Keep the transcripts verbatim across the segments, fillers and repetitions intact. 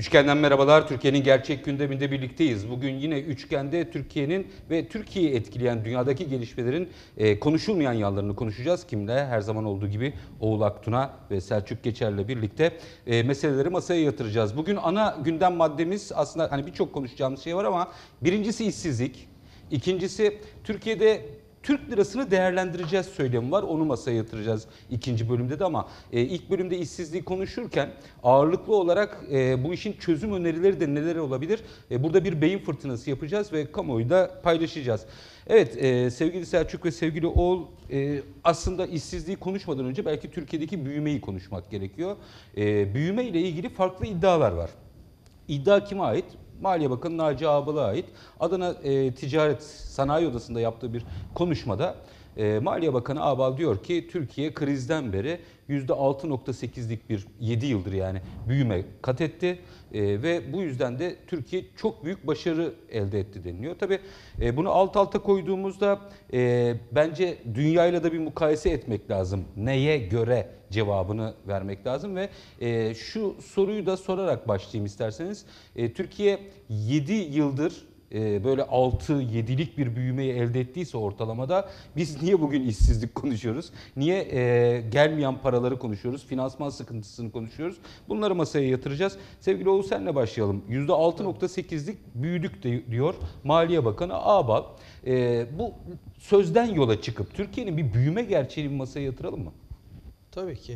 Üçgen'den merhabalar. Türkiye'nin gerçek gündeminde birlikteyiz. Bugün yine Üçgen'de Türkiye'nin ve Türkiye'yi etkileyen dünyadaki gelişmelerin e, konuşulmayan yanlarını konuşacağız. Kimle? Her zaman olduğu gibi Oğul Aktuna ve Selçuk Geçer'le birlikte e, meseleleri masaya yatıracağız. Bugün ana gündem maddemiz aslında hani birçok konuşacağımız şey var ama birincisi işsizlik. İkincisi Türkiye'de Türk lirasını değerlendireceğiz söylemi var. Onu masaya yatıracağız ikinci bölümde de ama e, ilk bölümde işsizliği konuşurken ağırlıklı olarak e, bu işin çözüm önerileri de neler olabilir? E, burada bir beyin fırtınası yapacağız ve kamuoyu da paylaşacağız. Evet e, sevgili Selçuk ve sevgili Oğul, e, aslında işsizliği konuşmadan önce belki Türkiye'deki büyümeyi konuşmak gerekiyor. E, büyüme ile ilgili farklı iddialar var. İddia kime ait? Maliye Bakanı Naci Ağbal'a ait. Adana e, Ticaret Sanayi Odası'nda yaptığı bir konuşmada e, Maliye Bakanı Ağbal diyor ki Türkiye krizden beri yüzde altı nokta sekizlik bir yedi yıldır yani büyüme kat etti. E, ve bu yüzden de Türkiye çok büyük başarı elde etti deniliyor. Tabii e, bunu alt alta koyduğumuzda e, bence dünyayla da bir mukayese etmek lazım. Neye göre cevabını vermek lazım ve e, şu soruyu da sorarak başlayayım isterseniz. E, Türkiye yedi yıldır e, böyle altı yedilik bir büyümeyi elde ettiyse ortalamada biz niye bugün işsizlik konuşuyoruz? Niye e, gelmeyen paraları konuşuyoruz? Finansman sıkıntısını konuşuyoruz? Bunları masaya yatıracağız. Sevgili Oğuz senle başlayalım. yüzde altı nokta sekizlik büyüdük de, diyor Maliye Bakanı Ağbal. E, bu sözden yola çıkıp Türkiye'nin bir büyüme gerçeğini masaya yatıralım mı? Tabii ki.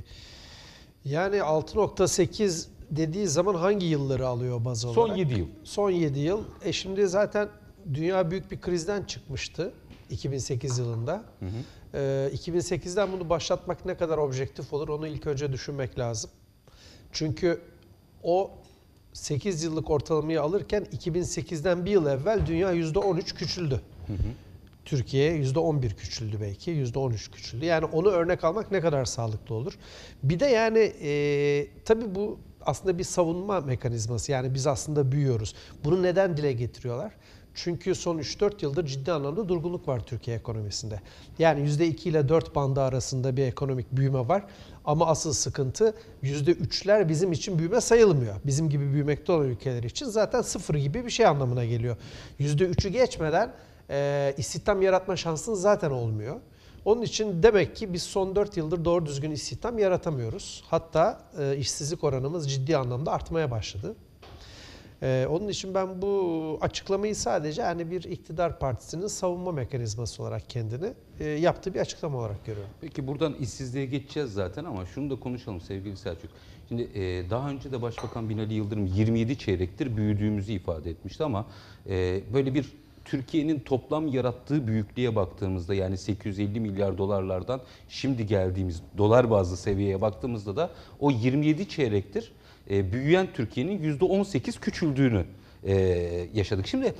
Yani altı nokta sekiz dediği zaman hangi yılları alıyor baz olarak? Son yedi yıl. Son yedi yıl. E şimdi zaten dünya büyük bir krizden çıkmıştı iki bin sekiz yılında. Hı hı. E, iki bin sekizden bunu başlatmak ne kadar objektif olur onu ilk önce düşünmek lazım. Çünkü o sekiz yıllık ortalamayı alırken iki bin sekizden bir yıl evvel dünya yüzde on üç küçüldü. Hı hı. Türkiye yüzde on bir küçüldü belki, yüzde on üç küçüldü. Yani onu örnek almak ne kadar sağlıklı olur? Bir de yani e, tabii bu aslında bir savunma mekanizması. Yani biz aslında büyüyoruz. Bunu neden dile getiriyorlar? Çünkü son üç dört yıldır ciddi anlamda durgunluk var Türkiye ekonomisinde. Yani yüzde iki ile dört bandı arasında bir ekonomik büyüme var. Ama asıl sıkıntı yüzde üçler bizim için büyüme sayılmıyor. Bizim gibi büyümekte olan ülkeler için zaten sıfır gibi bir şey anlamına geliyor. yüzde üçü geçmeden e, istihdam yaratma şansın zaten olmuyor. Onun için demek ki biz son dört yıldır doğru düzgün istihdam yaratamıyoruz. Hatta e, işsizlik oranımız ciddi anlamda artmaya başladı. Ee, onun için ben bu açıklamayı sadece hani bir iktidar partisinin savunma mekanizması olarak kendini e, yaptığı bir açıklama olarak görüyorum. Peki buradan işsizliğe geçeceğiz zaten ama şunu da konuşalım sevgili Selçuk. Şimdi e, daha önce de Başbakan Binali Yıldırım yirmi yedi çeyrektir büyüdüğümüzü ifade etmişti ama e, böyle bir Türkiye'nin toplam yarattığı büyüklüğe baktığımızda yani sekiz yüz elli milyar dolarlardan şimdi geldiğimiz dolar bazlı seviyeye baktığımızda da o yirmi yedi çeyrektir e, büyüyen Türkiye'nin yüzde on sekiz küçüldüğünü e, yaşadık. Şimdi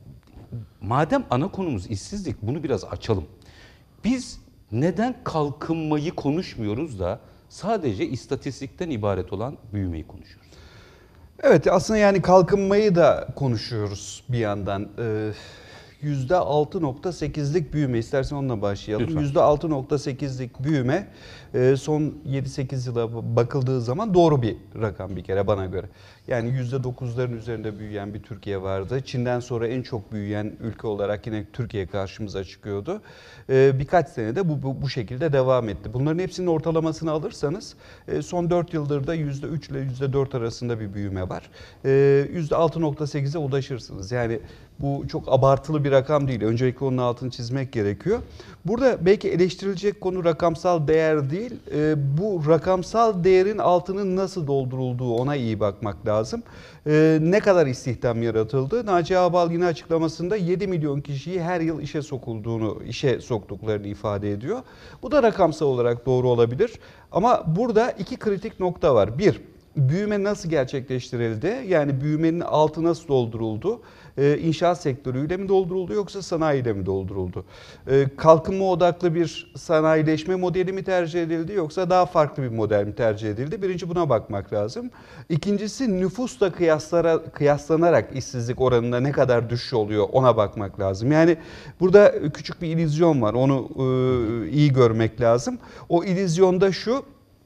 madem ana konumuz işsizlik bunu biraz açalım. Biz neden kalkınmayı konuşmuyoruz da sadece istatistikten ibaret olan büyümeyi konuşuyoruz? Evet aslında yani kalkınmayı da konuşuyoruz bir yandan. Ee, yüzde altı nokta sekizlik büyüme istersen onunla başlayalım. yüzde altı nokta sekizlik büyüme son yedi sekiz yıla bakıldığı zaman doğru bir rakam bir kere bana göre. Yani yüzde dokuzların üzerinde büyüyen bir Türkiye vardı. Çin'den sonra en çok büyüyen ülke olarak yine Türkiye karşımıza çıkıyordu. Birkaç senede bu, bu, bu şekilde devam etti. Bunların hepsinin ortalamasını alırsanız son dört yıldır da yüzde üç ile yüzde dört arasında bir büyüme var. yüzde altı nokta sekize ulaşırsınız. Yani bu çok abartılı bir rakam değil. Öncelikle onun altını çizmek gerekiyor. Burada belki eleştirilecek konu rakamsal değer değil. Bu rakamsal değerin altının nasıl doldurulduğu ona iyi bakmak lazım. Ne kadar istihdam yaratıldı? Naci Ağbal yine açıklamasında yedi milyon kişiyi her yıl işe sokulduğunu, işe soktuklarını ifade ediyor. Bu da rakamsal olarak doğru olabilir. Ama burada iki kritik nokta var. Bir, büyüme nasıl gerçekleştirildi? Yani büyümenin altı nasıl dolduruldu? Ee, inşaat sektörüyle mi dolduruldu yoksa sanayiyle mi dolduruldu? Ee, kalkınma odaklı bir sanayileşme modeli mi tercih edildi yoksa daha farklı bir model mi tercih edildi? Birinci buna bakmak lazım. İkincisi nüfusla kıyaslara, kıyaslanarak işsizlik oranında ne kadar düşüş oluyor ona bakmak lazım. Yani burada küçük bir illüzyon var onu e, iyi görmek lazım. O illüzyonda şu.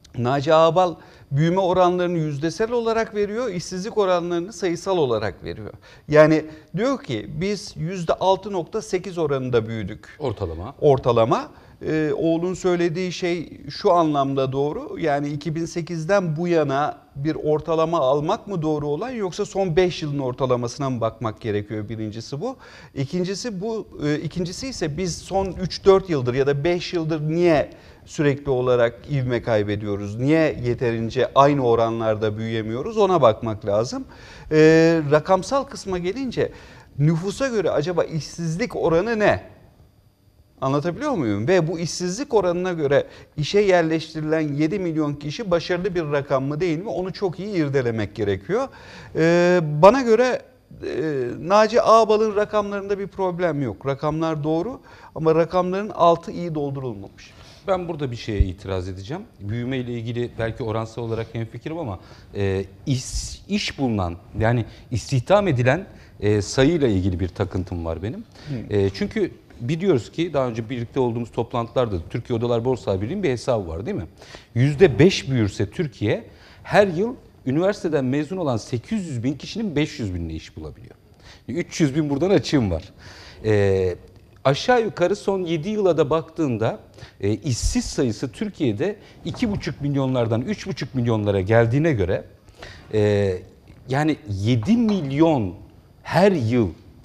Naci Ağbal büyüme oranlarını yüzdesel olarak veriyor, işsizlik oranlarını sayısal olarak veriyor. Yani diyor ki biz yüzde altı nokta sekiz oranında büyüdük. Ortalama. Ortalama. Ee, Oğul'un söylediği şey şu anlamda doğru. Yani iki bin sekizden bu yana bir ortalama almak mı doğru olan, yoksa son beş yılın ortalamasına mı bakmak gerekiyor? Birincisi bu. İkincisi bu. E, ikincisi ise biz son üç dört yıldır ya da beş yıldır niye sürekli olarak ivme kaybediyoruz? Niye yeterince aynı oranlarda büyüyemiyoruz? Ona bakmak lazım. E, rakamsal kısma gelince nüfusa göre acaba işsizlik oranı ne? Anlatabiliyor muyum? Ve bu işsizlik oranına göre işe yerleştirilen yedi milyon kişi başarılı bir rakam mı değil mi? Onu çok iyi irdelemek gerekiyor. Ee, bana göre e, Naci Ağbal'ın rakamlarında bir problem yok. Rakamlar doğru ama rakamların altı iyi doldurulmamış. Ben burada bir şeye itiraz edeceğim. Büyüme ile ilgili belki oransal olarak hemfikirim ama e, iş, iş bulunan, yani istihdam edilen e, sayıyla ilgili bir takıntım var benim. E, çünkü biliyoruz ki daha önce birlikte olduğumuz toplantılarda Türkiye Odalar Borsa Birliği'nin bir hesabı var, değil mi? yüzde beş büyürse Türkiye her yıl üniversiteden mezun olan sekiz yüz bin kişinin beş yüz binine iş bulabiliyor. üç yüz bin buradan açığım var. Ee, aşağı yukarı son yedi yıla da baktığında e, işsiz sayısı Türkiye'de iki buçuk milyonlardan üç buçuk milyonlara geldiğine göre e, yani yedi milyon her yıl,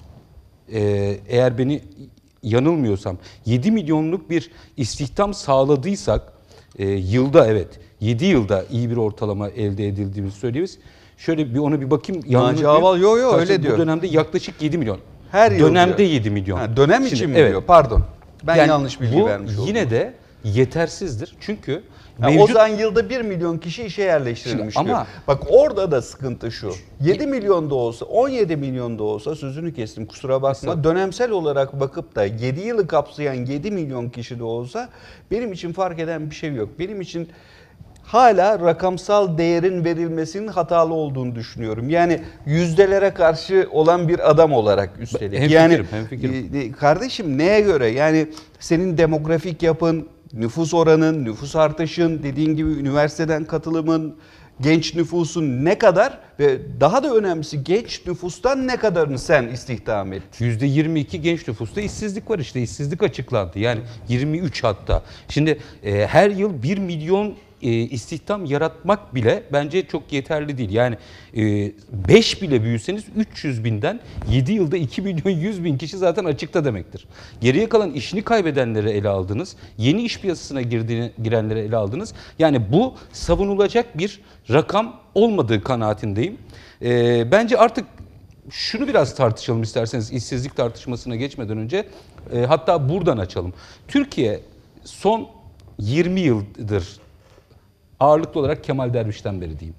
e, eğer beni yanılmıyorsam yedi milyonluk bir istihdam sağladıysak e, yılda, evet yedi yılda iyi bir ortalama elde edildiğimizi söyleyebiliriz. Şöyle bir ona bir bakayım. Naci Ağbal yo yo öyle bu diyor. Bu dönemde yaklaşık yedi milyon. Her yıl dönemde diyor. yedi milyon. Ha, dönem Şimdi, için mi evet. diyor? Pardon. Ben Yani yanlış bilgi bu vermiş oldum. yine de yetersizdir. Çünkü Ha, mevcut... O zaman yılda bir milyon kişi işe yerleştirilmiş Şimdi, diyor. ama- Bak orada da sıkıntı şu. yedi milyon da olsa, on yedi milyon da olsa, sözünü kestim kusura bakma. Estağfurullah. Dönemsel olarak bakıp da yedi yılı kapsayan yedi milyon kişi de olsa benim için fark eden bir şey yok. Benim için hala rakamsal değerin verilmesinin hatalı olduğunu düşünüyorum. Yani yüzdelere karşı olan bir adam olarak üstelik. Hemfikirim, yani hemfikirim. e, kardeşim neye göre? Yani senin demografik yapın, nüfus oranın, nüfus artışın, dediğin gibi üniversiteden katılımın, genç nüfusun ne kadar ve daha da önemlisi genç nüfustan ne kadarını sen istihdam ettin? yüzde yirmi iki genç nüfusta işsizlik var, işte işsizlik açıklandı. Yani yirmi üç hatta. Şimdi e, her yıl bir milyon e, istihdam yaratmak bile bence çok yeterli değil. Yani e, beş bile büyüseniz üç yüz binden yedi yılda iki milyon yüz bin kişi zaten açıkta demektir. Geriye kalan işini kaybedenleri ele aldınız. Yeni iş piyasasına girdiğini, girenleri ele aldınız. Yani bu savunulacak bir rakam olmadığı kanaatindeyim. E, bence artık şunu biraz tartışalım isterseniz, işsizlik tartışmasına geçmeden önce. E, hatta buradan açalım. Türkiye son yirmi yıldır ağırlıklı olarak Kemal Derviş'ten beri diyeyim,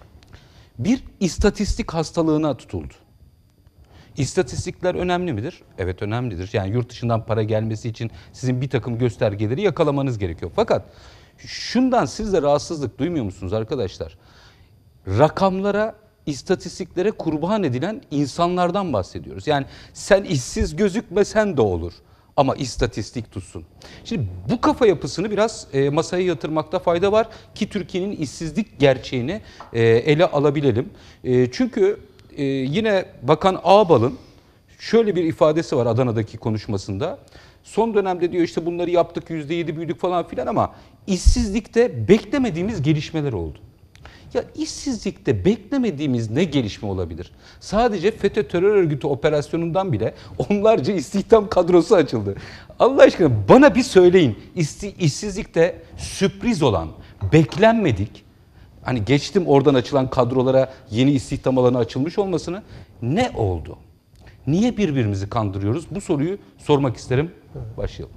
bir istatistik hastalığına tutuldu. İstatistikler önemli midir? Evet, önemlidir. Yani yurt dışından para gelmesi için sizin bir takım göstergeleri yakalamanız gerekiyor. Fakat şundan siz de rahatsızlık duymuyor musunuz arkadaşlar? Rakamlara, istatistiklere kurban edilen insanlardan bahsediyoruz. Yani sen işsiz gözükmesen de olur ama istatistik tutsun. Şimdi bu kafa yapısını biraz e, masaya yatırmakta fayda var ki Türkiye'nin işsizlik gerçeğini e, ele alabilelim. E, çünkü e, yine Bakan Ağbal'ın şöyle bir ifadesi var Adana'daki konuşmasında. Son dönemde diyor işte bunları yaptık, yüzde yedi büyüdük falan filan ama işsizlikte beklemediğimiz gelişmeler oldu. Ya işsizlikte beklemediğimiz ne gelişme olabilir? Sadece FETÖ terör örgütü operasyonundan bile onlarca istihdam kadrosu açıldı. Allah aşkına bana bir söyleyin, işsizlikte sürpriz olan, beklenmedik, hani geçtim oradan açılan kadrolara yeni istihdam alanı açılmış olmasını, ne oldu? Niye birbirimizi kandırıyoruz? Bu soruyu sormak isterim. Başlayalım.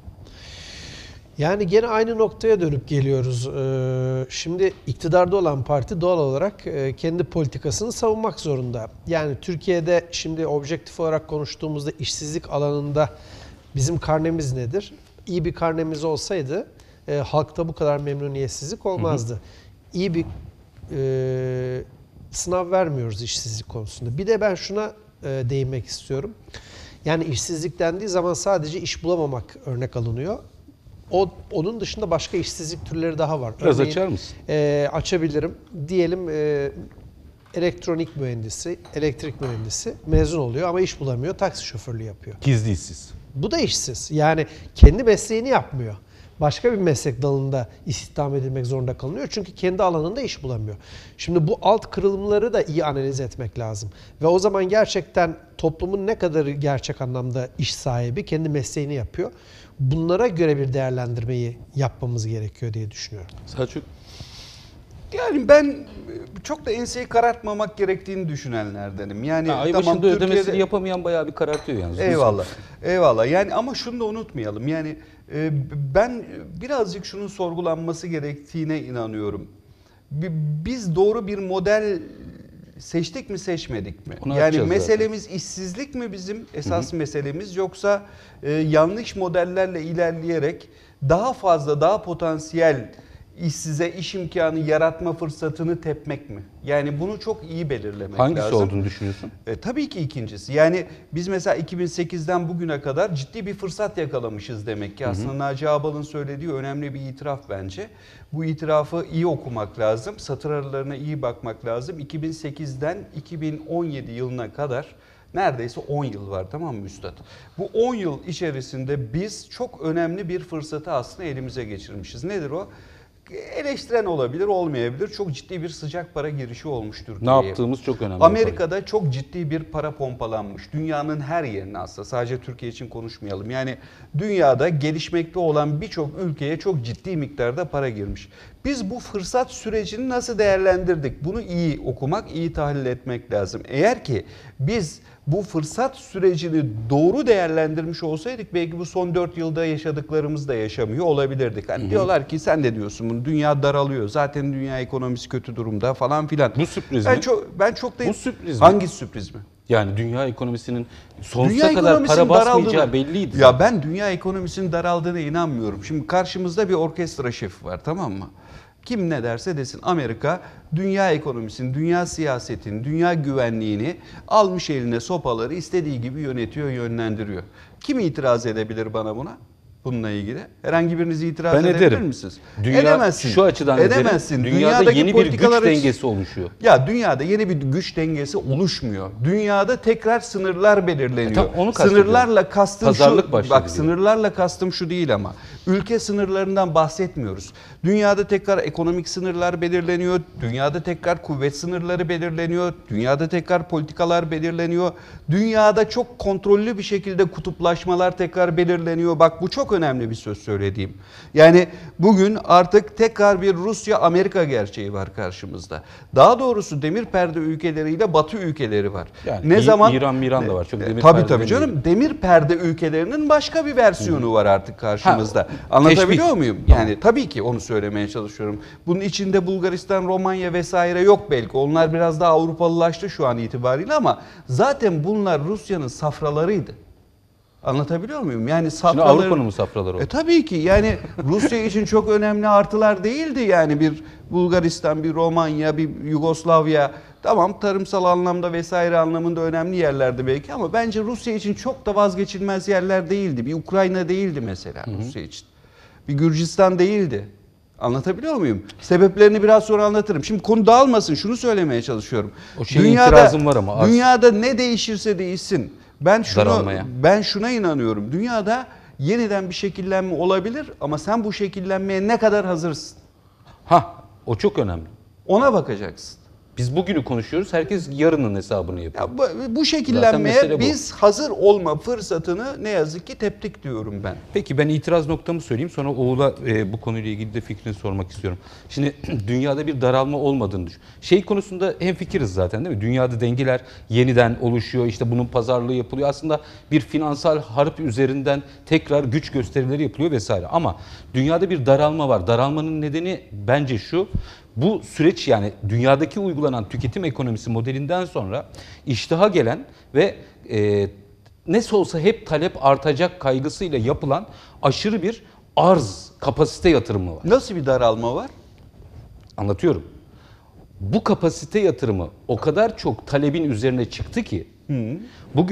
Yani gene aynı noktaya dönüp geliyoruz. Ee, Şimdi iktidarda olan parti doğal olarak e, kendi politikasını savunmak zorunda. Yani Türkiye'de şimdi objektif olarak konuştuğumuzda işsizlik alanında bizim karnemiz nedir? İyi bir karnemiz olsaydı e, halkta bu kadar memnuniyetsizlik olmazdı. Hı hı. İyi bir e, sınav vermiyoruz işsizlik konusunda. Bir de ben şuna e, değinmek istiyorum. Yani işsizlik dendiği zaman sadece iş bulamamak örnek alınıyor. O onun dışında başka işsizlik türleri daha var. Biraz Örneğin, açar mısın? E, açabilirim. Diyelim e, elektronik mühendisi, elektrik mühendisi mezun oluyor ama iş bulamıyor. Taksi şoförlüğü yapıyor. Gizli işsiz. Bu da işsiz. Yani kendi mesleğini yapmıyor. Başka bir meslek dalında istihdam edilmek zorunda kalınıyor. Çünkü kendi alanında iş bulamıyor. Şimdi bu alt kırılımları da iyi analiz etmek lazım. Ve o zaman gerçekten toplumun ne kadarı gerçek anlamda iş sahibi, kendi mesleğini yapıyor. Bunlara göre bir değerlendirmeyi yapmamız gerekiyor diye düşünüyorum. Selçuk. Yani ben çok da enseyi karartmamak gerektiğini düşünenlerdenim. Yani Ha, ay tamam başında ödemesini Türkiye'de... yapamayan bayağı bir karartıyor yalnız. Eyvallah. Eyvallah. Yani ama şunu da unutmayalım. Yani e, ben birazcık şunun sorgulanması gerektiğine inanıyorum. Bi- Biz doğru bir model seçtik mi seçmedik mi? Onu Yani açacağız meselemiz zaten. işsizlik mi bizim esas Hı-hı. meselemiz, yoksa e, yanlış modellerle ilerleyerek daha fazla, daha potansiyel işsize iş imkanı yaratma fırsatını tepmek mi? Yani bunu çok iyi belirlemek Hangisi lazım. olduğunu düşünüyorsun? E, tabii ki ikincisi. Yani biz mesela iki bin sekizden bugüne kadar ciddi bir fırsat yakalamışız demek ki. Aslında hı hı. Naci Ağbal'ın söylediği önemli bir itiraf bence. Bu itirafı iyi okumak lazım. Satır aralarına iyi bakmak lazım. iki bin sekizden iki bin on yedi yılına kadar neredeyse on yıl var, tamam mı üstad? Bu on yıl içerisinde biz çok önemli bir fırsatı aslında elimize geçirmişiz. Nedir o? Eleştiren olabilir, olmayabilir. Çok ciddi bir sıcak para girişi olmuş Türkiye'ye. Ne yaptığımız çok önemli. Amerika'da çok ciddi bir para pompalanmış. Dünyanın her yerine aslında. Sadece Türkiye için konuşmayalım. Yani dünyada gelişmekte olan birçok ülkeye çok ciddi miktarda para girmiş. Biz bu fırsat sürecini nasıl değerlendirdik? Bunu iyi okumak, iyi tahlil etmek lazım. Eğer ki biz bu fırsat sürecini doğru değerlendirmiş olsaydık belki bu son dört yılda yaşadıklarımızı da yaşamıyor olabilirdik. Hani hı hı. diyorlar ki, sen de diyorsun bunu, dünya daralıyor. Zaten dünya ekonomisi kötü durumda falan filan. Bu sürpriz ben mi? Çok, ben çok da... Bu sürpriz mi? Hangi sürpriz mi? Yani dünya ekonomisinin sonsuza Dünya kadar para basmayacağı daraldığını, belliydi. Ya ben dünya ekonomisinin daraldığına inanmıyorum. Şimdi karşımızda bir orkestra şefi var, tamam mı? Kim ne derse desin, Amerika dünya ekonomisini, dünya siyasetini, dünya güvenliğini almış eline sopaları istediği gibi yönetiyor, yönlendiriyor. Kim itiraz edebilir bana buna? Bununla ilgili. Herhangi biriniz itiraz ben edebilir ederim. misiniz? Dünya, Edemezsin. Şu açıdan Edemezsin. ederim. Dünyada Dünyadaki yeni bir güç politikalar- dengesi oluşuyor. Ya dünyada yeni bir güç dengesi oluşmuyor. Dünyada tekrar sınırlar belirleniyor. E tamam, onu kastediyorum. Sınırlarla kastım Pazarlık şu. başladı Bak diyor. sınırlarla kastım şu değil ama. Ülke sınırlarından bahsetmiyoruz. Dünyada tekrar ekonomik sınırlar belirleniyor. Dünyada tekrar kuvvet sınırları belirleniyor. Dünyada tekrar politikalar belirleniyor. Dünyada çok kontrollü bir şekilde kutuplaşmalar tekrar belirleniyor. Bak bu çok önemli bir söz söylediğim. Yani bugün artık tekrar bir Rusya-Amerika gerçeği var karşımızda. Daha doğrusu demir perde ülkeleriyle Batı ülkeleri var. Yani ne İ- zaman İran, Miran da var. Çok demir tabii perde tabii canım. değil. Demir perde ülkelerinin başka bir versiyonu Hı. var artık karşımızda. Ha, Anlatabiliyor teşbih. muyum? Tamam. Yani tabii ki onu söylemeye çalışıyorum. Bunun içinde Bulgaristan, Romanya vesaire yok belki. Onlar biraz daha Avrupalılaştı şu an itibariyle ama zaten bunlar Rusya'nın safralarıydı. Anlatabiliyor muyum? Yani safraları... Şimdi Avrupa'nın mı safraları oldu? E tabii ki yani Rusya için çok önemli artılar değildi yani bir Bulgaristan, bir Romanya, bir Yugoslavya. Tamam, tarımsal anlamda vesaire anlamında önemli yerlerdi belki ama bence Rusya için çok da vazgeçilmez yerler değildi. Bir Ukrayna değildi mesela Hı-hı. Rusya için. Bir Gürcistan değildi. Anlatabiliyor muyum? Sebeplerini biraz sonra anlatırım. Şimdi konu dağılmasın, şunu söylemeye çalışıyorum. O şeyin itirazım var ama az. Dünyada ne değişirse değişsin. Ben şunu Daralmaya. ben şuna inanıyorum. Dünyada yeniden bir şekillenme olabilir ama sen bu şekillenmeye ne kadar hazırsın? Ha, o çok önemli. Ona bakacaksın. Biz bugünü konuşuyoruz. Herkes yarının hesabını yapıyor. Ya bu, bu Zaten şekillenmeye mesele bu. biz hazır olma fırsatını ne yazık ki teptik diyorum ben. Peki ben itiraz noktamı söyleyeyim. Sonra Oğul'a e, bu konuyla ilgili de fikrini sormak istiyorum. Şimdi dünyada bir daralma olmadığını düşün. Şey konusunda hemfikiriz zaten değil mi? Dünyada dengeler yeniden oluşuyor. İşte bunun pazarlığı yapılıyor. Aslında bir finansal harp üzerinden tekrar güç gösterileri yapılıyor vesaire. Ama dünyada bir daralma var. Daralmanın nedeni bence şu. Bu süreç, yani dünyadaki uygulanan tüketim ekonomisi modelinden sonra iştaha gelen ve e, nesi olsa hep talep artacak kaygısıyla yapılan aşırı bir arz kapasite yatırımı var. Nasıl bir daralma var? Anlatıyorum. Bu kapasite yatırımı o kadar çok talebin üzerine çıktı ki Hı. bugün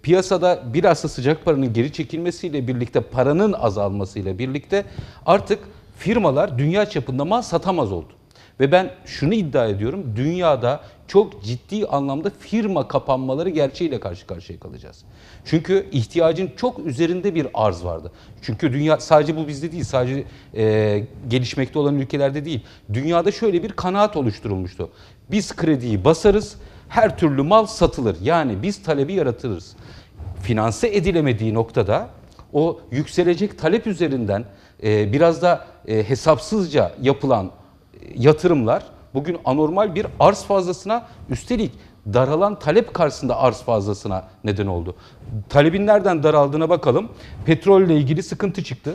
Piyasada bilhassa sıcak paranın geri çekilmesiyle birlikte, paranın azalmasıyla birlikte artık firmalar dünya çapında mal satamaz oldu. Ve ben şunu iddia ediyorum, dünyada çok ciddi anlamda firma kapanmaları gerçeğiyle karşı karşıya kalacağız. Çünkü ihtiyacın çok üzerinde bir arz vardı. Çünkü dünya sadece bu bizde değil, sadece e, gelişmekte olan ülkelerde değil. Dünyada şöyle bir kanaat oluşturulmuştu. Biz krediyi basarız, her türlü mal satılır. Yani biz talebi yaratırız. Finanse edilemediği noktada o yükselecek talep üzerinden e, biraz da e, hesapsızca yapılan yatırımlar bugün anormal bir arz fazlasına, üstelik daralan talep karşısında arz fazlasına neden oldu. Talebin nereden daraldığına bakalım. Petrolle ilgili sıkıntı çıktı.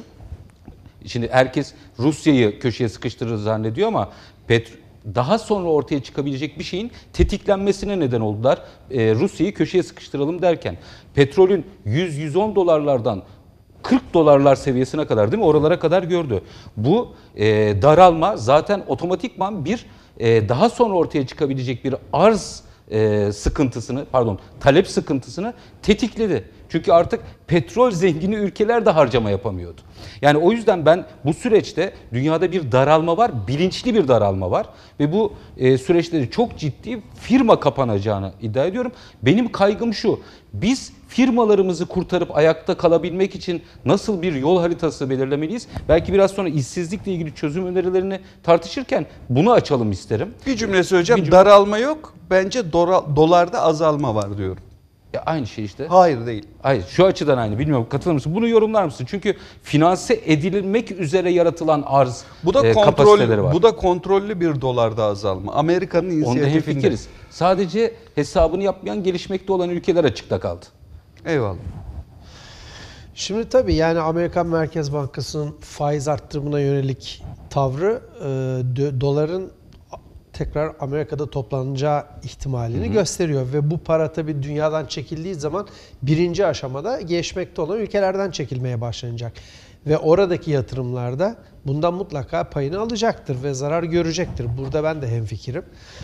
Şimdi herkes Rusya'yı köşeye sıkıştırır zannediyor ama pet daha sonra ortaya çıkabilecek bir şeyin tetiklenmesine neden oldular. Ee, Rusya'yı köşeye sıkıştıralım derken petrolün yüz yüz on dolarlardan kırk dolarlar seviyesine kadar, değil mi? Oralara kadar gördü. Bu e, daralma zaten otomatikman bir e, daha sonra ortaya çıkabilecek bir arz e, sıkıntısını, pardon, talep sıkıntısını tetikledi. Çünkü artık petrol zengini ülkeler de harcama yapamıyordu. Yani o yüzden ben bu süreçte dünyada bir daralma var, bilinçli bir daralma var ve bu e, süreçte de çok ciddi firma kapanacağını iddia ediyorum. Benim kaygım şu: biz firmalarımızı kurtarıp ayakta kalabilmek için nasıl bir yol haritası belirlemeliyiz? Belki biraz sonra işsizlikle ilgili çözüm önerilerini tartışırken bunu açalım isterim. Bir cümle söyleyeceğim. Bir cümle- Daralma yok. Bence dora- dolarda azalma var diyorum. Ya aynı şey işte. Hayır değil. Hayır, şu açıdan aynı. Bilmiyorum, katılır mısın? Bunu yorumlar mısın? Çünkü finanse edilmek üzere yaratılan arz Bu da e, kapasiteleri kontrol var. bu da kontrollü bir dolarda azalma. Amerika'nın Onda inisiyatifinde. hemfikiriz. Sadece hesabını yapmayan, gelişmekte olan ülkeler açıkta kaldı. Eyvallah. Şimdi tabii yani Amerikan Merkez Bankası'nın faiz arttırımına yönelik tavrı e, dö- doların tekrar Amerika'da toplanacağı ihtimalini hı hı. gösteriyor. Ve bu para tabii dünyadan çekildiği zaman birinci aşamada gelişmekte olan ülkelerden çekilmeye başlanacak. Ve oradaki yatırımlarda bundan mutlaka payını alacaktır ve zarar görecektir. Burada ben de hemfikirim.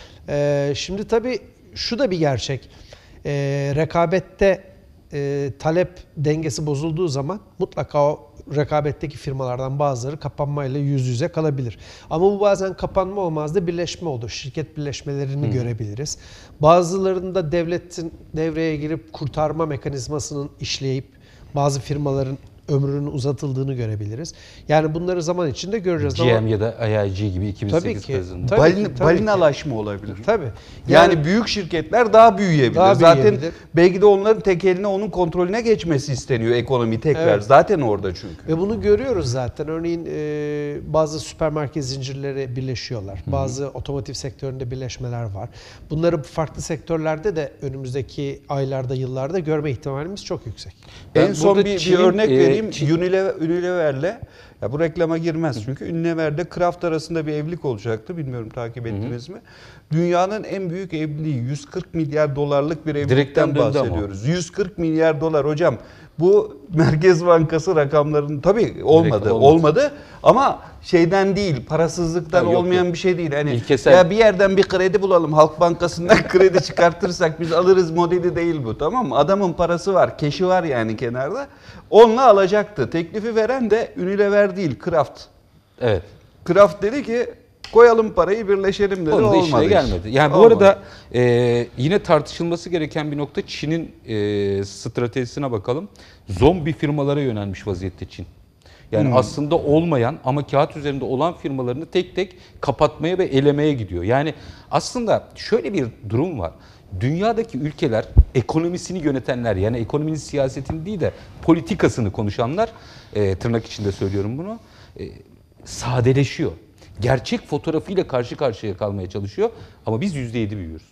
Ee, şimdi tabii şu da bir gerçek. Ee, rekabette e, talep dengesi bozulduğu zaman mutlaka o rekabetteki firmalardan bazıları kapanmayla yüz yüze kalabilir. Ama bu bazen kapanma olmaz da birleşme olur. Şirket birleşmelerini Hı. görebiliriz. Bazılarında devletin devreye girip kurtarma mekanizmasının işleyip bazı firmaların ömrünün uzatıldığını görebiliriz. Yani bunları zaman içinde göreceğiz. G M ya da I I G gibi iki bin sekiz tabii ki, krizinde. tabii Balin, ki, tabii balinalaşma ki. olabilir. Tabii. Yani, Yani büyük şirketler daha büyüyebilir. Daha Zaten büyüyebilir. belki de onların tekeline, onun kontrolüne geçmesi isteniyor ekonomi tekrar. Evet. Zaten orada çünkü. Ve bunu görüyoruz zaten. Örneğin e, bazı süpermarket zincirleri birleşiyorlar. Hı-hı. Bazı otomotiv sektöründe birleşmeler var. Bunları farklı sektörlerde de önümüzdeki aylarda, yıllarda görme ihtimalimiz çok yüksek. En Ben son burada bir, Çin'in, bir örnek e, vereyim. Çin- Unilever, Unilever'le, ya bu reklama girmez çünkü Unilever'le Kraft arasında bir evlilik olacaktı. Bilmiyorum takip ettiniz mi? Dünyanın en büyük evliliği, yüz kırk milyar dolarlık bir evlilikten Direkten döndü ama. bahsediyoruz. yüz kırk milyar dolar hocam. Bu Merkez Bankası rakamlarının tabii olmadı, olmadı. olmadı ama şeyden değil, parasızlıktan Ha, yok, olmayan yok. bir şey değil. Hani İlkesel. ya bir yerden bir kredi bulalım, Halk Bankası'ndan kredi çıkartırsak biz alırız modeli değil bu, tamam mı? Adamın parası var, keşi var yani kenarda. Onunla alacaktı. Teklifi veren de Unilever değil, Kraft. Evet. Kraft dedi ki koyalım parayı, birleşelim dedi. Onun da Olmadı işine iş. gelmedi. Yani bu Olmadı. arada e, yine tartışılması gereken bir nokta, Çin'in e, stratejisine bakalım. Zombi firmalara yönelmiş vaziyette Çin. Yani Hmm. aslında olmayan ama kağıt üzerinde olan firmalarını tek tek kapatmaya ve elemeye gidiyor. Yani aslında şöyle bir durum var. Dünyadaki ülkeler, ekonomisini yönetenler, yani ekonominin siyasetini değil de politikasını konuşanlar, e, tırnak içinde söylüyorum bunu, e, sadeleşiyor. Gerçek fotoğrafıyla karşı karşıya kalmaya çalışıyor ama biz yüzde yedi büyüyoruz.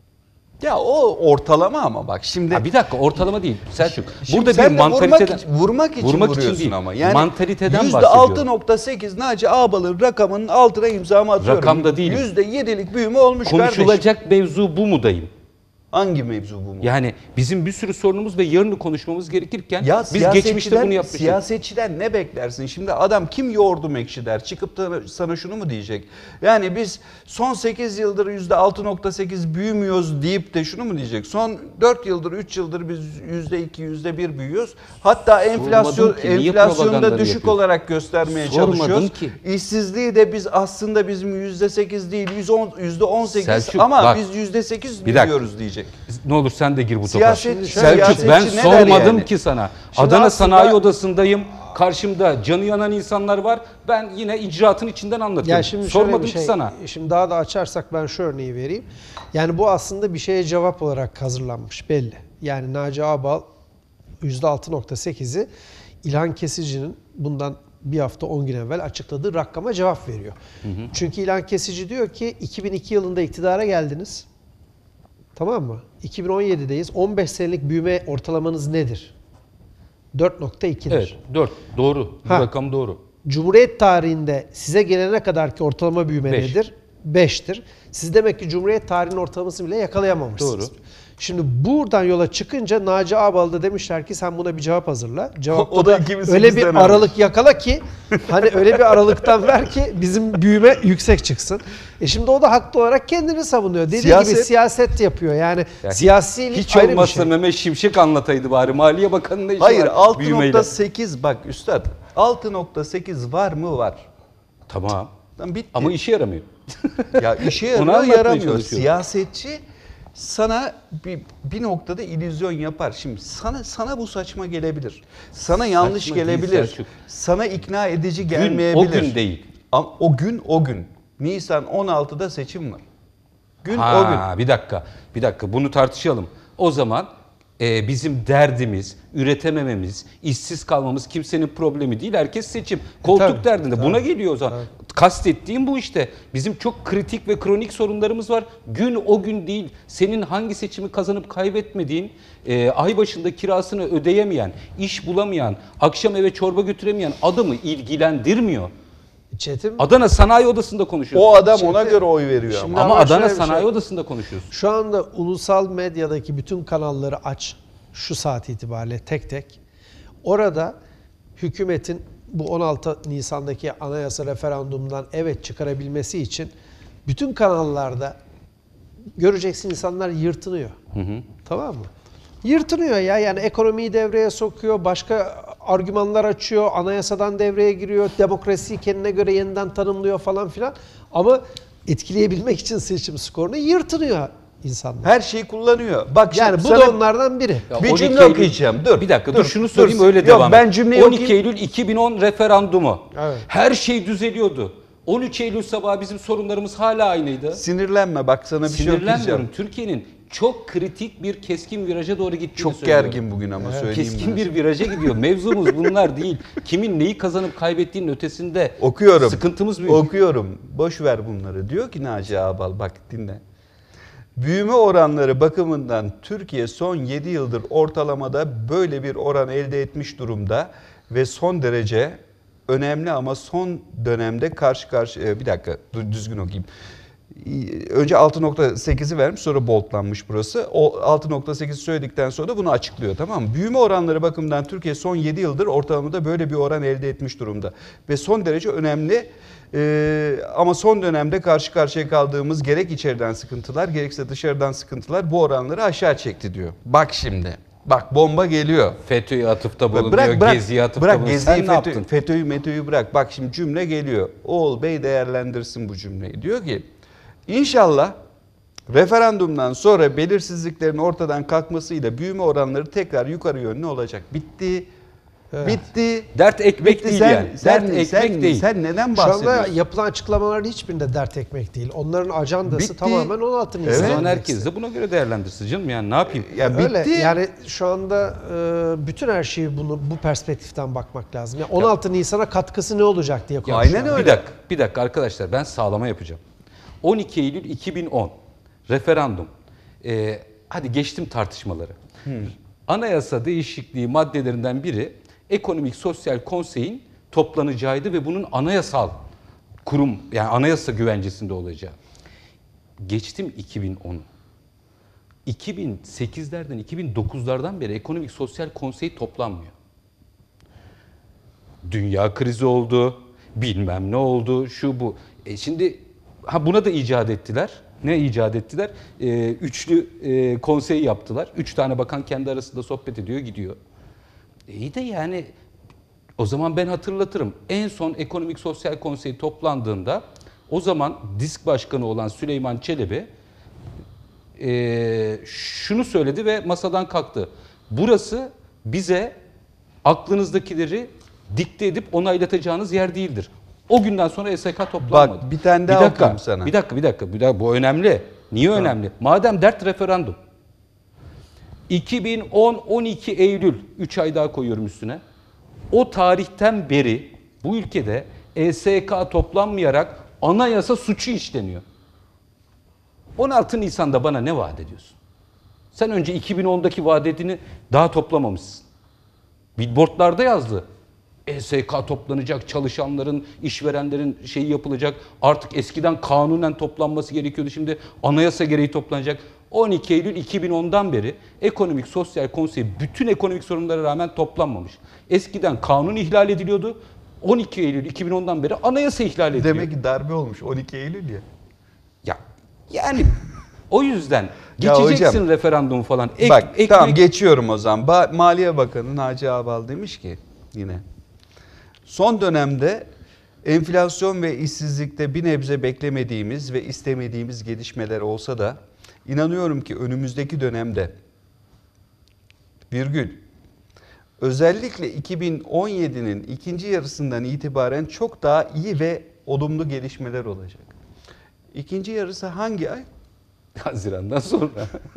Ya o ortalama ama bak şimdi. Ha bir dakika, ortalama değil Selçuk. Şimdi Burada sen bir de mantaliteden... vurmak için, vurmak için Vurmak için vuruyorsun değil, ama. Yani mantaliteden yüzde bahsediyorum. altı nokta sekiz Naci Ağbal'ın rakamının altına imzamı atıyorum. Rakamda değilim. yüzde yedilik büyüme olmuş Konuşulacak mevzu bu mu dayım? Hangi mevzu bu mu? Yani bizim bir sürü sorunumuz ve yarını konuşmamız gerekirken Ya biz geçmişte bunu yapmışız. Siyasetçiden ne beklersin? Şimdi adam kim yoğurdum ekşi der? Çıkıp da sana şunu mu diyecek? Yani biz son sekiz yıldır yüzde altı nokta sekiz büyümüyoruz deyip de şunu mu diyecek? Son dört yıldır, üç yıldır biz yüzde iki, yüzde bir büyüyoruz. Hatta enflasyon ki, niye enflasyonda propagandanı düşük yapıyorsun? olarak göstermeye Sormadım çalışıyoruz. ki. İşsizliği de biz aslında bizim yüzde sekiz değil, yüzde on sekiz Selçuk, ama bak. biz yüzde sekiz Bir dakika. büyüyoruz diyecek. Ne olur sen de gir bu topa. Siyaset- Selçuk ben siyasetçi ne der sormadım yani? ki sana. Şimdi Adana aslında- Sanayi Odası'ndayım. Karşımda canı yanan insanlar var. Ben yine icraatın içinden anlatıyorum. Ya şimdi şöyle sormadım bir şey, ki sana. Şimdi daha da açarsak ben şu örneği vereyim. Yani bu aslında bir şeye cevap olarak hazırlanmış belli. Yani Naci Ağbal yüzde altı nokta sekizi İlhan Kesici'nin bundan bir hafta on gün evvel açıkladığı rakama cevap veriyor. Hı hı. Çünkü İlhan Kesici diyor ki iki bin iki yılında iktidara geldiniz. Tamam mı? iki bin on yedideyiz. on beş senelik büyüme ortalamanız nedir? dört nokta iki'dir. Evet, dört. Doğru. Bu Ha. rakam doğru. Cumhuriyet tarihinde size gelene kadarki ortalama büyüme Beş. nedir? beş'tir. Siz demek ki Cumhuriyet tarihinin ortalamasını bile yakalayamamışsınız. Doğru. Şimdi buradan yola çıkınca Naci Ağbal'da demişler ki sen buna bir cevap hazırla. Cevapta O da da iki bin sekizden öyle bir almış. aralık yakala ki hani öyle bir aralıktan ver ki bizim büyüme yüksek çıksın. E şimdi o da haklı olarak kendini savunuyor. Dediği Siyaset- gibi siyaset yapıyor. Yani Ya siyasilik Hiç ayrı bir olmazsa şey. Mehmet Şimşek anlataydı bari. Maliye Bakanı'nın ne işi Hayır var altı büyümeyle? nokta sekiz bak üstad altı nokta sekiz var mı var. Tamam. Lan bitti. Ama işe yaramıyor. Ya işe Onu yarıyor anlatmaya yaramıyor. çalışıyorum. Siyasetçi sana bir, bir noktada illüzyon yapar. Şimdi sana sana bu saçma gelebilir. Sana yanlış Saçma değil gelebilir. Selçuk. Sana ikna edici Gün gelmeyebilir. o gün değil. Ama o gün o gün. Nisan on altıda seçim var. Gün o Ha, gün. bir dakika. Bir dakika bunu tartışalım. O zaman e, bizim derdimiz, üretemememiz, işsiz kalmamız kimsenin problemi değil. Herkes seçim. Koltuk tabii, derdinde. tabii. Buna geliyor o zaman. Kastettiğim bu işte. Bizim çok kritik ve kronik sorunlarımız var. Gün o gün değil. Senin hangi seçimi kazanıp kaybetmediğin, e, ay başında kirasını ödeyemeyen, iş bulamayan, akşam eve çorba götüremeyen adamı ilgilendirmiyor. Çetin, Adana Sanayi Odası'nda konuşuyoruz. O adam Şimdi- ona göre oy veriyor Şimdi- ama. Ama Ama Adana şöyle bir Sanayi şey- Odası'nda konuşuyoruz. şu anda ulusal medyadaki bütün kanalları aç şu saat itibariyle tek tek. Orada hükümetin bu on altı Nisan'daki anayasa referandumundan evet çıkarabilmesi için bütün kanallarda göreceksin insanlar yırtınıyor. Hı hı. Tamam mı? Yırtınıyor ya, yani ekonomiyi devreye sokuyor, başka argümanlar açıyor, anayasadan devreye giriyor, demokrasiyi kendine göre yeniden tanımlıyor falan filan. Ama etkileyebilmek için seçim skorunu yırtınıyor insanlar. Her şeyi kullanıyor. Bak Yani şimdi bu sana da onlardan biri. Ya bir on iki cümle Eylül- okuyacağım. Dur. Bir dakika dur, dur şunu söyleyeyim dur. öyle Yok, devam ben et. cümleyi on iki okuyayım. Eylül iki bin on referandumu. Evet. Her şey düzeliyordu. on üç Eylül sabahı bizim sorunlarımız hala aynıydı. Sinirlenme bak sana bir şey Sinirlenmiyorum. okuyacağım. Türkiye'nin çok kritik bir keskin viraja doğru gittiğini Çok söylüyorum. gergin bugün ama söyleyeyim Keskin ben. bir viraja gidiyor. Mevzumuz bunlar değil. Kimin neyi kazanıp kaybettiğinin ötesinde. Okuyorum. Sıkıntımız büyük. Okuyorum. Boş ver bunları. Diyor ki Naci Ağbal bak dinle. Büyüme oranları bakımından Türkiye son yedi yıldır ortalamada böyle bir oran elde etmiş durumda ve son derece önemli ama son dönemde karşı karşıya bir dakika dur, düzgün okuyayım. Önce altı nokta sekizi vermiş sonra boltlanmış burası. O altı nokta sekiz söyledikten sonra da bunu açıklıyor tamam mı? Büyüme oranları bakımından Türkiye son yedi yıldır ortalamada böyle bir oran elde etmiş durumda. Ve son derece önemli ee, ama son dönemde karşı karşıya kaldığımız gerek içeriden sıkıntılar gerekse dışarıdan sıkıntılar bu oranları aşağı çekti diyor. Bak şimdi. Bak bomba geliyor. FETÖ'ye atıfta bulunuyor, Bırak bırak. Gezi'ye atıfta Bırak bulunuyor. Gezi'yi Sen ne FETÖ, yaptın? FETÖ'yü METÖ'yü bırak. Bak şimdi cümle geliyor. Oğul Bey değerlendirsin bu cümleyi. Diyor ki İnşallah referandumdan sonra belirsizliklerin ortadan kalkmasıyla büyüme oranları tekrar yukarı yönlü olacak. Bitti. Evet. Bitti. Dert ekmek Bitti. değil sen, yani. Sen, Dert ekmek sen, değil. Sen neden Şu anda bahsediyorsun? yapılan açıklamaların hiçbirinde dert ekmek değil. Onların ajandası Bitti. tamamen on altı O Nisan. zaman herkes de buna göre değerlendirsin canım, yani ne yapayım? Ya Öyle bitti. yani şu anda e, bütün her şeyi bunu bu perspektiften bakmak lazım. Yani on altı Nisan'a katkısı ne olacak diye Ya konuşuyoruz. aynen öyle. Bir dakika, bir dakika arkadaşlar, ben sağlama yapacağım. on iki Eylül iki bin on referandum. Ee, hadi geçtim tartışmaları. Anayasa değişikliği maddelerinden biri Ekonomik Sosyal Konsey'in toplanacağıydı ve bunun anayasal kurum, yani anayasa güvencesinde olacağı. Geçtim iki bin onu. iki bin sekizlerden iki bin dokuzlardan beri Ekonomik Sosyal Konsey toplanmıyor. Dünya krizi oldu, bilmem ne oldu, şu bu. E şimdi ha buna da icat ettiler. Ne icat ettiler? E, üçlü e, konsey yaptılar. Üç tane bakan kendi arasında sohbet ediyor, gidiyor. E iyi de yani o zaman ben hatırlatırım. En son Ekonomik Sosyal Konsey toplandığında o zaman DİSK Başkanı olan Süleyman Çelebi e, şunu söyledi ve masadan kalktı. Burası bize aklınızdakileri dikte edip onaylatacağınız yer değildir. O günden sonra S K toplanmadı. Bak bir tane daha bir dakika, okuyayım sana. Bir dakika, bir dakika. Bir dakika. Bu önemli. Niye tamam. önemli? Madem dert referandum. iki bin on on iki Eylül, üç ay daha koyuyorum üstüne. O tarihten beri bu ülkede E S K toplanmayarak anayasa suçu işleniyor. on altı Nisan'da bana ne vaat ediyorsun? Sen önce iki bin ondaki vaadetini daha toplamamışsın. Billboardlarda yazdı. E S K toplanacak, çalışanların, işverenlerin şeyi yapılacak. Artık eskiden kanunen toplanması gerekiyordu. Şimdi anayasa gereği toplanacak. on iki Eylül iki bin ondan beri Ekonomik Sosyal Konsey bütün ekonomik sorunlara rağmen toplanmamış. Eskiden kanun ihlal ediliyordu. on iki Eylül iki bin ondan beri anayasa ihlal ediliyor. Demek ki darbe olmuş on iki Eylül ya. Ya yani o yüzden geçeceksin hocam, referandumu falan. Ek, bak ekmek... tamam geçiyorum o zaman. Ba- Maliye Bakanı Naci Ağbal demiş ki yine son dönemde enflasyon ve işsizlikte bir nebze beklemediğimiz ve istemediğimiz gelişmeler olsa da inanıyorum ki önümüzdeki dönemde virgül özellikle iki bin on yedinin ikinci yarısından itibaren çok daha iyi ve olumlu gelişmeler olacak. İkinci yarısı hangi ay? Haziran'dan sonra.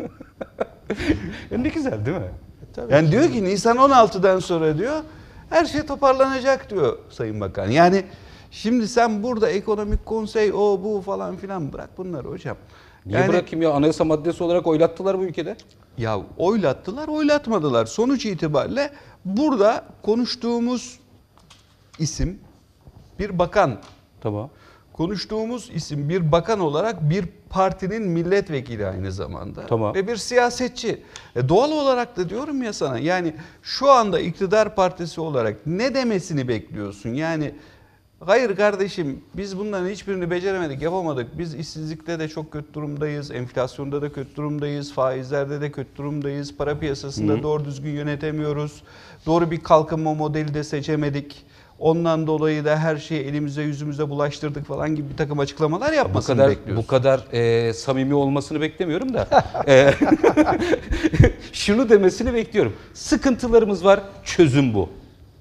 Ne güzel değil mi? Tabii yani ki. Diyor ki Nisan on altıdan sonra diyor her şey toparlanacak diyor Sayın Bakan. Yani şimdi sen burada ekonomik konsey o bu falan filan bırak bunları hocam. Niye yani, bırakayım ya? Anayasa maddesi olarak oylattılar bu ülkede. Ya oylattılar, oylatmadılar. Sonuç itibariyle burada konuştuğumuz isim bir bakan. Tamam. Konuştuğumuz isim bir bakan olarak bir partinin milletvekili aynı zamanda. Tamam. Ve bir siyasetçi. E doğal olarak da diyorum ya sana yani şu anda iktidar partisi olarak ne demesini bekliyorsun? Yani hayır kardeşim biz bunların hiçbirini beceremedik, yapamadık. Biz işsizlikte de çok kötü durumdayız, enflasyonda da kötü durumdayız, faizlerde de kötü durumdayız, para piyasasında Hı. doğru düzgün yönetemiyoruz. Doğru bir kalkınma modeli de seçemedik. Ondan dolayı da her şeyi elimize yüzümüze bulaştırdık falan gibi bir takım açıklamalar yapmasını bu kadar, bekliyoruz. Bu kadar e, samimi olmasını beklemiyorum da e, şunu demesini bekliyorum. Sıkıntılarımız var, çözüm bu.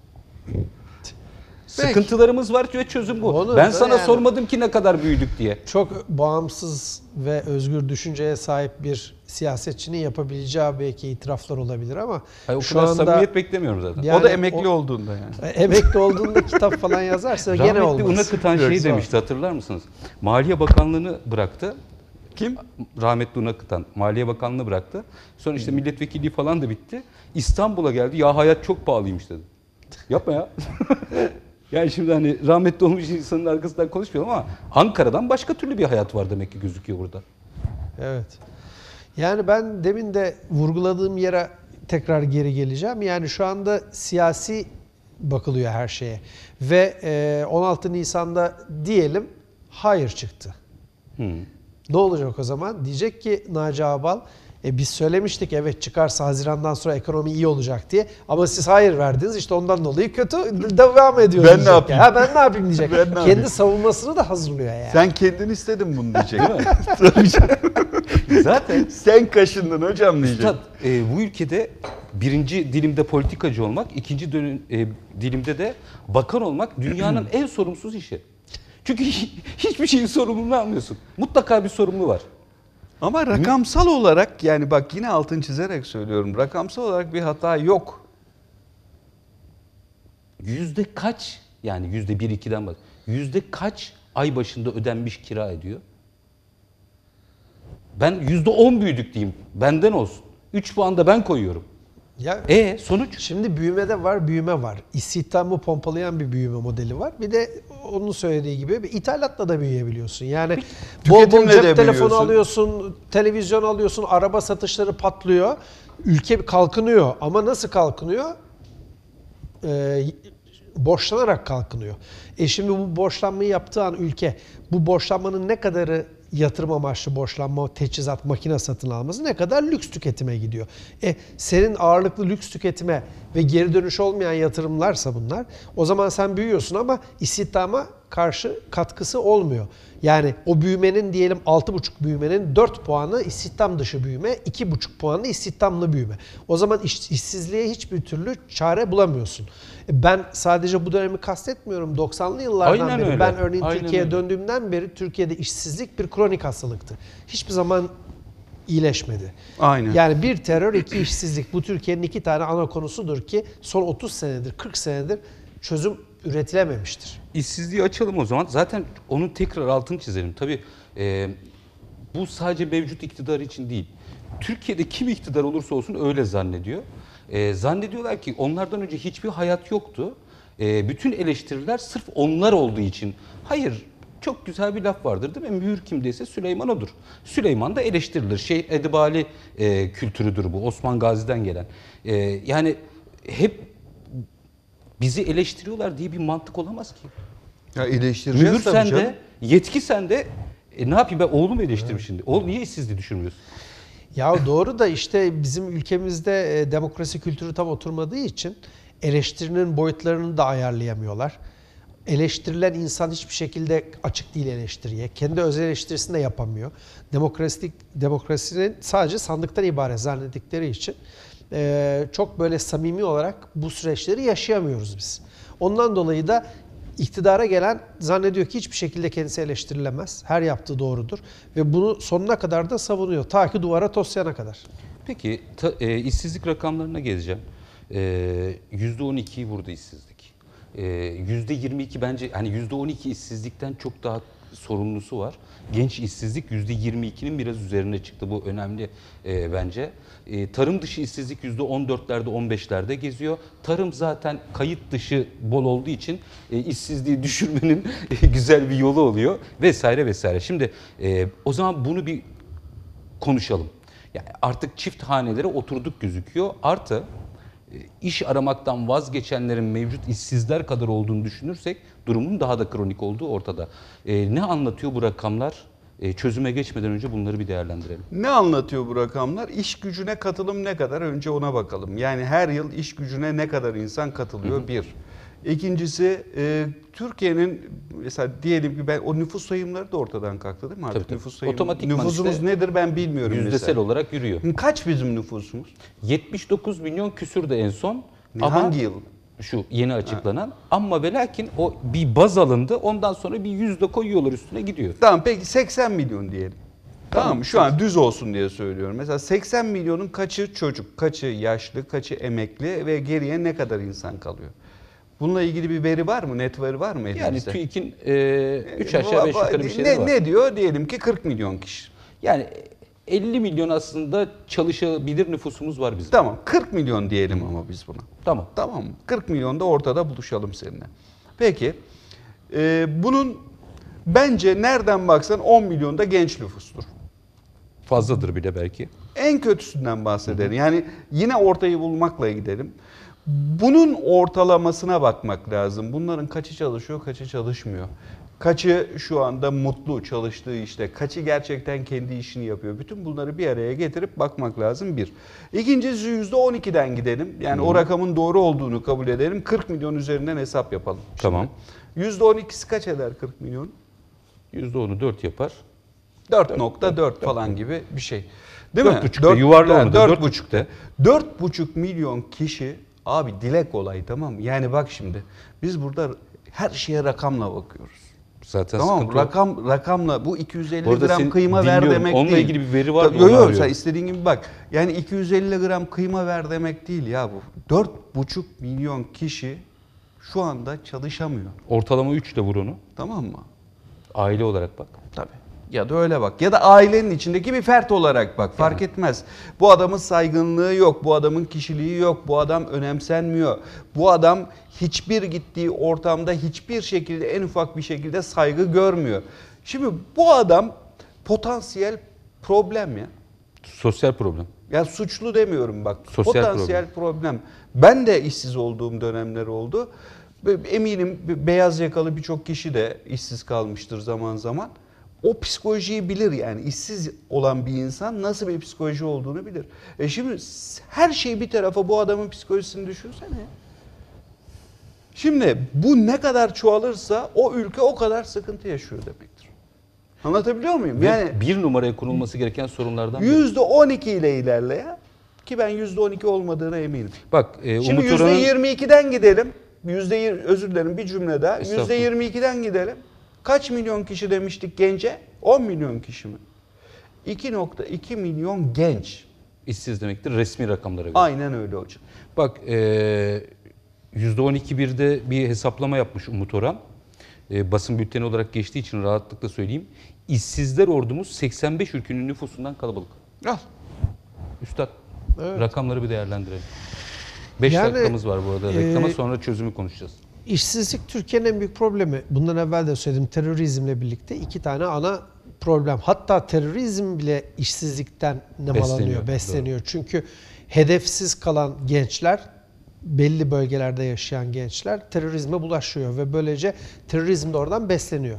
Peki. Sıkıntılarımız var ve çözüm bu. Onu ben sana yani sormadım ki ne kadar büyüdük diye. Çok bağımsız ve özgür düşünceye sahip bir siyasetçinin yapabileceği belki itiraflar olabilir ama Hayır, o şu kadar anda samimiyet beklemiyorum zaten. Yani o da emekli o, olduğunda yani. Emekli olduğunda kitap falan yazarsa gene olmaz. Rahmetli Unakıtan şey demişti, hatırlar mısınız? Maliye Bakanlığı'nı bıraktı. Kim? Rahmetli Unakıtan Maliye Bakanlığı'nı bıraktı. Sonra işte milletvekilliği falan da bitti. İstanbul'a geldi. Ya hayat çok pahalıymış dedi. Yapma ya. Yani şimdi hani rahmetli olmuş insanın arkasından konuşmuyorum ama Ankara'dan başka türlü bir hayat var demek ki gözüküyor burada. Evet. Yani ben demin de vurguladığım yere tekrar geri geleceğim. Yani şu anda siyasi bakılıyor her şeye. Ve on altı Nisan'da diyelim hayır çıktı. Hmm. Ne olacak o zaman? Diyecek ki Naci Ağbal, E biz söylemiştik evet çıkarsa Haziran'dan sonra ekonomi iyi olacak diye. Ama siz hayır verdiniz işte ondan dolayı kötü devam ediyor. Ben ne yapayım? Ha ben ne yapayım diyecek. Ben Kendi yapayım? savunmasını da hazırlıyor yani. Sen kendin istedin bunu diyecek. Değil mi? Zaten sen kaşındın hocam diyecek. Üstad, e, bu ülkede birinci dilimde politikacı olmak, ikinci dönüm, e, dilimde de bakan olmak dünyanın en sorumsuz işi. Çünkü hiçbir şeyin sorumluluğunu almıyorsun. Mutlaka bir sorumlu var. Ama rakamsal olarak yani bak yine altını çizerek söylüyorum. Rakamsal olarak bir hata yok. Yüzde kaç yani yüzde bir ikiden bak. Yüzde kaç ay başında ödenmiş kira ediyor? Ben yüzde on büyüdük diyeyim. Benden olsun. Üç puan da ben koyuyorum. Ya, e sonuç? Şimdi büyümede var, büyüme var. İstihdamı pompalayan bir büyüme modeli var. Bir de onun söylediği gibi bir ithalatla da büyüyebiliyorsun. Yani bol bol Tüketimle cep de telefonu büyüyorsun. alıyorsun, televizyon alıyorsun, araba satışları patlıyor. Ülke kalkınıyor ama nasıl kalkınıyor? Ee, borçlanarak kalkınıyor. E şimdi bu borçlanmayı yaptığı an ülke, bu borçlanmanın ne kadarı yatırım amaçlı borçlanma, teçhizat, makine satın alması, ne kadar lüks tüketime gidiyor. E senin ağırlıklı lüks tüketime ve geri dönüş olmayan yatırımlarsa bunlar, o zaman sen büyüyorsun ama istihdama karşı katkısı olmuyor. Yani o büyümenin diyelim altı buçuk büyümenin dört puanı istihdam dışı büyüme, iki buçuk puanı istihdamlı büyüme. O zaman iş, işsizliğe hiçbir türlü çare bulamıyorsun. E ben sadece bu dönemi kastetmiyorum. doksanlı yıllardan Aynen beri öyle. ben örneğin Aynen Türkiye'ye öyle. döndüğümden beri Türkiye'de işsizlik bir kronik hastalıktı. Hiçbir zaman iyileşmedi. Aynen. Yani bir terör, iki işsizlik. Bu Türkiye'nin iki tane ana konusudur ki son otuz senedir, kırk senedir çözüm üretilememiştir. İşsizliği açalım o zaman. Zaten onun tekrar altını çizelim. Tabii e, bu sadece mevcut iktidar için değil. Türkiye'de kim iktidar olursa olsun öyle zannediyor. E, zannediyorlar ki onlardan önce hiçbir hayat yoktu. E, bütün eleştiriler sırf onlar olduğu için. Hayır, çok güzel bir laf vardır değil mi? Mühür kimdeyse Süleyman odur. Süleyman da eleştirilir. Şey edibali e, kültürüdür bu. Osman Gazi'den gelen. E, yani hep bizi eleştiriyorlar diye bir mantık olamaz ki. Ya eleştireceğiz Mühür tabii sende, canım. yetki sende. E ne yapayım ben oğlumu eleştireyim şimdi? Oğlum niye işsizliği düşürmüyorsun? Ya doğru da işte bizim ülkemizde e, demokrasi kültürü tam oturmadığı için eleştirinin boyutlarını da ayarlayamıyorlar. Eleştirilen insan hiçbir şekilde açık değil eleştiriye. Kendi öz eleştirisini de yapamıyor. Demokratik demokrasinin sadece sandıktan ibaret zannettikleri için e, çok böyle samimi olarak bu süreçleri yaşayamıyoruz biz. Ondan dolayı da iktidara gelen zannediyor ki hiçbir şekilde kendisi eleştirilemez. Her yaptığı doğrudur. Ve bunu sonuna kadar da savunuyor. Ta ki duvara tosyana kadar. Peki ta, e, işsizlik rakamlarına geleceğim. E, yüzde on ikiyi vurdu işsizlik. E, yüzde yirmi iki bence hani yüzde on iki işsizlikten çok daha sorumlusu var. Genç işsizlik yüzde yirmi ikinin biraz üzerine çıktı. Bu önemli e, bence. E, tarım dışı işsizlik yüzde on dörtlerde on beşlerde geziyor. Tarım zaten kayıt dışı bol olduğu için e, işsizliği düşürmenin güzel bir yolu oluyor vesaire vesaire. Şimdi e, o zaman bunu bir konuşalım. Yani artık çift hanelere oturduk gözüküyor. Artı e, iş aramaktan vazgeçenlerin mevcut işsizler kadar olduğunu düşünürsek durumun daha da kronik olduğu ortada. E, ne anlatıyor bu rakamlar? E, çözüme geçmeden önce bunları bir değerlendirelim. Ne anlatıyor bu rakamlar? İş gücüne katılım ne kadar? Önce ona bakalım. Yani her yıl iş gücüne ne kadar insan katılıyor? Hı hı. Bir. İkincisi e, Türkiye'nin mesela diyelim ki ben o nüfus sayımları da ortadan kalktı değil mi artık? Tabii, tabii. Nüfus sayımı, Otomatikman nüfusumuz işte nedir ben bilmiyorum yüzdesel mesela. olarak yürüyor. Kaç bizim nüfusumuz? yetmiş dokuz milyon küsür de en son. Ne, Ama hangi yıl? şu yeni açıklanan. Ha. Ama ve lakin o bir baz alındı. Ondan sonra bir yüzde koyuyorlar üstüne gidiyor. Tamam peki seksen milyon diyelim. Tamam, Tamam mı? Şu an düz olsun diye söylüyorum. Mesela seksen milyonun kaçı çocuk, kaçı yaşlı, kaçı emekli ve geriye ne kadar insan kalıyor? Bununla ilgili bir veri var mı? Net veri var mı elimizde? Yani TÜİK'in üç aşağı beş yukarı bir şeyleri ne, var. ne diyor? Diyelim ki kırk milyon kişi. Yani elli milyon aslında çalışabilir nüfusumuz var bizim. Tamam kırk milyon diyelim ama biz buna. Tamam. Tamam mı? kırk milyonda ortada buluşalım seninle. Peki e, bunun bence nereden baksan on milyonda genç nüfustur. Fazladır bile belki. En kötüsünden bahsedelim. Yani yine ortayı bulmakla gidelim. Bunun ortalamasına bakmak lazım. Bunların kaçı çalışıyor, kaçı çalışmıyor. Kaçı şu anda mutlu çalıştığı işte, kaçı gerçekten kendi işini yapıyor. Bütün bunları bir araya getirip bakmak lazım bir. İkincisi yüzde on ikiden gidelim. Yani Hı. o rakamın doğru olduğunu kabul edelim. kırk milyon üzerinden hesap yapalım. Şimdi. Tamam. yüzde on ikisi kaç eder kırk milyon? yüzde onu dört yapar. dört nokta dört falan gibi bir şey. Değil mi? dört buçukta yuvarlandı. dört buçukta. dört buçuk milyon kişi abi dile kolay tamam mı? Yani bak şimdi biz burada her şeye rakamla bakıyoruz. Zaten tamam sıkıntı rakam rakamla bu iki yüz elli Orada gram kıyma ver dinliyorum. demek Onunla değil. ilgili bir veri var mı? Yok Onu yok arıyorum. sen istediğin gibi bak. Yani iki yüz elli gram kıyma ver demek değil ya bu. dört buçuk milyon kişi şu anda çalışamıyor. Ortalama üç ile vur onu. Tamam mı? Aile olarak bak. Tabii. Ya da öyle bak. Ya da ailenin içindeki bir fert olarak bak. Fark etmez. Bu adamın saygınlığı yok. Bu adamın kişiliği yok. Bu adam önemsenmiyor. Bu adam hiçbir gittiği ortamda hiçbir şekilde en ufak bir şekilde saygı görmüyor. Şimdi bu adam potansiyel problem ya. Sosyal problem. Ya suçlu demiyorum bak. Sosyal Potansiyel problem. Ben de işsiz olduğum dönemler oldu. Eminim beyaz yakalı birçok kişi de işsiz kalmıştır zaman zaman. O psikolojiyi bilir yani. İşsiz olan bir insan nasıl bir psikoloji olduğunu bilir. E şimdi her şey bir tarafa, bu adamın psikolojisini düşünsene. Şimdi bu ne kadar çoğalırsa o ülke o kadar sıkıntı yaşıyor demektir. Anlatabiliyor muyum? Ve Yani bir numaraya konulması gereken sorunlardan biri. yüzde on iki ile ilerleyen, ki ben yüzde on iki olmadığına eminim. Bak e, Şimdi Umut yüzde Orhan'ın yirmi ikiden gidelim. Yüzde özür dilerim bir cümle daha. Yüzde Estağfurullah. yirmi ikiden gidelim. Kaç milyon kişi demiştik gence? on milyon kişi mi? iki nokta iki milyon genç. işsiz demektir resmi rakamlara göre. Aynen öyle hocam. Bak e, yüzde on iki birde bir hesaplama yapmış Umut Orhan. E, basın bülteni olarak geçtiği için rahatlıkla söyleyeyim. İşsizler ordumuz seksen beş ülkenin nüfusundan kalabalık. Al. Üstad Evet. rakamları bir değerlendirelim. beş Yani, dakikamız var bu arada. Reklama e, sonra çözümü konuşacağız. İşsizlik Türkiye'nin en büyük problemi. Bundan evvel de söyledim, terörizmle birlikte iki tane ana problem. Hatta terörizm bile işsizlikten nemalanıyor, Besleniyor, besleniyor. Çünkü hedefsiz kalan gençler, belli bölgelerde yaşayan gençler terörizme bulaşıyor ve böylece terörizm de oradan besleniyor.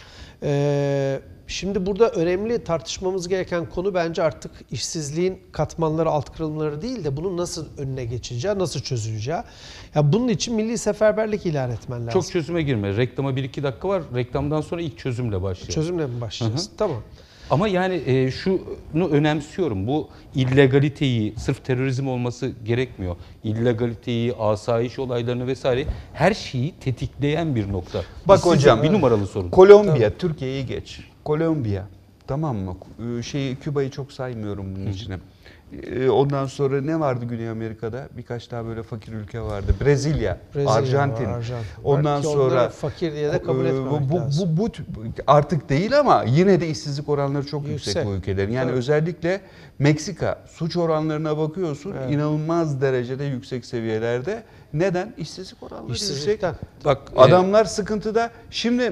Ee, şimdi burada önemli tartışmamız gereken konu bence artık işsizliğin katmanları, alt kırılımları değil de bunun nasıl önüne geçileceği, nasıl çözüleceği. Ya bunun için milli seferberlik ilan etmen lazım. Çok çözüme girme. Reklama bir iki dakika var. Reklamdan sonra ilk çözümle başlayalım. Çözümle mi başlayacağız? Tamam. Ama yani e, şunu önemsiyorum. Bu illegaliteyi, sırf terörizm olması gerekmiyor. İllegaliteyi, asayiş olaylarını vesaire her şeyi tetikleyen bir nokta. Bak İşsizlik hocam, bir numaralı sorun. Kolombiya, Türkiye'yi geç. Kolombiya, tamam mı? Ee, Şeyi, Küba'yı çok saymıyorum bunun içine. Ee, Ondan sonra ne vardı Güney Amerika'da? Birkaç daha böyle fakir ülke vardı. Brezilya, Brezilya var, Arjantin. Arjantin. Ondan Belki sonra onları fakir diye de kabul e, etmemek bu, lazım. bu, bu, bu artık değil ama yine de işsizlik oranları çok yüksek, Yüksek. bu ülkelerin. Yani Tabii. özellikle Meksika suç oranlarına bakıyorsun, Evet. inanılmaz derecede yüksek seviyelerde. Neden? İşsizlik oranları yüksek. İşsizlikten. Bak e, Adamlar sıkıntıda. Şimdi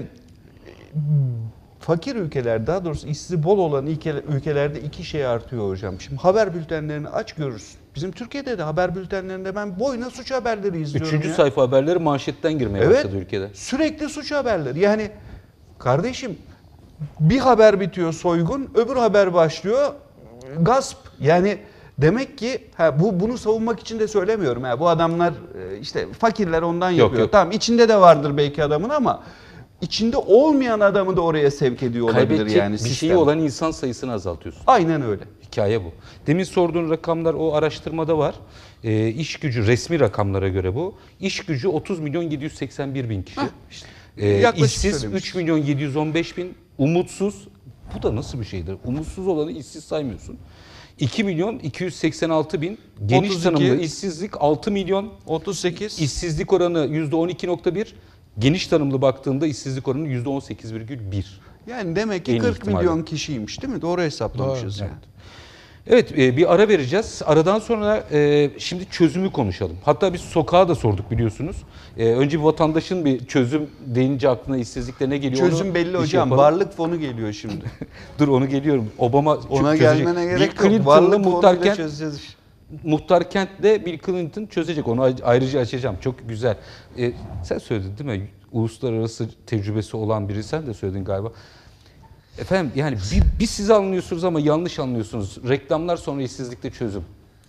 fakir ülkeler, daha doğrusu işsiz bol olan ülke- ülkelerde iki şey artıyor hocam. Şimdi haber bültenlerini aç görürsün. Bizim Türkiye'de de haber bültenlerinde ben boyuna suç haberleri izliyorum üçüncü ya. sayfa haberleri manşetten girmeye Evet. başladı ülkede. Sürekli suç haberleri. Yani kardeşim bir haber bitiyor soygun, öbür haber başlıyor gasp. Yani demek ki ha, bu bunu savunmak için de söylemiyorum. Ha, bu adamlar e, işte fakirler ondan Yok, yapıyor. yok. Tamam içinde de vardır belki adamın ama içinde olmayan adamı da oraya sevk ediyor olabilir Kaybedecek yani bir sistem. şeyi olan insan sayısını azaltıyorsun. Aynen öyle. Hikaye bu. Demin sorduğun rakamlar o araştırmada var. E, iş gücü resmi rakamlara göre bu. İş gücü otuz milyon yedi yüz seksen bir bin kişi. işte. E, Yaklaşık işsiz söylemişiz. üç milyon yedi yüz on beş bin. Umutsuz. Bu da nasıl bir şeydir? Umutsuz olanı işsiz saymıyorsun. iki milyon iki yüz seksen altı bin. Geniş otuz iki. tanımlı işsizlik altı milyon. otuz sekiz. İşsizlik oranı yüzde on iki nokta bir. Geniş tanımlı baktığında işsizlik oranı yüzde on sekiz virgül bir. Yani demek ki En kırk ihtimalle. milyon kişiymiş değil mi? Doğru hesaplamışız Doğru, yani. Evet, e, bir ara vereceğiz. Aradan sonra e, şimdi çözümü konuşalım. Hatta biz sokağa da sorduk biliyorsunuz. E, önce bir vatandaşın bir çözüm deyince aklına işsizlikle ne geliyor? Çözüm onu belli bir şey hocam. yapalım. Varlık fonu geliyor şimdi. Dur onu geliyorum. Obama Ona çözecek. gelmene Bill gerek yok. Clinton'la Varlık muhtar fonuyla kent, çözeceğiz işte. muhtar kentle Bill Clinton çözecek. Onu ayrıca açacağım. Çok güzel. E, sen söyledin değil mi? Uluslararası tecrübesi olan biri, sen de söyledin galiba. Efendim yani bir, bir siz anlıyorsunuz ama yanlış anlıyorsunuz. Reklamlar sonra işsizlikte çözüm.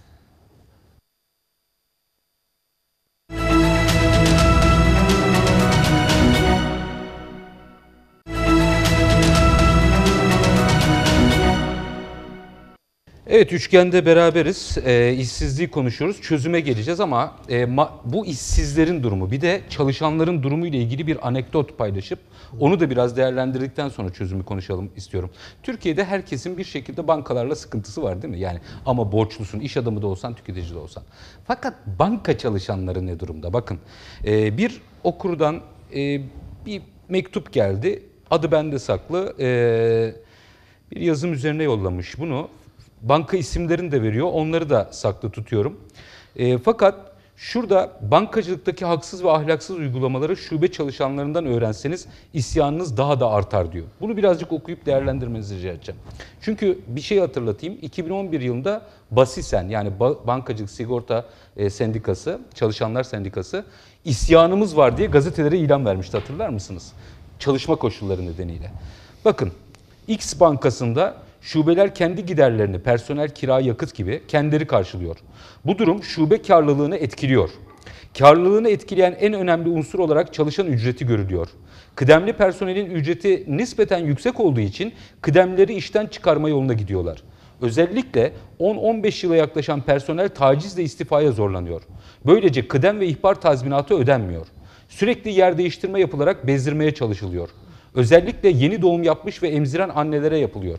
Evet, üçgende beraberiz. E, işsizliği konuşuyoruz. Çözüme geleceğiz ama e, ma- bu işsizlerin durumu, bir de çalışanların durumu ile ilgili bir anekdot paylaşıp onu da biraz değerlendirdikten sonra çözümü konuşalım istiyorum. Türkiye'de herkesin bir şekilde bankalarla sıkıntısı var değil mi? Yani ama borçlusun, iş adamı da olsan, tüketici de olsan. Fakat banka çalışanları ne durumda? Bakın, e, bir okurdan e, bir mektup geldi. Adı bende saklı. E, bir yazım üzerine yollamış bunu. Banka isimlerini de veriyor. Onları da saklı tutuyorum. E, fakat şurada bankacılıktaki haksız ve ahlaksız uygulamaları şube çalışanlarından öğrenseniz isyanınız daha da artar diyor. Bunu birazcık okuyup değerlendirmenizi rica edeceğim. Çünkü bir şey hatırlatayım. iki bin on bir yılında BASİSEN yani Bankacılık Sigorta Sendikası, Çalışanlar Sendikası isyanımız var diye gazetelere ilan vermişti, hatırlar mısınız? Çalışma koşulları nedeniyle. Bakın X bankasında şubeler kendi giderlerini, personel, kira, yakıt gibi kendileri karşılıyor. Bu durum şube karlılığını etkiliyor. Karlılığını etkileyen en önemli unsur olarak çalışan ücreti görülüyor. Kıdemli personelin ücreti nispeten yüksek olduğu için kıdemlileri işten çıkarma yoluna gidiyorlar. Özellikle on on beş yıla yaklaşan personel tacizle istifaya zorlanıyor. Böylece kıdem ve ihbar tazminatı ödenmiyor. Sürekli yer değiştirme yapılarak bezdirmeye çalışılıyor. Özellikle yeni doğum yapmış ve emziren annelere yapılıyor.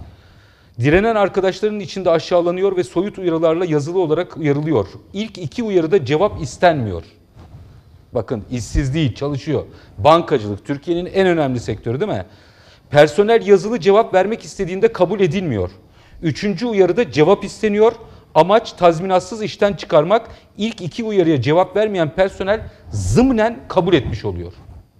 Direnen arkadaşlarının içinde aşağılanıyor ve soyut uyarılarla yazılı olarak uyarılıyor. İlk iki uyarıda cevap istenmiyor. Bakın işsiz değil, çalışıyor. Bankacılık Türkiye'nin en önemli sektörü değil mi? Personel yazılı cevap vermek istediğinde kabul edilmiyor. Üçüncü uyarıda cevap isteniyor. Amaç tazminatsız işten çıkarmak. İlk iki uyarıya cevap vermeyen personel zımnen kabul etmiş oluyor.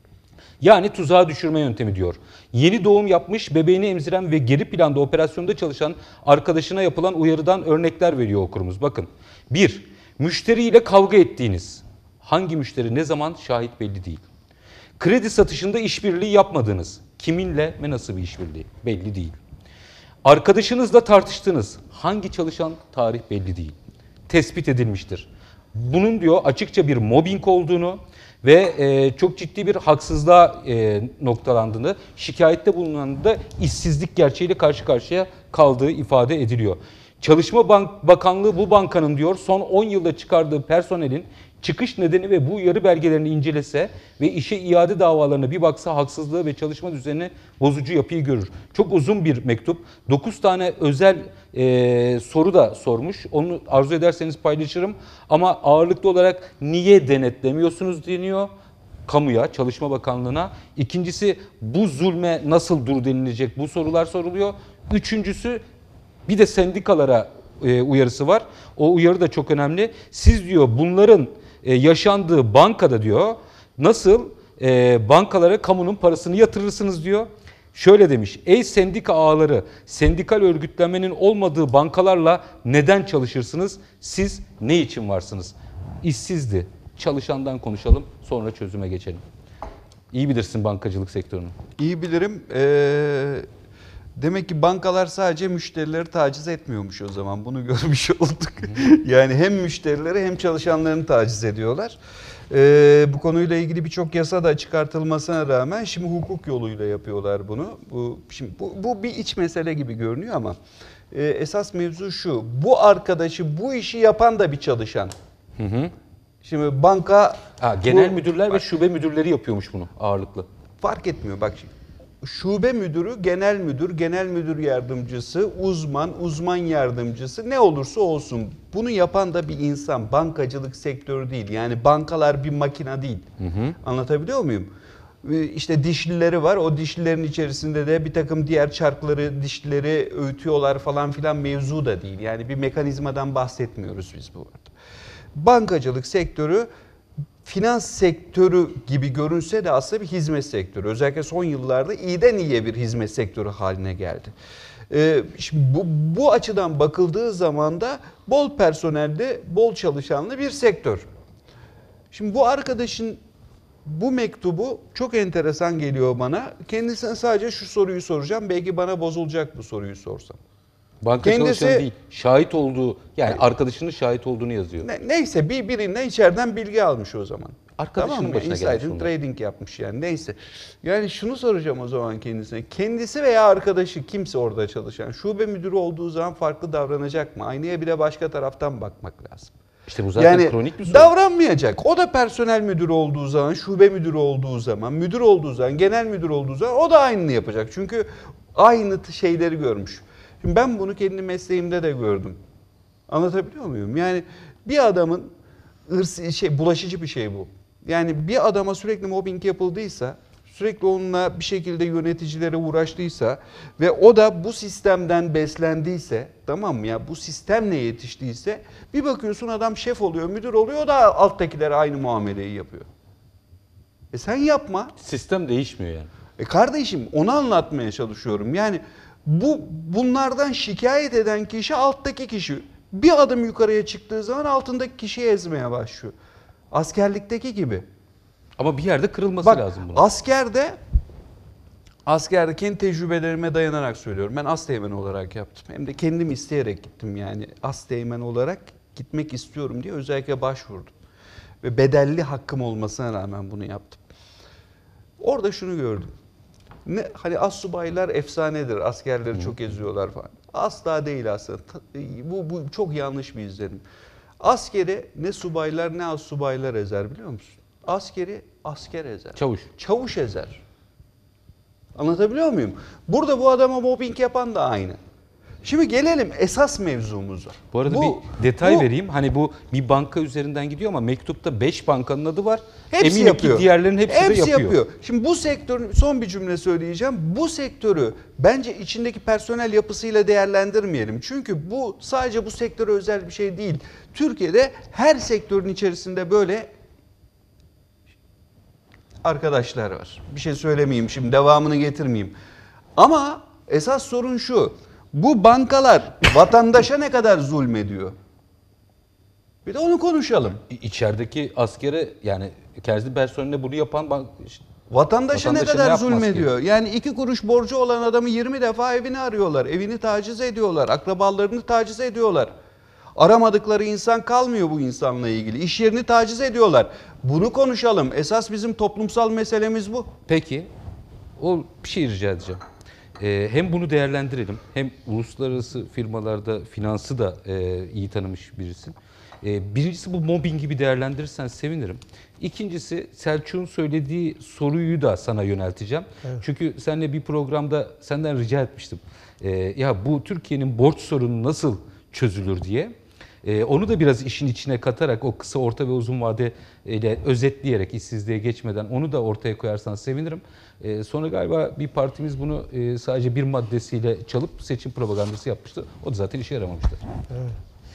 Yani tuzağa düşürme yöntemi diyor. Yeni doğum yapmış, bebeğini emziren ve geri planda operasyonda çalışan arkadaşına yapılan uyarıdan örnekler veriyor okurumuz. Bakın. bir. Müşteriyle kavga ettiğiniz. Hangi müşteri, ne zaman, şahit belli değil. Kredi satışında işbirliği yapmadığınız. Kiminle ve nasıl bir işbirliği belli değil. Arkadaşınızla tartıştınız. Hangi çalışan, tarih belli değil. Tespit edilmiştir. Bunun diyor açıkça bir mobbing olduğunu ve e, çok ciddi bir haksızlığa e, noktalandığını, şikayette bulunanında işsizlik gerçeğiyle karşı karşıya kaldığı ifade ediliyor. Çalışma Bank Bakanlığı bu bankanın diyor son on yılda çıkardığı personelin çıkış nedeni ve bu uyarı belgelerini incelese ve işe iade davalarına bir baksa haksızlığı ve çalışma düzenini bozucu yapıyı görür. Çok uzun bir mektup. dokuz tane özel e, soru da sormuş. Onu arzu ederseniz paylaşırım. Ama ağırlıklı olarak niye denetlemiyorsunuz deniyor kamuya, Çalışma Bakanlığı'na. İkincisi bu zulme nasıl dur denilecek, bu sorular soruluyor. Üçüncüsü bir de sendikalara e, uyarısı var. O uyarı da çok önemli. Siz diyor bunların e, yaşandığı bankada diyor nasıl e, bankalara kamunun parasını yatırırsınız diyor. Şöyle demiş: ey sendika ağaları, sendikal örgütlenmenin olmadığı bankalarla neden çalışırsınız? Siz ne için varsınız? İşsizdi. Çalışandan konuşalım, sonra çözüme geçelim. İyi bilirsin bankacılık sektörünü. İyi bilirim. Ee, demek ki bankalar sadece müşterileri taciz etmiyormuş o zaman. Bunu görmüş olduk. Yani hem müşterileri hem çalışanlarını taciz ediyorlar. Ee, bu konuyla ilgili birçok yasa da çıkartılmasına rağmen şimdi hukuk yoluyla yapıyorlar bunu. Bu, şimdi bu, bu bir iç mesele gibi görünüyor ama e, esas mevzu şu: bu arkadaşı, bu işi yapan da bir çalışan. Hı hı. Şimdi banka... Ha, genel bu, müdürler bak, ve şube müdürleri yapıyormuş bunu ağırlıklı. fark etmiyor bak şimdi. Şube müdürü, genel müdür, genel müdür yardımcısı, uzman, uzman yardımcısı, ne olursa olsun bunu yapan da bir insan. Bankacılık sektörü değil. Yani bankalar bir makina değil. Hı hı. Anlatabiliyor muyum? İşte dişlileri var. O dişlilerin içerisinde de bir takım diğer çarkları, dişlileri öğütüyorlar falan filan, mevzu da değil. Yani bir mekanizmadan bahsetmiyoruz biz bu arada. Bankacılık sektörü finans sektörü gibi görünse de aslında bir hizmet sektörü. Özellikle son yıllarda iyiden iyiye bir hizmet sektörü haline geldi. Ee, şimdi bu, bu açıdan bakıldığı zaman da bol personelli, bol çalışanlı bir sektör. Şimdi bu arkadaşın bu mektubu çok enteresan geliyor bana. Kendisine sadece şu soruyu soracağım. Belki bana bozulacak bu soruyu sorsam. Banka Kendisi, çalışanı değil, şahit olduğu, yani arkadaşının şahit olduğunu yazıyor. Ne, neyse bir birinden içeriden bilgi almış o zaman. Arkadaşının tamam mı? başına Insider gelmiş trading yapmış yani, neyse. Yani şunu soracağım o zaman kendisine. Kendisi veya arkadaşı, kimse orada çalışan, şube müdürü olduğu zaman farklı davranacak mı? Aynaya bir de başka taraftan bakmak lazım. İşte bu zaten yani kronik bir sorun. Davranmayacak. O da personel müdürü olduğu zaman, şube müdürü olduğu zaman, müdür olduğu zaman, genel müdür olduğu zaman o da aynını yapacak. Çünkü aynı şeyleri görmüş. Şimdi ben bunu kendi mesleğimde de gördüm. Anlatabiliyor muyum? Yani bir adamın hırsı, şey, bulaşıcı bir şey bu. Yani bir adama sürekli mobbing yapıldıysa, sürekli onunla bir şekilde yöneticilere uğraştıysa ve o da bu sistemden beslendiyse, tamam mı ya, bu sistemle yetiştiyse, bir bakıyorsun adam şef oluyor, müdür oluyor, o da alttakilere aynı muameleyi yapıyor. E sen yapma. Sistem değişmiyor yani. E kardeşim, onu anlatmaya çalışıyorum. Yani bu bunlardan şikayet eden kişi alttaki kişi. Bir adım yukarıya çıktığı zaman altındaki kişiyi ezmeye başlıyor. Askerlikteki gibi. Ama bir yerde kırılması Bak, lazım bunun. askerde askerde kendi tecrübelerime dayanarak söylüyorum. Ben asteğmen olarak yaptım. Hem de kendim isteyerek gittim yani. Asteğmen olarak gitmek istiyorum diye özellikle başvurdum. Ve bedelli hakkım olmasına rağmen bunu yaptım. Orada şunu gördüm. Ne, hani astsubaylar efsanedir, askerleri çok eziyorlar falan. Asla değil aslında. Bu, bu çok yanlış bir izlenim. Askeri ne subaylar ne astsubaylar ezer biliyor musun? Askeri asker ezer. Çavuş. Çavuş ezer. Anlatabiliyor muyum? Burada bu adama mobbing yapan da aynı. Şimdi gelelim esas mevzumuza. Bu arada Bu- bir detay bu- vereyim. Hani bu bir banka üzerinden gidiyor ama mektupta beş bankanın adı var. Hepsi Eminim yapıyor. ki diğerlerinin hepsi, de yapıyor. Şimdi bu sektörün, son bir cümle söyleyeceğim. Bu sektörü bence içindeki personel yapısıyla değerlendirmeyelim. Çünkü bu sadece bu sektöre özel bir şey değil. Türkiye'de her sektörün içerisinde böyle arkadaşlar var. Bir şey söylemeyeyim şimdi, devamını getirmeyeyim. Ama esas sorun şu. Bu bankalar vatandaşa ne kadar zulmediyor? Bir de onu konuşalım. İ- İçerideki askere yani kendi personeline bunu yapan bank... Vatandaşa, ne Vatandaşa ne kadar yapmaz zulmediyor? Yani iki kuruş borcu olan adamı yirmi defa evini arıyorlar. Evini taciz ediyorlar. Akrabalarını taciz ediyorlar. Aramadıkları insan kalmıyor bu insanla ilgili. İş yerini taciz ediyorlar. Bunu konuşalım. Esas bizim toplumsal meselemiz bu. Peki, o bir şey rica edeceğim. Ee, hem bunu değerlendirelim, hem uluslararası firmalarda finansı da e, iyi tanımış birisin. Ee, birincisi bu mobbing gibi değerlendirirsen sevinirim. İkincisi Selçuk'un söylediği soruyu da sana yönelteceğim. Evet. Çünkü seninle bir programda senden rica etmiştim. Ee, ya bu Türkiye'nin borç sorunu nasıl çözülür diye. Ee, onu da biraz işin içine katarak o kısa, orta ve uzun vadeyle özetleyerek işsizliğe geçmeden onu da ortaya koyarsan sevinirim. Ee, sonra galiba bir partimiz bunu e, sadece bir maddesiyle çalıp seçim propagandası yapmıştı. O da zaten işe yaramamıştı. Evet.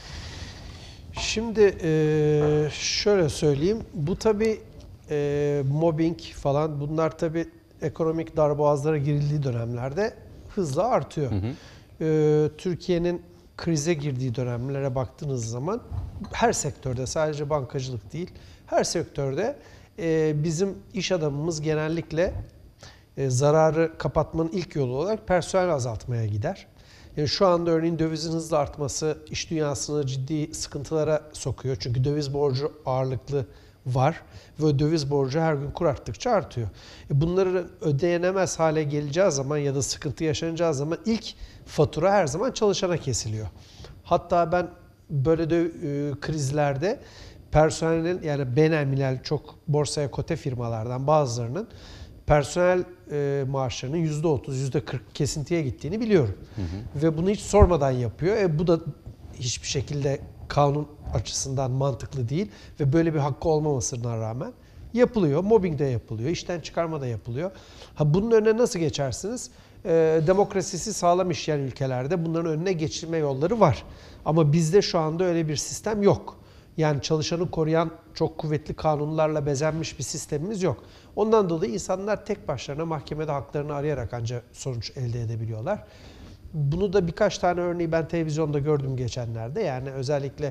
Şimdi e, şöyle söyleyeyim. Bu tabii e, mobbing falan, bunlar tabii ekonomik darboğazlara girildiği dönemlerde hızla artıyor. Hı hı. E, Türkiye'nin krize girdiği dönemlere baktığınız zaman her sektörde, sadece bankacılık değil, her sektörde e, bizim iş adamımız genellikle e, zararı kapatmanın ilk yolu olarak personel azaltmaya gider. Yani şu anda örneğin dövizin hızla artması iş dünyasını ciddi sıkıntılara sokuyor. Çünkü döviz borcu ağırlıklı var ve döviz borcu her gün kur arttıkça artıyor. E bunları ödeyenemez hale geleceği zaman ya da sıkıntı yaşanacağı zaman ilk fatura her zaman çalışana kesiliyor. Hatta ben böyle de e, krizlerde personelin, yani beynelmilel çok borsaya kote firmalardan bazılarının personel e, maaşlarının yüzde otuz, yüzde kırk kesintiye gittiğini biliyorum. Hı hı. Ve bunu hiç sormadan yapıyor. E, bu da hiçbir şekilde kanun açısından mantıklı değil ve böyle bir hakkı olmamasına rağmen yapılıyor. Mobbing de yapılıyor, işten çıkarma da yapılıyor. Ha, bunun önüne nasıl geçersiniz? E, demokrasisi sağlam işleyen ülkelerde bunların önüne geçirme yolları var. Ama bizde şu anda öyle bir sistem yok. Yani çalışanı koruyan çok kuvvetli kanunlarla bezenmiş bir sistemimiz yok. Ondan dolayı insanlar tek başlarına mahkemede haklarını arayarak ancak sonuç elde edebiliyorlar. Bunu da birkaç tane örneği ben televizyonda gördüm geçenlerde. Yani özellikle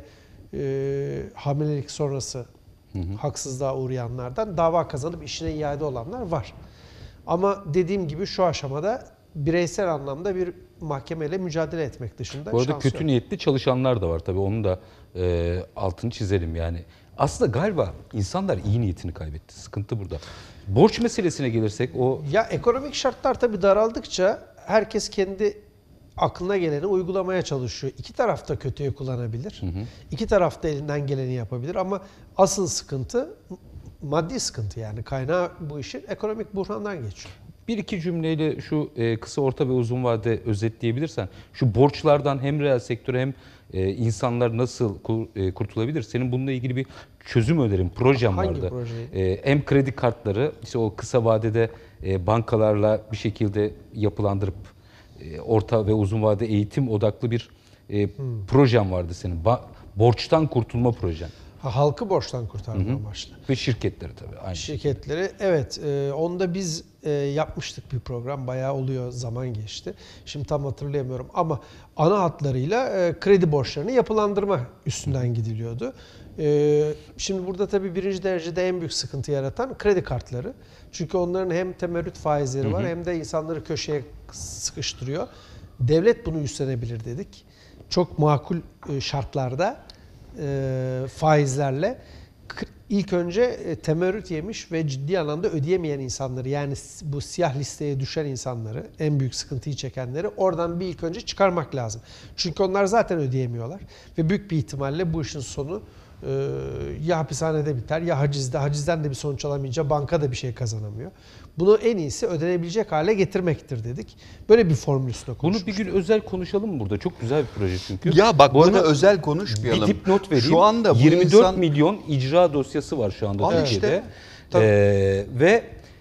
e, hamilelik sonrası hı hı. haksızlığa uğrayanlardan dava kazanıp işine iade olanlar var. Ama dediğim gibi şu aşamada bireysel anlamda bir mahkemeyle mücadele etmek dışında Bu arada şans kötü yok. niyetli çalışanlar da var tabii, onun da e, altını çizelim yani. Aslında galiba insanlar iyi niyetini kaybetti. Sıkıntı burada. Borç meselesine gelirsek o... Ya ekonomik şartlar tabii daraldıkça herkes kendi aklına geleni uygulamaya çalışıyor. İki taraf da kötüye kullanabilir. Hı hı. İki taraf da elinden geleni yapabilir ama asıl sıkıntı maddi sıkıntı, yani kaynağı bu işin ekonomik buhrandan geçiyor. Bir iki cümleyle şu e, kısa, orta ve uzun vade özetleyebilirsen, şu borçlardan hem reel sektöre hem e, insanlar nasıl kur, e, kurtulabilir? Senin bununla ilgili bir çözüm önerin, projem Hangi vardı. projeyi? E, hem kredi kartları, işte o kısa vadede e, bankalarla bir şekilde yapılandırıp e, orta ve uzun vade eğitim odaklı bir e, Hmm. projem vardı senin. Ba- borçtan kurtulma projen. Ha, halkı borçtan kurtarma amaçlı. Ve şirketleri tabii aynı. Şirketleri, evet, e, onda biz e, yapmıştık bir program, bayağı oluyor, zaman geçti. Şimdi tam hatırlayamıyorum ama ana hatlarıyla e, kredi borçlarını yapılandırma üstünden gidiliyordu. E, şimdi burada tabii birinci derecede en büyük sıkıntı yaratan kredi kartları. Çünkü onların hem temerrüt faizleri var hem de insanları köşeye sıkıştırıyor. Devlet bunu üstlenebilir dedik. Çok makul e, şartlarda e, faizlerle k- ilk önce e, temerrüt yemiş ve ciddi anlamda ödeyemeyen insanları, yani s- bu siyah listeye düşen insanları, en büyük sıkıntıyı çekenleri oradan bir ilk önce çıkarmak lazım. Çünkü onlar zaten ödeyemiyorlar ve büyük bir ihtimalle bu işin sonu e, ya hapishanede biter ya hacizde. Hacizden de bir sonuç alamayınca banka da bir şey kazanamıyor. Bunu en iyisi ödenebilecek hale getirmektir dedik. Böyle bir formül üstüne Bunu konuşmuştuk. bir gün özel konuşalım mı burada? Çok güzel bir proje çünkü. Ya bak Bu bunu arada özel konuşmayalım. bir dipnot vereyim. Şu anda bu yirmi dört insan... milyon icra dosyası var şu anda Al Türkiye'de. işte. Tabii. Ee, ve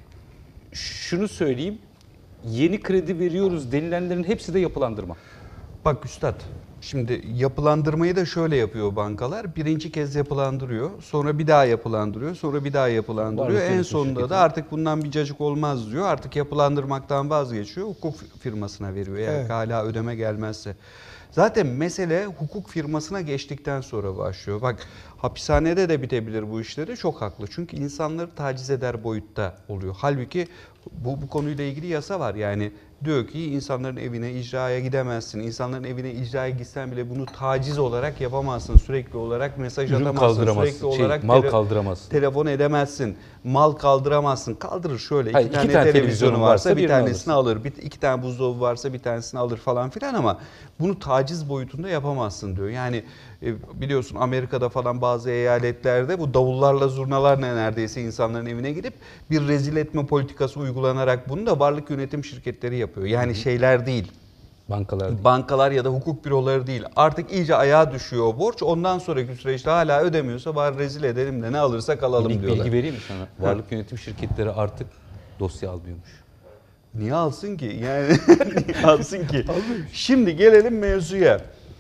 şunu söyleyeyim. Yeni kredi veriyoruz denilenlerin hepsi de yapılandırma. Bak üstad, şimdi yapılandırmayı da şöyle yapıyor bankalar. Birinci kez yapılandırıyor, sonra bir daha yapılandırıyor, sonra bir daha yapılandırıyor. Varlık En yönetim sonunda şirketi. da artık bundan bir cacık olmaz diyor. Artık yapılandırmaktan vazgeçiyor, hukuk firmasına veriyor eğer Evet. hala ödeme gelmezse. Zaten mesele hukuk firmasına geçtikten sonra başlıyor. Bak hapishanede de bitebilir bu işleri, çok haklı. Çünkü insanları taciz eder boyutta oluyor. Halbuki bu, bu konuyla ilgili yasa var. Yani diyor ki insanların evine icraya gidemezsin. İnsanların evine icraya gitsen bile bunu taciz olarak yapamazsın. Sürekli olarak mesaj Ürün atamazsın. kaldıramazsın. Sürekli Şey, olarak mal tele- kaldıramazsın. telefon edemezsin. Mal kaldıramazsın. Kaldırır şöyle. Hayır, iki iki tane, tane televizyonu televizyonun varsa, varsa bir birini tanesini alır. Bir, iki tane buzdolabı varsa bir tanesini alır falan filan ama bunu taciz boyutunda yapamazsın diyor. Yani e, biliyorsun Amerika'da falan bazı eyaletlerde bu davullarla zurnalarla neredeyse insanların evine gidip bir rezil etme politikası uygulanarak bunu da varlık yönetim şirketleri yapıyor. Yani şeyler değil. Bankalar değil. Bankalar ya da hukuk büroları değil. Artık iyice ayağa düşüyor o borç. Ondan sonraki süreçte hala ödemiyorsa bari rezil edelim de ne alırsak alalım Minik diyorlar. bilgi vereyim mi sana? Varlık yönetim şirketleri artık dosya almıyormuş. Niye alsın ki? Yani niye alsın ki? Şimdi gelelim mevzuya.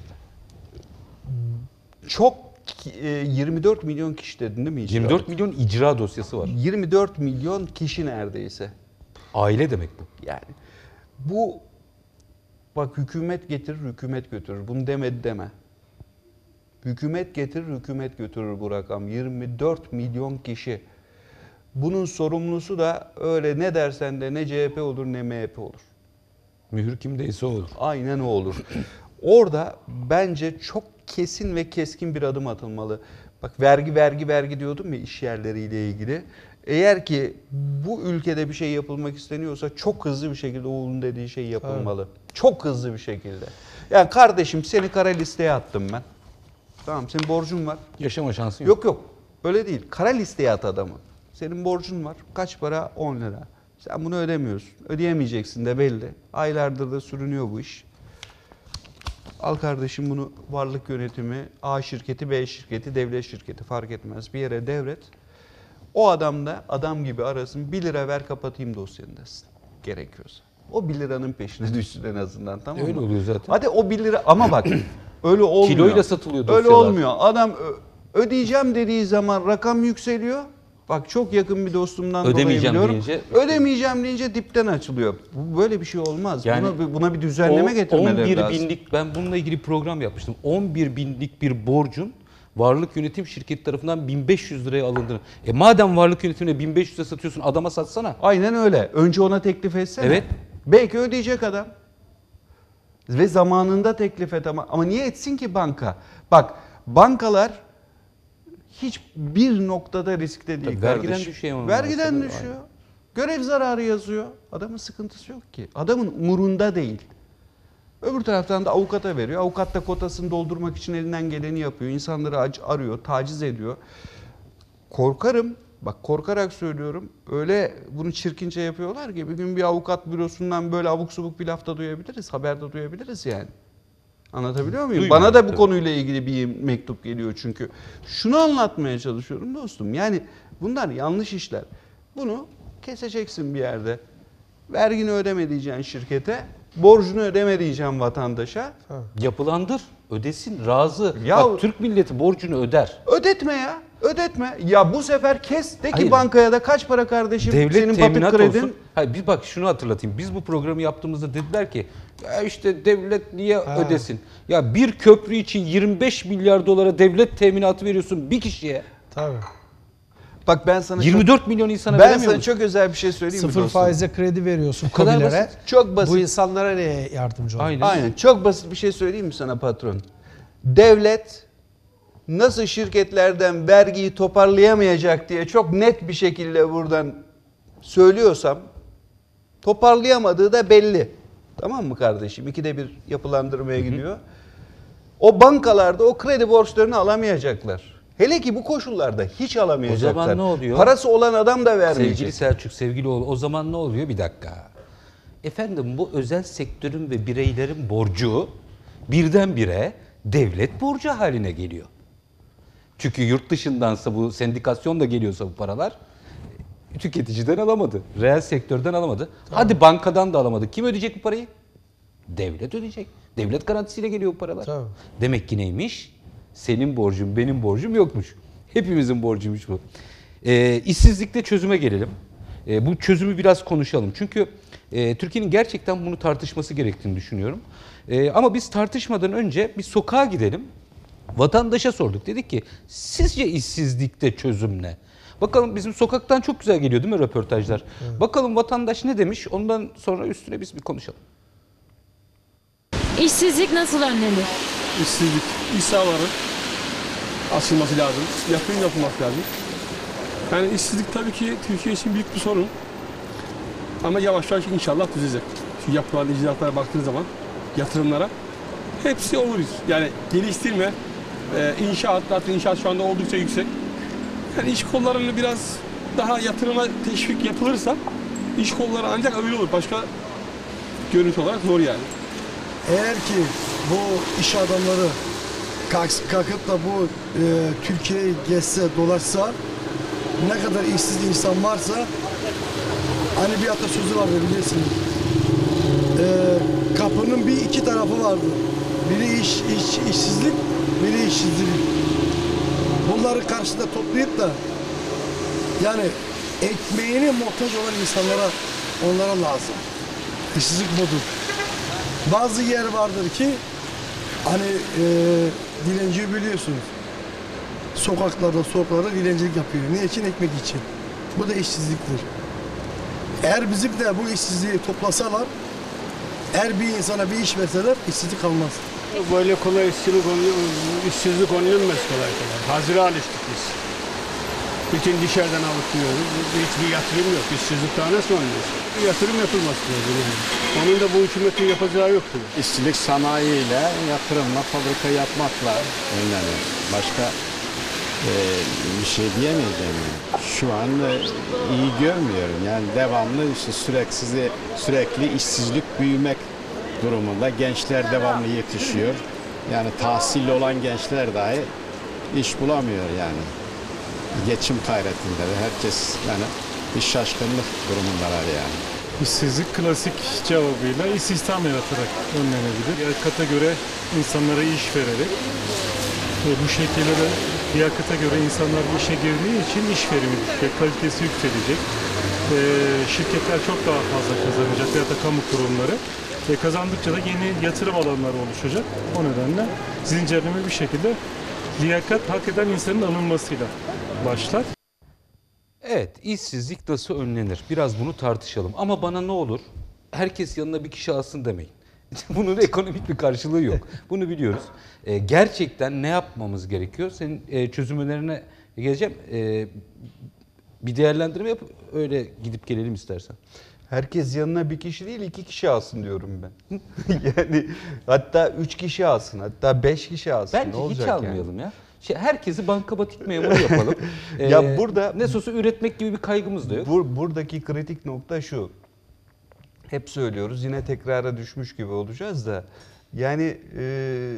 Çok e, yirmi dört milyon kişi dedin değil mi? yirmi dört milyon icra dosyası var. yirmi dört milyon kişi neredeyse. Aile demek bu. Yani bu bak hükümet getirir, hükümet götürür. Bunu demedi deme. Hükümet getirir, hükümet götürür bu rakam. yirmi dört milyon kişi. Bunun sorumlusu da öyle ne dersen de ne C H P olur ne M H P olur. Mühür kimdeyse o olur. Aynen o olur. Orada bence çok kesin ve keskin bir adım atılmalı. Bak vergi vergi vergi diyordum ya iş yerleriyle ilgili. Eğer ki bu ülkede bir şey yapılmak isteniyorsa çok hızlı bir şekilde oğlun dediği şey yapılmalı. Çok hızlı bir şekilde. Yani kardeşim seni kara listeye attım ben. Tamam senin borcun var. Yaşama şansın yok. Yok yok öyle değil. Kara listeye at adamı. Senin borcun var. Kaç para? on lira. Sen bunu ödemiyorsun. Ödeyemeyeceksin de belli. Aylardır da sürünüyor bu iş. Al kardeşim bunu varlık yönetimi, A şirketi, B şirketi, devlet şirketi fark etmez. Bir yere devret. O adam da adam gibi arasın. bir lira ver kapatayım dosyanı desin. Gerekiyorsa. O bir liranın peşine düşsün en azından tamam mı? Öyle oluyor zaten. Hadi o bir lira ama bak öyle olmuyor. Kiloyla satılıyor Öyle dosyalar. olmuyor. Adam ö- ödeyeceğim dediği zaman rakam yükseliyor. Bak çok yakın bir dostumdan Ödemeyeceğim dolayı biliyorum. deyince- Ödemeyeceğim deyince dipten açılıyor. Bu böyle bir şey olmaz. Yani buna, buna bir düzenleme O getirmeleri on bir lazım. binlik, ben bununla ilgili program yapmıştım. on bir binlik bir borcun varlık yönetim şirketi tarafından bin beş yüz liraya alındığını. E madem varlık yönetimine bin beş yüze satıyorsun adama satsana. Aynen öyle. Önce ona teklif etsene. Evet. Belki ödeyecek adam. Ve zamanında teklif et ama. Ama niye etsin ki banka? Bak bankalar hiçbir noktada riskte değil Tabii, vergiden kardeşim. düşüyor ama Vergiden mesela, düşüyor. Görev zararı yazıyor. Adamın sıkıntısı yok ki. Adamın umurunda değil. Öbür taraftan da avukata veriyor. Avukat da kotasını doldurmak için elinden geleni yapıyor. İnsanları ac- arıyor, taciz ediyor. Korkarım Bak korkarak söylüyorum. Öyle bunu çirkince yapıyorlar ki bir gün bir avukat bürosundan böyle abuk subuk bir lafta duyabiliriz. Haberde duyabiliriz yani. Anlatabiliyor muyum? Duymuyorum, Bana da bu tabii. konuyla ilgili bir mektup geliyor çünkü. Şunu anlatmaya çalışıyorum dostum. Yani bunlar yanlış işler. Bunu keseceksin bir yerde. Vergini ödeme diyeceksin şirkete. Borcunu ödeme diyeceksin vatandaşa. Yapılandır, ödesin, razı. Ya- Bak Türk milleti borcunu öder. Ödetme ya. Ödetme. Ya bu sefer kes. De ki Hayır. bankaya da kaç para kardeşim Devlet senin teminat patik kredin? olsun. Hayır biz bak şunu hatırlatayım. Biz bu programı yaptığımızda dediler ki ya işte devlet niye Ha. ödesin? Ya bir köprü için yirmi beş milyar dolara devlet teminatı veriyorsun bir kişiye. Tabii. Bak ben sana yirmi çok, dört milyon insana ben veremiyor sana musun? çok özel bir şey söyleyeyim mi Sıfır dostum? faize kredi veriyorsun kadar KOBİ'lere. basit. Çok basit. Bu insanlara neye yardımcı olur? Aynen. Aynen. Çok basit bir şey söyleyeyim mi sana patron? Devlet nasıl şirketlerden vergiyi toparlayamayacak diye çok net bir şekilde buradan söylüyorsam toparlayamadığı da belli. Tamam mı kardeşim? İkide bir yapılandırmaya gidiyor. O bankalarda o kredi borçlarını alamayacaklar. Hele ki bu koşullarda hiç alamayacaklar. O zaman ne oluyor? Parası olan adam da vermeyecek. Sevgili Selçuk, sevgili oğul, o zaman ne oluyor? Bir dakika. Efendim bu özel sektörün ve bireylerin borcu birdenbire devlet borcu haline geliyor. Çünkü yurt dışındansa bu sendikasyon da geliyorsa bu paralar tüketiciden alamadı. Reel sektörden alamadı. Hadi bankadan da alamadı. Kim ödeyecek bu parayı? Devlet ödeyecek. Devlet garantisiyle geliyor bu paralar. Tabii. Demek ki neymiş? Senin borcun, benim borcum yokmuş. Hepimizin borcuymuş bu. Ee, işsizlikte çözüme gelelim. Ee, bu çözümü biraz konuşalım. Çünkü e, Türkiye'nin gerçekten bunu tartışması gerektiğini düşünüyorum. Ee, ama biz tartışmadan önce bir sokağa gidelim. Vatandaşa sorduk. Dedik ki sizce işsizlikte çözüm ne? Bakalım bizim sokaktan çok güzel geliyor değil mi röportajlar? Bakalım vatandaş ne demiş? Ondan sonra üstüne biz bir konuşalım. İşsizlik nasıl önlenir? İşsizlik, iş sahaları açılması lazım. Yatırım yapılması lazım. Yani işsizlik tabii ki Türkiye için büyük bir sorun. Ama yavaş yavaş inşallah düzelecek. Şu yapılan icraatlara baktığınız zaman yatırımlara hepsi olur. Yani geliştirme, e, inşaat, zaten inşaat şu anda oldukça yüksek. Yani iş kollarını biraz daha yatırıma teşvik yapılırsa iş kolları ancak öyle olur. Başka görüntü olarak zor yani. Eğer ki bu iş adamları kalk- kalkıp da bu e, Türkiye'yi gezse, dolaşsa, ne kadar işsiz insan varsa, hani bir atasözü vardı bilirsiniz. E, kapının bir iki tarafı vardı. Biri iş, iş işsizlik, biri işsizlik. Bunları karşıda toplayıp da yani ekmeğine muhtaç olan insanlara, onlara lazım. İşsizlik budur. Bazı yer vardır ki hani e, dilenci biliyorsunuz. Sokaklarda, sokaklarda dilencilik yapıyor. Ne için? Ekmek için. Bu da işsizliktir. Eğer bizim de bu işsizliği toplasalar, her bir insana bir iş verseler işsizlik kalmaz. Böyle kolay işsizlik, işsizlik önlenmez kolay kolay. Hazıra alıştık biz. Bütün dışarıdan alıp diyoruz. Hiçbir yatırım yok. İşsizlik daha nasıl önlenir? Yatırım yapılması lazım yani. Onun da bu hükümetin yapacağı yoktur. İşçilik sanayiyle, yatırımla, fabrika yapmakla önlenir. Başka e, bir şey diyemeyeceğim. Yani. Şu an e, iyi görmüyorum. Yani devamlı işte süreksiz, sürekli işsizlik büyümek durumunda. Gençler devamlı yetişiyor. Yani tahsilli olan gençler dahi iş bulamıyor yani. Geçim gayretinde de herkes yani bir şaşkınlık durumundalar yani. İşsizlik klasik cevabıyla istihdam yaratarak önlenebilir. Liyakata göre insanlara iş vererek ve bu şekilde de liyakata göre insanlar bu işe girdiği için iş verimi düşecek, kalitesi yükselecek. Ee, şirketler çok daha fazla kazanacak ya da kamu kurumları. Ve kazandıkça da yeni yatırım alanları oluşacak. O nedenle zincirleme bir şekilde liyakat hak eden insanın alınmasıyla başlar. Evet, işsizlik nasıl önlenir? Biraz bunu tartışalım. Ama bana ne olur? Herkes yanına bir kişi alsın demeyin. Bunun ekonomik bir karşılığı yok. Bunu biliyoruz. Ee, gerçekten ne yapmamız gerekiyor? Senin e, çözüm önerilerine geleceğim. Ee, bir değerlendirme yap, öyle gidip gelelim istersen. Herkes yanına bir kişi değil iki kişi alsın diyorum ben. Yani hatta üç kişi alsın, hatta beş kişi alsın. Bence ne olacak hiç almayalım yani? ya. Şey, herkesi bankabatik memuru yapalım. Ya Ee, burada- ne sosu üretmek gibi bir kaygımız da yok. Bur- buradaki kritik nokta şu. Hep söylüyoruz, yine tekrara düşmüş gibi olacağız da. Yani e,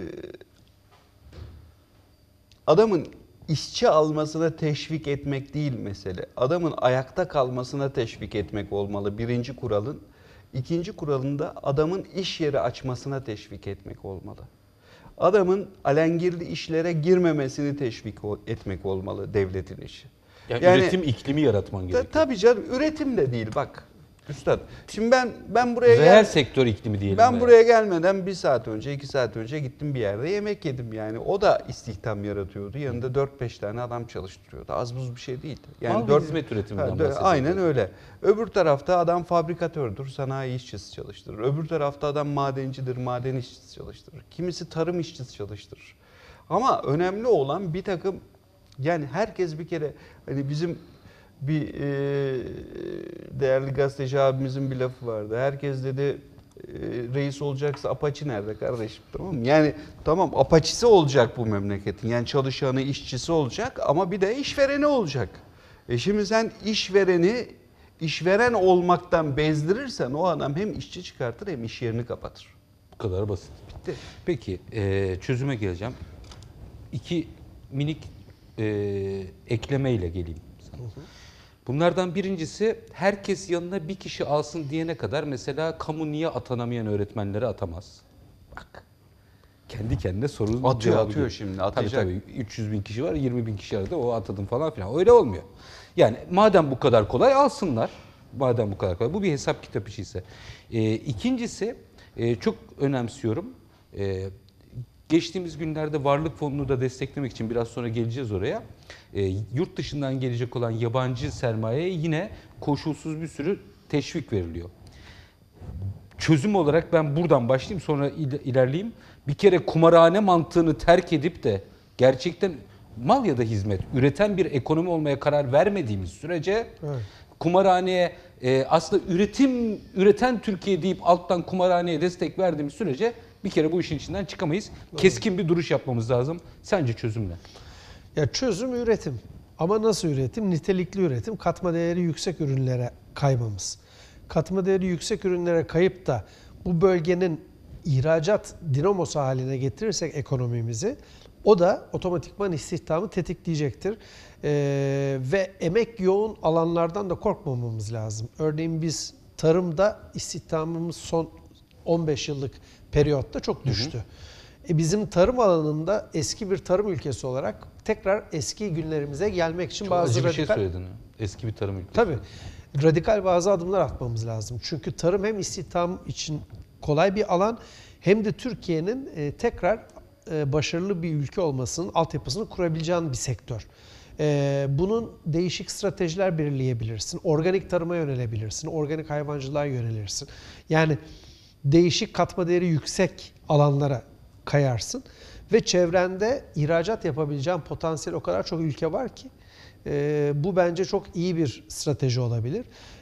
adamın işçi almasına teşvik etmek değil mesele. Adamın ayakta kalmasına teşvik etmek olmalı birinci kuralın. İkinci kuralında adamın iş yeri açmasına teşvik etmek olmalı. Adamın alengirli işlere girmemesini teşvik o- etmek olmalı devletin işi. Yani, Yani- üretim iklimi yaratman Ta- gerekiyor. tabii canım, üretim de değil bak. Üstad. Şimdi ben ben buraya Reel gel- sektör iklimi diyelim. ben veya. buraya gelmeden bir saat önce, iki saat önce gittim bir yerde yemek yedim yani. O da istihdam yaratıyordu. Yanında dört beş tane adam çalıştırıyordu. Az buz bir şey değil. Yani Mal ve hizmet üretiminden Ha, dö- bahsediyoruz. Aynen öyle. Öbür tarafta adam fabrikatördür, sanayi işçisi çalıştırır. Öbür tarafta adam madencidir, maden işçisi çalıştırır. Kimisi tarım işçisi çalıştırır. Ama önemli olan bir takım, yani herkes bir kere, hani bizim bir e, değerli gazeteci abimizin bir lafı vardı. Herkes dedi e, reis olacaksa apaçi nerede kardeşim, tamam mı? Yani tamam, apaçisi olacak bu memleketin. Yani çalışanı, işçisi olacak ama bir de işvereni olacak. E şimdi sen işvereni işveren olmaktan bezdirirsen o adam hem işçi çıkartır hem iş yerini kapatır. Bu kadar basit. Bitti. Peki e, çözüme geleceğim. İki minik e, eklemeyle geleyim sana. Bunlardan birincisi, herkes yanına bir kişi alsın diyene kadar mesela kamu niye atanamayan öğretmenleri atamaz? Bak. Kendi kendine sorun Atıyor, cevabı atıyor geliyor. şimdi, Tabii atacak. tabii. üç yüz bin kişi var, yirmi bin kişi arada o atadım falan filan. Öyle olmuyor. Yani madem bu kadar kolay alsınlar. Madem bu kadar kolay. Bu bir hesap kitap işi ise. E, ikincisi, e, çok önemsiyorum. E, geçtiğimiz günlerde Varlık Fonu'nu da desteklemek için, biraz sonra geleceğiz oraya. E, yurt dışından gelecek olan yabancı sermayeye yine koşulsuz bir sürü teşvik veriliyor. Çözüm olarak ben buradan başlayayım, sonra il- ilerleyeyim. Bir kere kumarhane mantığını terk edip de gerçekten mal ya da hizmet üreten bir ekonomi olmaya karar vermediğimiz sürece Evet. kumarhaneye e, aslında üretim üreten Türkiye deyip alttan kumarhaneye destek verdiğimiz sürece bir kere bu işin içinden çıkamayız. Keskin bir duruş yapmamız lazım. Sence çözüm ne? Ya çözüm üretim. Ama nasıl üretim? Nitelikli üretim, katma değeri yüksek ürünlere kaymamız. Katma değeri yüksek ürünlere kayıp da bu bölgenin ihracat dinamosu haline getirirsek ekonomimizi, o da otomatikman istihdamı tetikleyecektir. Ee, ve emek yoğun alanlardan da korkmamamız lazım. Örneğin biz tarımda istihdamımız son on beş yıllık periyotta çok düştü. Hı hı. E bizim tarım alanında eski bir tarım ülkesi olarak tekrar eski günlerimize gelmek için Çok bazı acı bir radikal... şey söyledin. ha. Eski bir tarım ülkesi. Tabii. Radikal bazı adımlar atmamız lazım. Çünkü tarım hem istihdam için kolay bir alan, hem de Türkiye'nin e, tekrar e, başarılı bir ülke olmasının altyapısını kurabileceğin bir sektör. E, bunun değişik stratejiler belirleyebilirsin. Organik tarıma yönelebilirsin. Organik hayvancılığa yönelirsin. Yani değişik katma değeri yüksek alanlara kayarsın. Ve çevrende ihracat yapabileceğin potansiyel o kadar çok ülke var ki. Ee, bu bence çok iyi bir strateji olabilir.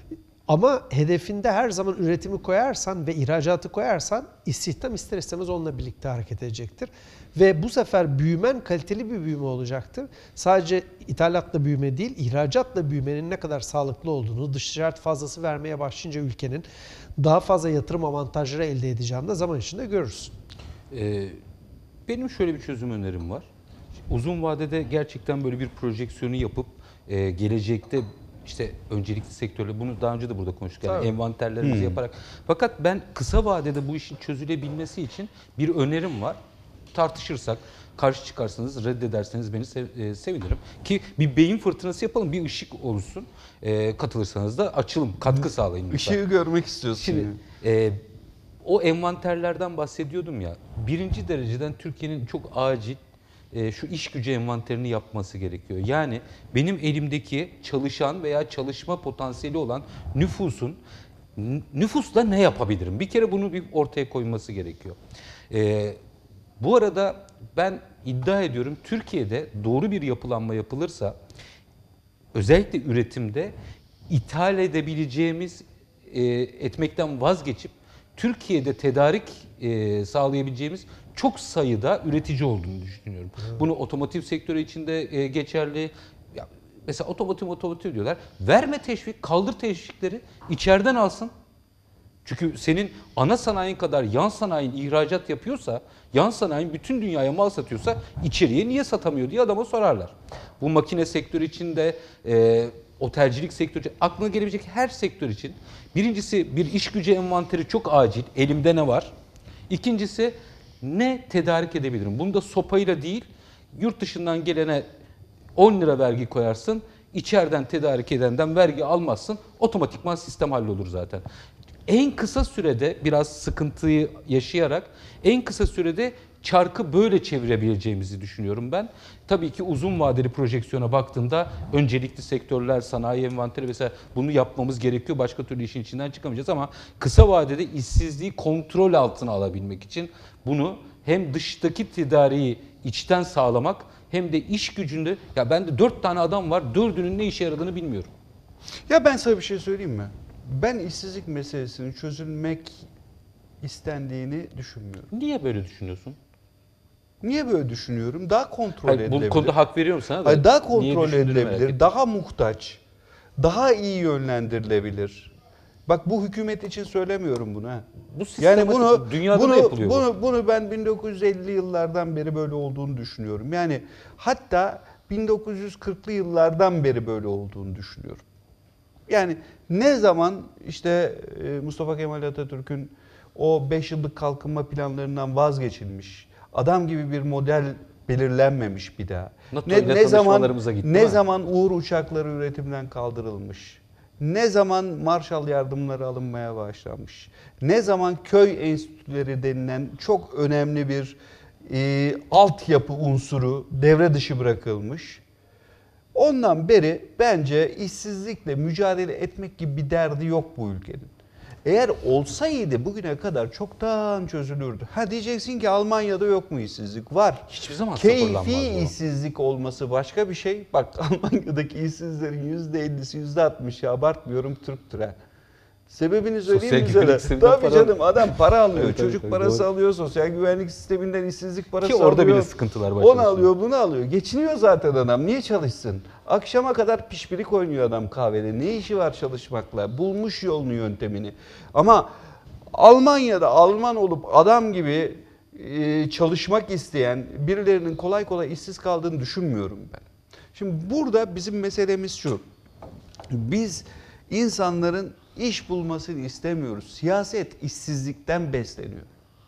Ama hedefinde her zaman üretimi koyarsan ve ihracatı koyarsan istihdam ister istemez onunla birlikte hareket edecektir. Ve bu sefer büyümen kaliteli bir büyüme olacaktır. Sadece ithalatla büyüme değil, ihracatla büyümenin ne kadar sağlıklı olduğunu, dış ticaret fazlası vermeye başlayınca ülkenin daha fazla yatırım avantajları elde edeceğini de zaman içinde görürsün. Ee, benim şöyle bir çözüm önerim var. Uzun vadede gerçekten böyle bir projeksiyonu yapıp e, gelecekte işte öncelikli sektörle, bunu daha önce de burada konuştuk, yani Tabii. envanterlerimizi yaparak. Fakat ben kısa vadede bu işin çözülebilmesi için bir önerim var. Tartışırsak, karşı çıkarsanız, reddederseniz beni sev- e, sevinirim. Ki bir beyin fırtınası yapalım, bir ışık olsun. E, katılırsanız da açılım, katkı sağlayın lütfen. Işığı görmek istiyorsun. Şimdi yani. e, o envanterlerden bahsediyordum ya. Birinci dereceden Türkiye'nin çok acil e, şu iş gücü envanterini yapması gerekiyor. Yani benim elimdeki çalışan veya çalışma potansiyeli olan nüfusun n- nüfusla ne yapabilirim? Bir kere bunu bir ortaya koyması gerekiyor. E, bu arada ben iddia ediyorum, Türkiye'de doğru bir yapılanma yapılırsa özellikle üretimde ithal edebileceğimiz, e, etmekten vazgeçip Türkiye'de tedarik e, sağlayabileceğimiz çok sayıda üretici olduğunu düşünüyorum. Evet. Bunu otomotiv sektörü içinde e, geçerli. Ya, mesela otomotiv otomotiv diyorlar. Verme teşvik, kaldır teşvikleri, içeriden alsın. Çünkü senin ana sanayin kadar yan sanayin ihracat yapıyorsa, yan sanayin bütün dünyaya mal satıyorsa içeriye niye satamıyor diye adama sorarlar. Bu makine sektörü için de, e, otelcilik sektörü için, aklına gelebilecek her sektör için birincisi bir iş gücü envanteri çok acil, elimde ne var? İkincisi ne tedarik edebilirim? Bunu da sopayla değil, yurt dışından gelene on lira vergi koyarsın, içeriden tedarik edenden vergi almazsın, otomatikman sistem hallolur zaten. En kısa sürede biraz sıkıntıyı yaşayarak en kısa sürede çarkı böyle çevirebileceğimizi düşünüyorum ben. Tabii ki uzun vadeli projeksiyona baktığımda öncelikli sektörler, sanayi envanteri vesaire bunu yapmamız gerekiyor. Başka türlü işin içinden çıkamayacağız ama kısa vadede işsizliği kontrol altına alabilmek için bunu hem dıştaki tedariği içten sağlamak hem de iş gücünde, ya bende dört tane adam var, dördünün ne işe yaradığını bilmiyorum. Ya ben sana bir şey söyleyeyim mi? Ben işsizlik meselesinin çözülmek istendiğini düşünmüyorum. Niye böyle düşünüyorsun? Niye böyle düşünüyorum? Daha kontrol Hayır, edilebilir. bu konuda hak veriyorum sana da. Hayır, daha niye kontrol düşündüğünü merak edilebilir, ettim. daha muhtaç, daha iyi yönlendirilebilir. Bak bu hükümet için söylemiyorum bunu ha. Bu sistematik, Yani bunu dünyada bunu, da yapılıyor bu. bunu bunu ben bin dokuz yüz elli yıllardan beri böyle olduğunu düşünüyorum. Yani hatta bin dokuz yüz kırklı yıllardan beri böyle olduğunu düşünüyorum. Yani ne zaman işte Mustafa Kemal Atatürk'ün o beş yıllık kalkınma planlarından vazgeçilmiş, adam gibi bir model belirlenmemiş bir daha. NATO Ne, ile ne zaman tanışmalarımıza gitti, ne değil mi? zaman Uğur uçakları üretimden kaldırılmış. Ne zaman Marshall yardımları alınmaya başlanmış. Ne zaman köy enstitüleri denilen çok önemli bir e, altyapı unsuru devre dışı bırakılmış. Ondan beri bence işsizlikle mücadele etmek gibi bir derdi yok bu ülkenin. Eğer olsaydı bugüne kadar çoktan çözülürdü. Ha diyeceksin ki Almanya'da yok mu işsizlik? Var. Hiçbir zaman sıfırlanmaz Keyfi bu. işsizlik olması başka bir şey. Bak Almanya'daki işsizlerin yüzde ellisi, yüzde altmışı abartmıyorum Türktür ha. Sebebini söyleyeyim mi Sosyal sana? güvenlik sisteminden Tabii para- canım adam para alıyor. Evet, Çocuk evet, parası doğru. alıyor. Sosyal güvenlik sisteminden işsizlik parası Ki alıyor. orada bile sıkıntılar başladı. Onu alıyor, bunu alıyor. Geçiniyor zaten adam. Niye çalışsın? Akşama kadar pişpirik oynuyor adam kahvede. Ne işi var çalışmakla? Bulmuş yolunu, yöntemini. Ama Almanya'da Alman olup adam gibi e, çalışmak isteyen birilerinin kolay kolay işsiz kaldığını düşünmüyorum ben. Şimdi burada bizim meselemiz şu. Biz insanların iş bulmasını istemiyoruz. Siyaset işsizlikten besleniyor.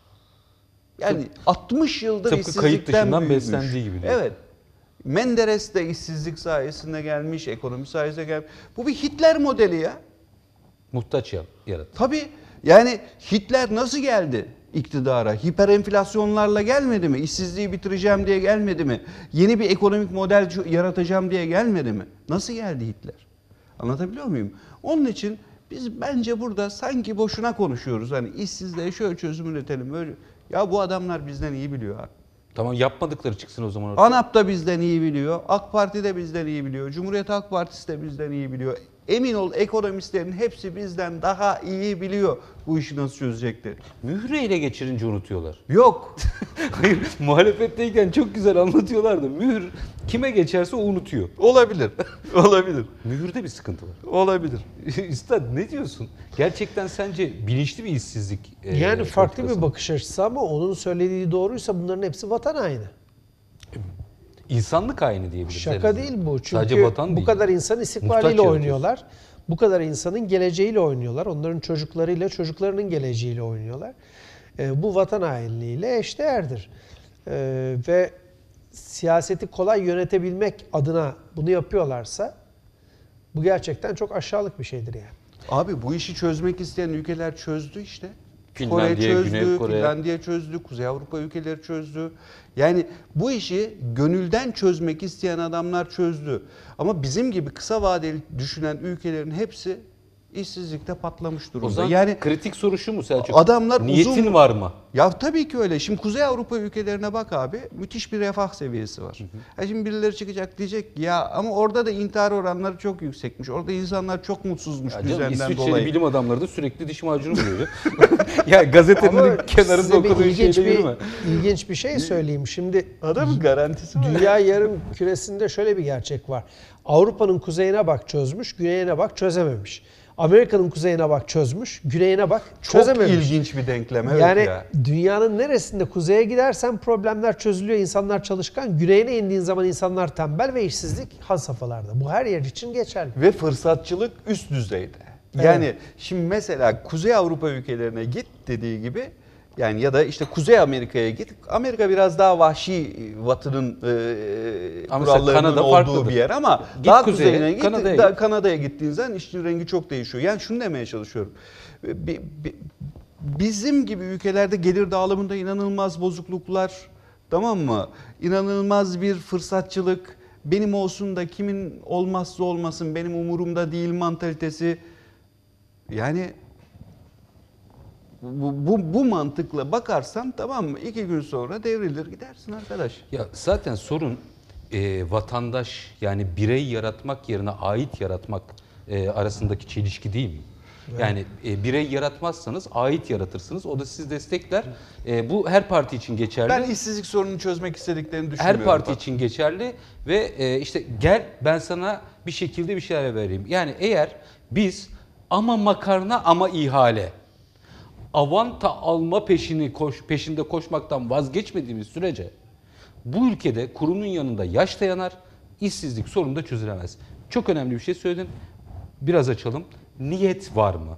Yani altmış yıldır Tıpkı işsizlikten kayıt dışından büyümüş. beslendiği gibi diyor. Evet. Menderes de işsizlik sayesinde gelmiş, ekonomi sayesinde gelmiş. Bu bir Hitler modeli ya. Muhtaç yap- yarat. Tabii yani Hitler nasıl geldi iktidara? Hiperenflasyonlarla gelmedi mi? İşsizliği bitireceğim diye gelmedi mi? Yeni bir ekonomik model yaratacağım diye gelmedi mi? Nasıl geldi Hitler? Anlatabiliyor muyum? Onun için biz bence burada sanki boşuna konuşuyoruz. Hani işsizliğe şöyle çözüm üretelim. Öyle. Ya bu adamlar bizden iyi biliyor abi. Tamam, yapmadıkları çıksın o zaman ortaya. ANAP da bizden iyi biliyor. AK Parti de bizden iyi biliyor. Cumhuriyet Halk Partisi de bizden iyi biliyor. Emin ol ekonomistlerin hepsi bizden daha iyi biliyor bu işi nasıl çözecekleri. Mührü ele geçirince unutuyorlar. Yok. Hayır, muhalefetteyken çok güzel anlatıyorlardı. Mühür kime geçerse o unutuyor. Olabilir. Olabilir. Mühürde bir sıkıntı var. Olabilir. Üstad ne diyorsun? Gerçekten sence bilinçli bir işsizlik e, Yani farklı politikası bir mı? bakış açısı ama onun söylediği doğruysa bunların hepsi vatan haini. İnsanlık haini diyebiliriz. en Şaka azından. değil bu. Çünkü Sadece vatan bu değil. kadar insan Muhtaç istikbaliyle yaratıyorsun. oynuyorlar. Bu kadar insanın geleceğiyle oynuyorlar. Onların çocuklarıyla, çocuklarının geleceğiyle oynuyorlar. Ee, bu vatan hainliğiyle eşdeğerdir. Ee, ve siyaseti kolay yönetebilmek adına bunu yapıyorlarsa bu gerçekten çok aşağılık bir şeydir yani. Abi bu işi çözmek isteyen ülkeler çözdü işte. Finlandiya, Kore çözdü, Güney Kore. Finlandiya çözdü, Kuzey Avrupa ülkeleri çözdü. Yani bu işi gönülden çözmek isteyen adamlar çözdü. Ama bizim gibi kısa vadeli düşünen ülkelerin hepsi işsizlikte patlamış O durumda. zaman Yani kritik soru şu mu Selçuk? adamlar Niyetin uzun var mı? Ya tabii ki öyle. Şimdi Kuzey Avrupa ülkelerine bak abi. Müthiş bir refah seviyesi var. Ya şimdi birileri çıkacak diyecek ya ama orada da intihar oranları çok yüksekmiş. Orada insanlar çok mutsuzmuş Ya canım, düzenden İsviçreli dolayı. bilim adamları da sürekli diş macunu buluyor. Ya gazetenin Ama kenarında size bir okuduğun ilginç şeyde bir, yürüme. ilginç bir şey söyleyeyim. Şimdi Adamın garantisi var. dünya yarım küresinde şöyle bir gerçek var. Avrupa'nın kuzeyine bak çözmüş, güneyine bak çözememiş. Amerika'nın kuzeyine bak çözmüş, güneyine bak Çok çözememiş. ilginç bir denklem evet Yani ya. dünyanın neresinde kuzeye gidersen problemler çözülüyor, insanlar çalışkan. Güneyine indiğin zaman insanlar tembel ve işsizlik had safhalarda. Bu her yer için geçerli. Ve fırsatçılık üst düzeyde. Yani şimdi mesela Kuzey Avrupa ülkelerine git dediği gibi yani ya da işte Kuzey Amerika'ya git. Amerika biraz daha vahşi Batı'nın e, Ama mesela kurallarının Kanada olduğu farklıdır. bir yer ama Git daha kuzeye, kuzeyine git. Kanada'ya Kanada'ya, git. Kanada'ya gittiğin zaman işin rengi çok değişiyor. Yani şunu demeye çalışıyorum. Bi- bi- Bizim gibi ülkelerde gelir dağılımında inanılmaz bozukluklar, tamam mı? İnanılmaz bir fırsatçılık, benim olsun da kimin olmazsa olmasın benim umurumda değil mantalitesi. Yani bu, bu, bu mantıkla bakarsan tamam mı? İki gün sonra devrilir gidersin arkadaş. Ya zaten sorun e, vatandaş yani birey yaratmak yerine ait yaratmak e, arasındaki çelişki değil mi? Yani e, birey yaratmazsanız ait yaratırsınız. O da sizi destekler. E, bu her parti için geçerli. Ben işsizlik sorununu çözmek istediklerini düşünmüyorum. Her parti için geçerli ve e, işte gel ben sana bir şekilde bir şeyler vereyim. Yani eğer biz ama makarna ama ihale avanta alma peşini koş, peşinde koşmaktan vazgeçmediğimiz sürece bu ülkede kurunun yanında yaş da yanar, işsizlik sorunu da çözülemez. Çok önemli bir şey söyledin. Biraz açalım. Niyet var mı?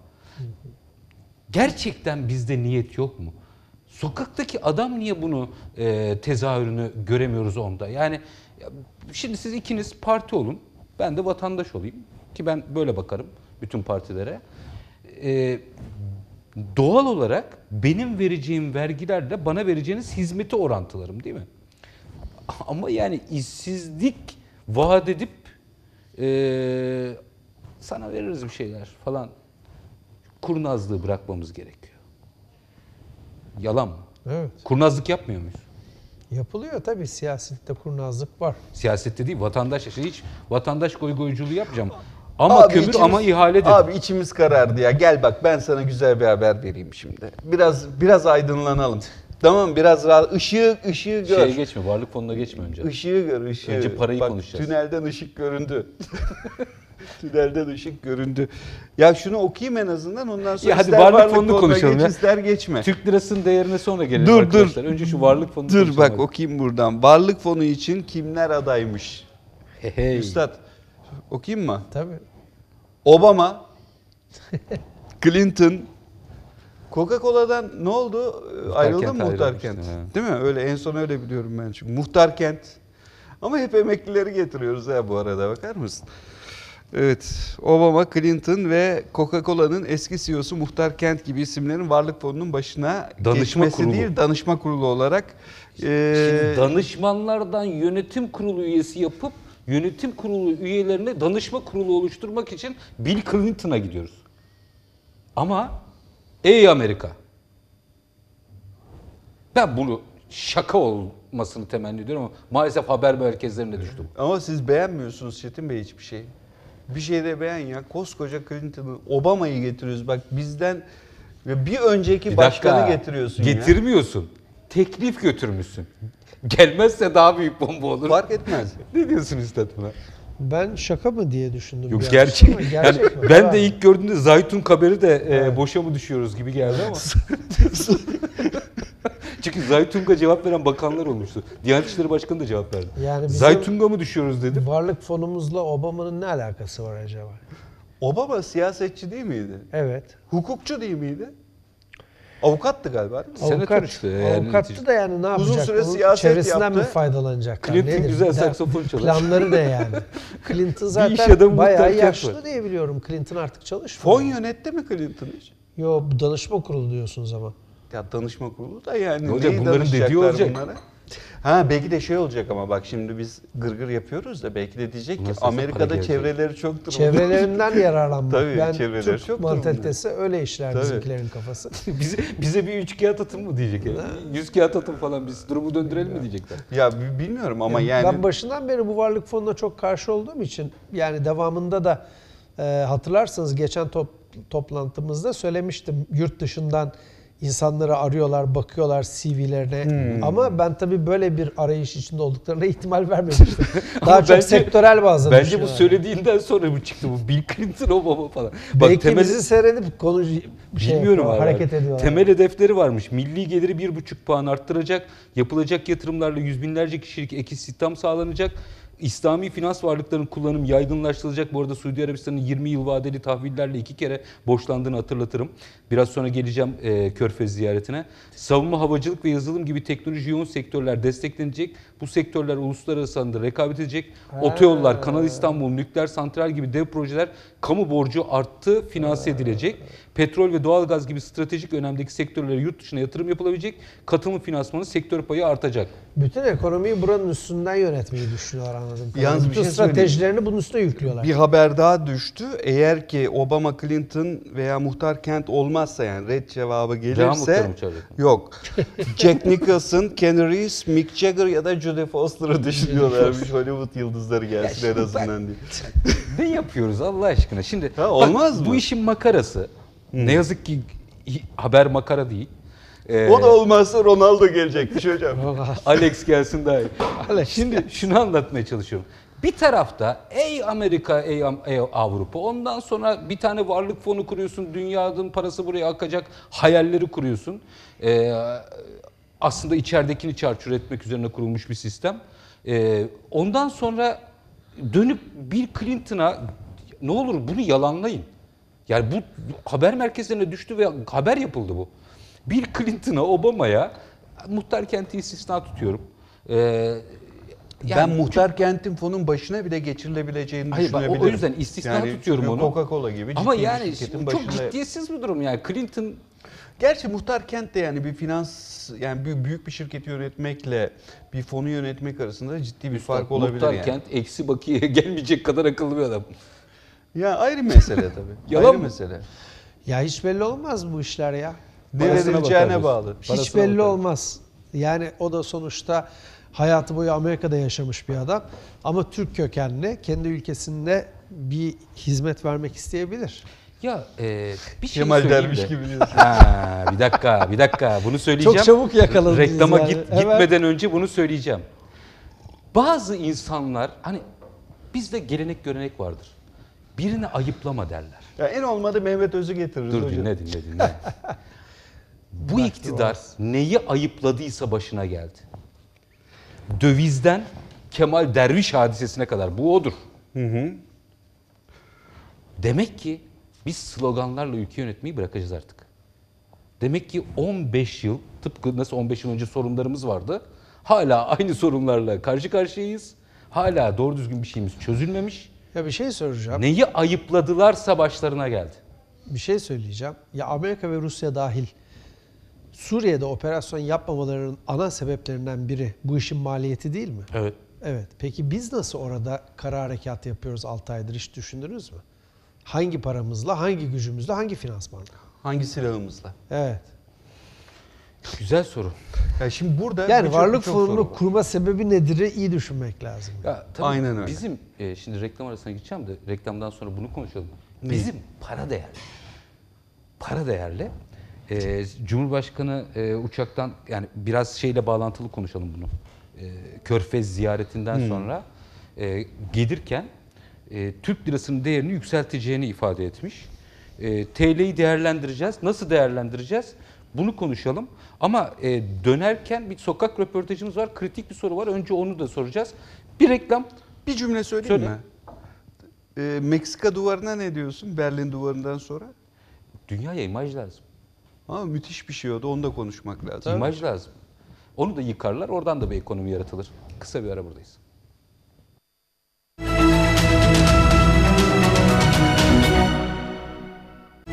Gerçekten bizde niyet yok mu? Sokaktaki adam niye bunu e, tezahürünü göremiyoruz onda? Yani ya, şimdi siz ikiniz parti olun, ben de vatandaş olayım ki ben böyle bakarım bütün partilere. E, doğal olarak benim vereceğim vergilerle bana vereceğiniz hizmeti orantılarım değil mi? Ama yani işsizlik vaat edip e, sana veririz bir şeyler falan. Kurnazlığı bırakmamız gerekiyor. Yalan mı? Evet. Kurnazlık yapmıyor muyuz? Yapılıyor tabii, siyasette kurnazlık var. Siyasette değil, vatandaş işte hiç vatandaş goygoyculuğu yapacağım. Ama Abi kömür içimiz- ama ihale dedim. Abi içimiz karardı ya. Gel bak ben sana güzel bir haber vereyim şimdi. Biraz biraz aydınlanalım. Tamam biraz rahat. Işığı, ışığı gör. Şeye geçme, varlık fonuna geçme önce. Işığı gör, ışığı. Önce parayı Bak, konuşacağız. Tünelden ışık göründü. Tünelden ışık göründü. Ya şunu okuyayım en azından ondan sonra Ya hadi ister varlık varlık fonunu fonuna konuşalım geç, ya. ister geçme. Türk lirasının değerine sonra gelelim Dur, arkadaşlar. Önce şu varlık fonunu Dur konuşalım. bak hadi. okuyayım buradan. Varlık fonu için kimler adaymış? Hey, hey. Üstad okuyayım mı? Tabii. Obama, Clinton, Coca-Cola'dan ne oldu? Ayrıldı Kent mı Muhtar ayrılmıştı, Kent? evet. Değil mi? Öyle en son öyle biliyorum ben çünkü. Muhtar Kent. Ama hep emeklileri getiriyoruz ha bu arada, bakar mısın? Evet, Obama, Clinton ve Coca-Cola'nın eski C E O'su Muhtar Kent gibi isimlerin Varlık Fonu'nun başına Danışma geçmesi kurulu. değil, danışma kurulu olarak. eee, Şimdi danışmanlardan yönetim kurulu üyesi yapıp yönetim kurulu üyelerine danışma kurulu oluşturmak için Bill Clinton'a gidiyoruz. Ama ey Amerika, ben bunu şaka olmasını temenni ediyorum ama maalesef haber merkezlerine düştüm. Ama siz beğenmiyorsunuz Çetin Bey hiçbir şey. Bir şey de beğen ya. Koskoca Clinton'ı, Obama'yı getiriyoruz. Bak bizden ve bir önceki Bir başkanı dakika, getiriyorsun ya. getirmiyorsun. Teklif götürmüşsün. Gelmezse daha büyük bomba olur. Fark etmez. Ne diyorsun üstad buna? Ben şaka mı diye düşündüm. Yok bir an. gerçek. Ama gerçek Yani mi? ben Ha. de ilk gördüğümde Zaytun haberi de e, boşa mı düşüyoruz gibi geldi ama. Çünkü Zaytunga cevap veren bakanlar olmuştu. Diyanet İşleri Başkanı da cevap verdi. Yani bizim Zaytunga mı düşüyoruz dedim. varlık fonumuzla Obama'nın ne alakası var acaba? Obama siyasetçi değil miydi? Evet. Hukukçu değil miydi? Avukattı galiba değil mi? Senatör Avukat, işte yani avukattı netice- da yani ne yapacak? Uzun süre Onun siyaset çevresinden yaptı. mi faydalanacaklar? Clinton Nedir? güzel Bir de saksafon çalar. Planları ne yani? Clinton iş zaten adamı bayağı muhtarken yaşlı var. diye biliyorum. Clinton artık çalışmıyor. Fon yönetti mi Clinton hiç? Yo, bu danışma kurulu diyorsunuz ama. Ya danışma kurulu da yani Hocam neyi bunların dediği danışacaklar olacak. bunlara? Ha belki de şey olacak ama bak şimdi biz gırgır yapıyoruz da belki de diyecek ki Nasıl olsa para Amerika'da gelecek. çevreleri çoktur. Çevrelerinden yararlanmak. Tabii, ben çevreleri Türk çok mantalitesi öyle işler Tabii. bizimkilerin kafası. bize, bize bir üç kağıt atın mı diyecek. Yani. Yüz kağıt atın falan biz durumu döndürelim mi diyecekler. Ya bi- bilmiyorum ama yani. Ben başından beri bu varlık fonuna çok karşı olduğum için yani devamında da e, hatırlarsanız geçen top, toplantımızda söylemiştim. Yurt dışından insanları arıyorlar, bakıyorlar C V'lerine. Hmm. Ama ben tabii böyle bir arayış içinde olduklarına ihtimal vermemiştim. Daha Ama çok bence- sektörel bazda Bence bu düşünüyorlar. söylediğinden sonra bu çıktı. Bu Bill Clinton, Obama falan. Belki temel- bizi seyredip konu şey Bilmiyorum yapıyor, abi. hareket ediyorlar. Temel hedefleri varmış. Milli geliri bir buçuk puan arttıracak. Yapılacak yatırımlarla yüz binlerce kişilik ek istihdam sağlanacak. İslami finans varlıklarının kullanımı yaygınlaştırılacak. Bu arada Suudi Arabistan'ın yirmi yıl vadeli tahvillerle iki kere borçlandığını hatırlatırım. Biraz sonra geleceğim e, Körfez ziyaretine. Savunma, havacılık ve yazılım gibi teknoloji yoğun sektörler desteklenecek. Bu sektörler uluslararası alanda rekabet edecek. Otoyollar, Kanal İstanbul, nükleer santral gibi dev projeler kamu borcu arttı, finanse edilecek. Petrol ve doğalgaz gibi stratejik önemdeki sektörlere yurt dışına yatırım yapılabilecek. Katılım finansmanı sektör payı artacak. Bütün ekonomiyi buranın üstünden yönetmeyi düşünüyorlar anladığım kadarıyla. Yalnız bir Bütün şey söyleyeyim. stratejilerini bunun üstüne yüklüyorlar. Bir haber daha düştü. Eğer ki Obama, Clinton veya muhtar kent olmazsa yani red cevabı Reha gelirse muhtarım çağıracak. yok. Jack Nicholson, Ken Reeves, Mick Jagger ya da Judy Foster'ı düşünüyorlarmış. Hollywood yıldızları gelsin en azından diye. Ne yapıyoruz Allah aşkına? Şimdi Ha, olmaz bak, mı? bu işin makarası. Ne yazık ki haber makara değil. Ee, O da olmazsa Ronaldo gelecekmiş hocam. Alex gelsin daha iyi. Alex Şimdi şunu anlatmaya çalışıyorum. Bir tarafta ey Amerika, ey, Am- ey Avrupa, ondan sonra bir tane varlık fonu kuruyorsun, dünyanın parası buraya akacak hayalleri kuruyorsun. Ee, aslında içeridekini çarçur etmek üzerine kurulmuş bir sistem. Ee, ondan sonra dönüp Bill Clinton'a ne olur bunu yalanlayın. Yani bu haber merkezlerine düştü ve haber yapıldı bu. Bill Clinton'a, Obama'ya muhtar kenti istisna tutuyorum. Ee, Ben muhtar kentin fonun başına bile geçirilebileceğini Hayır, bak, o- düşünebilirim. o yüzden istisna Yani tutuyorum çünkü onu. Coca-Cola gibi Ama ciddi bir yani şirketin çok başında. ciddiyetsiz bir durum yani. Clinton Gerçi muhtar kent de yani bir finans yani bir büyük bir şirketi yönetmekle bir fonu yönetmek arasında ciddi bir fark olabilir muhtar yani. kent eksi bakiyeye gelmeyecek kadar akıllı bir adam. Ya ayrı mesele tabii. Yalan ayrı mı? mesele. Ya hiç belli olmaz bu işler ya. Ne Parasına verileceğine bakar bağlı. Hiç Parasına belli bakarız. olmaz. Yani o da sonuçta hayatı boyu Amerika'da yaşamış bir adam. Ama Türk kökenli, kendi ülkesinde bir hizmet vermek isteyebilir. Ya e, bir şey Kemal söyleyeyim Derviş de. gibi diyorsun. Ha, bir dakika, bir dakika. Bunu söyleyeceğim. Çok çabuk yakaladınız Reklama yani. git, Hemen. gitmeden önce bunu söyleyeceğim. Bazı insanlar hani bizde gelenek görenek vardır. Birini ayıplama derler. Ya en olmadı Mehmet Öz'ü getiririz Dur hocam. dinle dinle dinle. Bu iktidar neyi ayıpladıysa başına geldi. Dövizden Kemal Derviş hadisesine kadar bu odur. Hı hı. Demek ki biz sloganlarla ülke yönetmeyi bırakacağız artık. Demek ki on beş yıl, tıpkı nasıl on beş yıl önce sorunlarımız vardı. Hala aynı sorunlarla karşı karşıyayız. Hala doğru düzgün bir şeyimiz çözülmemiş. Ya bir şey soracağım. Neyi ayıpladılarsa başlarına geldi. Bir şey söyleyeceğim. Ya Amerika ve Rusya dahil Suriye'de operasyon yapmamalarının ana sebeplerinden biri bu işin maliyeti değil mi? Evet. Evet. Peki biz nasıl orada kara harekat yapıyoruz altı aydır hiç düşündünüz mü? Hangi paramızla, hangi gücümüzle, hangi finansmanla? Hangi silahımızla? Evet. Güzel soru. Ya şimdi burada Yani birçok- varlık birçok soru fonunu var. kurma sebebi nedir iyi düşünmek lazım. Ya, tabii Aynen öyle. Bizim e, şimdi reklam arasına gideceğim de reklamdan sonra bunu konuşalım. Ne? Bizim para değerli. Para değerli. E, Cumhurbaşkanı e, uçaktan yani biraz şeyle bağlantılı konuşalım bunu. E, Körfez ziyaretinden sonra e, gelirken e, Türk lirasının değerini yükselteceğini ifade etmiş. E, T L'yi değerlendireceğiz. Nasıl değerlendireceğiz? Bunu konuşalım. Ama e, dönerken bir sokak röportajımız var. Kritik bir soru var. Önce onu da soracağız. Bir reklam. Bir cümle söyleyeyim Söyle. mi? Ee, Meksika duvarına ne diyorsun Berlin duvarından sonra? Dünyaya imaj lazım. Ama müthiş bir şey oldu. Onu da konuşmak lazım. İmaj lazım. Onu da yıkarlar. Oradan da bir ekonomi yaratılır. Kısa bir ara buradayız.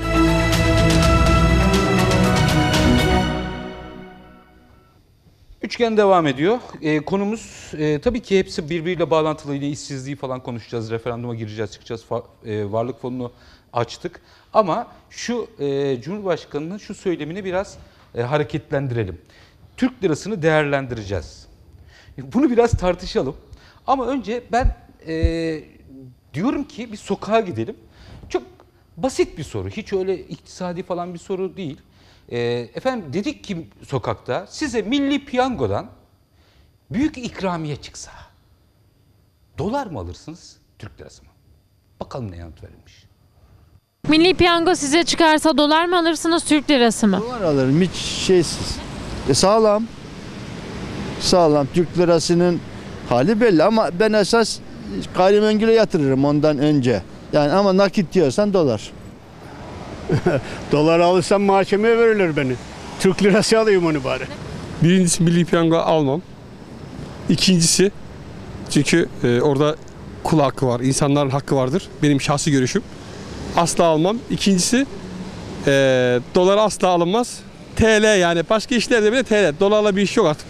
Üç Üçgen devam ediyor. Ee, konumuz e, tabii ki hepsi birbiriyle bağlantılı. Yine işsizliği falan konuşacağız. Referanduma gireceğiz, çıkacağız. Fa- e, varlık fonunu açtık. Ama şu e, Cumhurbaşkanı'nın şu söylemini biraz e, hareketlendirelim. Türk lirasını değerlendireceğiz. Bunu biraz tartışalım. Ama önce ben e, diyorum ki bir sokağa gidelim. Çok basit bir soru. Hiç öyle iktisadi falan bir soru değil. E, efendim dedik ki sokakta size Milli Piyango'dan büyük ikramiye çıksa dolar mı alırsınız, Türk lirası mı? Bakalım ne yanıt verilmiş. Milli Piyango size çıkarsa dolar mı alırsınız, Türk lirası mı? Dolar alırım hiç şeysiz. E sağlam. Sağlam. Türk lirasının hali belli ama ben esas gayrimenkule yatırırım ondan önce. Yani ama nakit diyorsan dolar. Dolar alırsam maaşıma verilir beni. Türk lirası alayım onu bari. Birincisi Milli Piyango almam. İkincisi çünkü e, orada kul hakkı var, insanların hakkı vardır. Benim şahsi görüşüm. Asla almam. İkincisi e, dolar asla alınmaz. T L yani başka işlerde bile T L. Dolarla bir iş yok artık.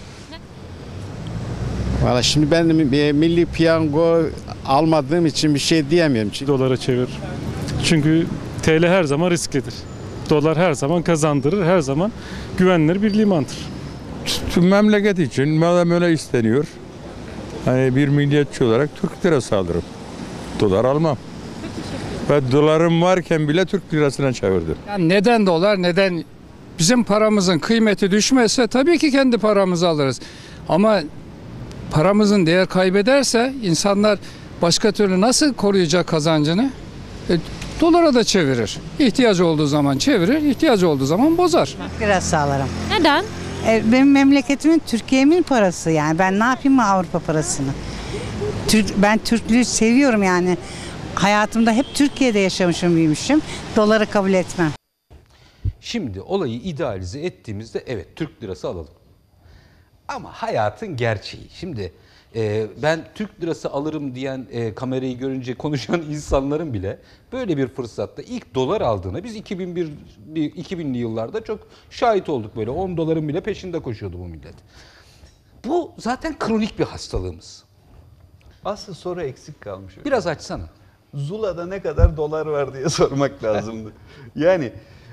Valla şimdi ben bir milli piyango almadığım için bir şey diyemiyorum. Çünkü Dolara çevir. Çünkü T L her zaman risklidir. Dolar her zaman kazandırır, her zaman güvenilir bir limandır. Memleket için madem öyle isteniyor, hani bir milliyetçi olarak Türk lirası alırım. Dolar almam. Ve dolarım varken bile Türk lirasına çevirdim. Yani neden dolar, neden bizim paramızın kıymeti düşmezse tabii ki kendi paramızı alırız. Ama paramızın değer kaybederse insanlar başka türlü nasıl koruyacak kazancını? E, dolara da çevirir. İhtiyacı olduğu zaman çevirir, ihtiyacı olduğu zaman bozar. Türk lirası alırım. Neden? E, benim memleketimin Türkiye'min parası yani. Ben ne yapayım mı Avrupa parasını? Türk, ben Türklüğü seviyorum yani. Hayatımda hep Türkiye'de yaşamışım, büyümüşüm. Doları kabul etmem. Şimdi olayı idealize ettiğimizde evet Türk lirası alalım. Ama hayatın gerçeği. Şimdi e, ben Türk lirası alırım diyen e, kamerayı görünce konuşan insanların bile böyle bir fırsatta ilk dolar aldığına biz iki bin bir iki binli yıllarda çok şahit olduk böyle. on doların bile peşinde koşuyordu bu millet. Bu zaten kronik bir hastalığımız. Asıl soru eksik kalmış. Biraz açsana. Zula'da ne kadar dolar var diye sormak lazımdı. Yani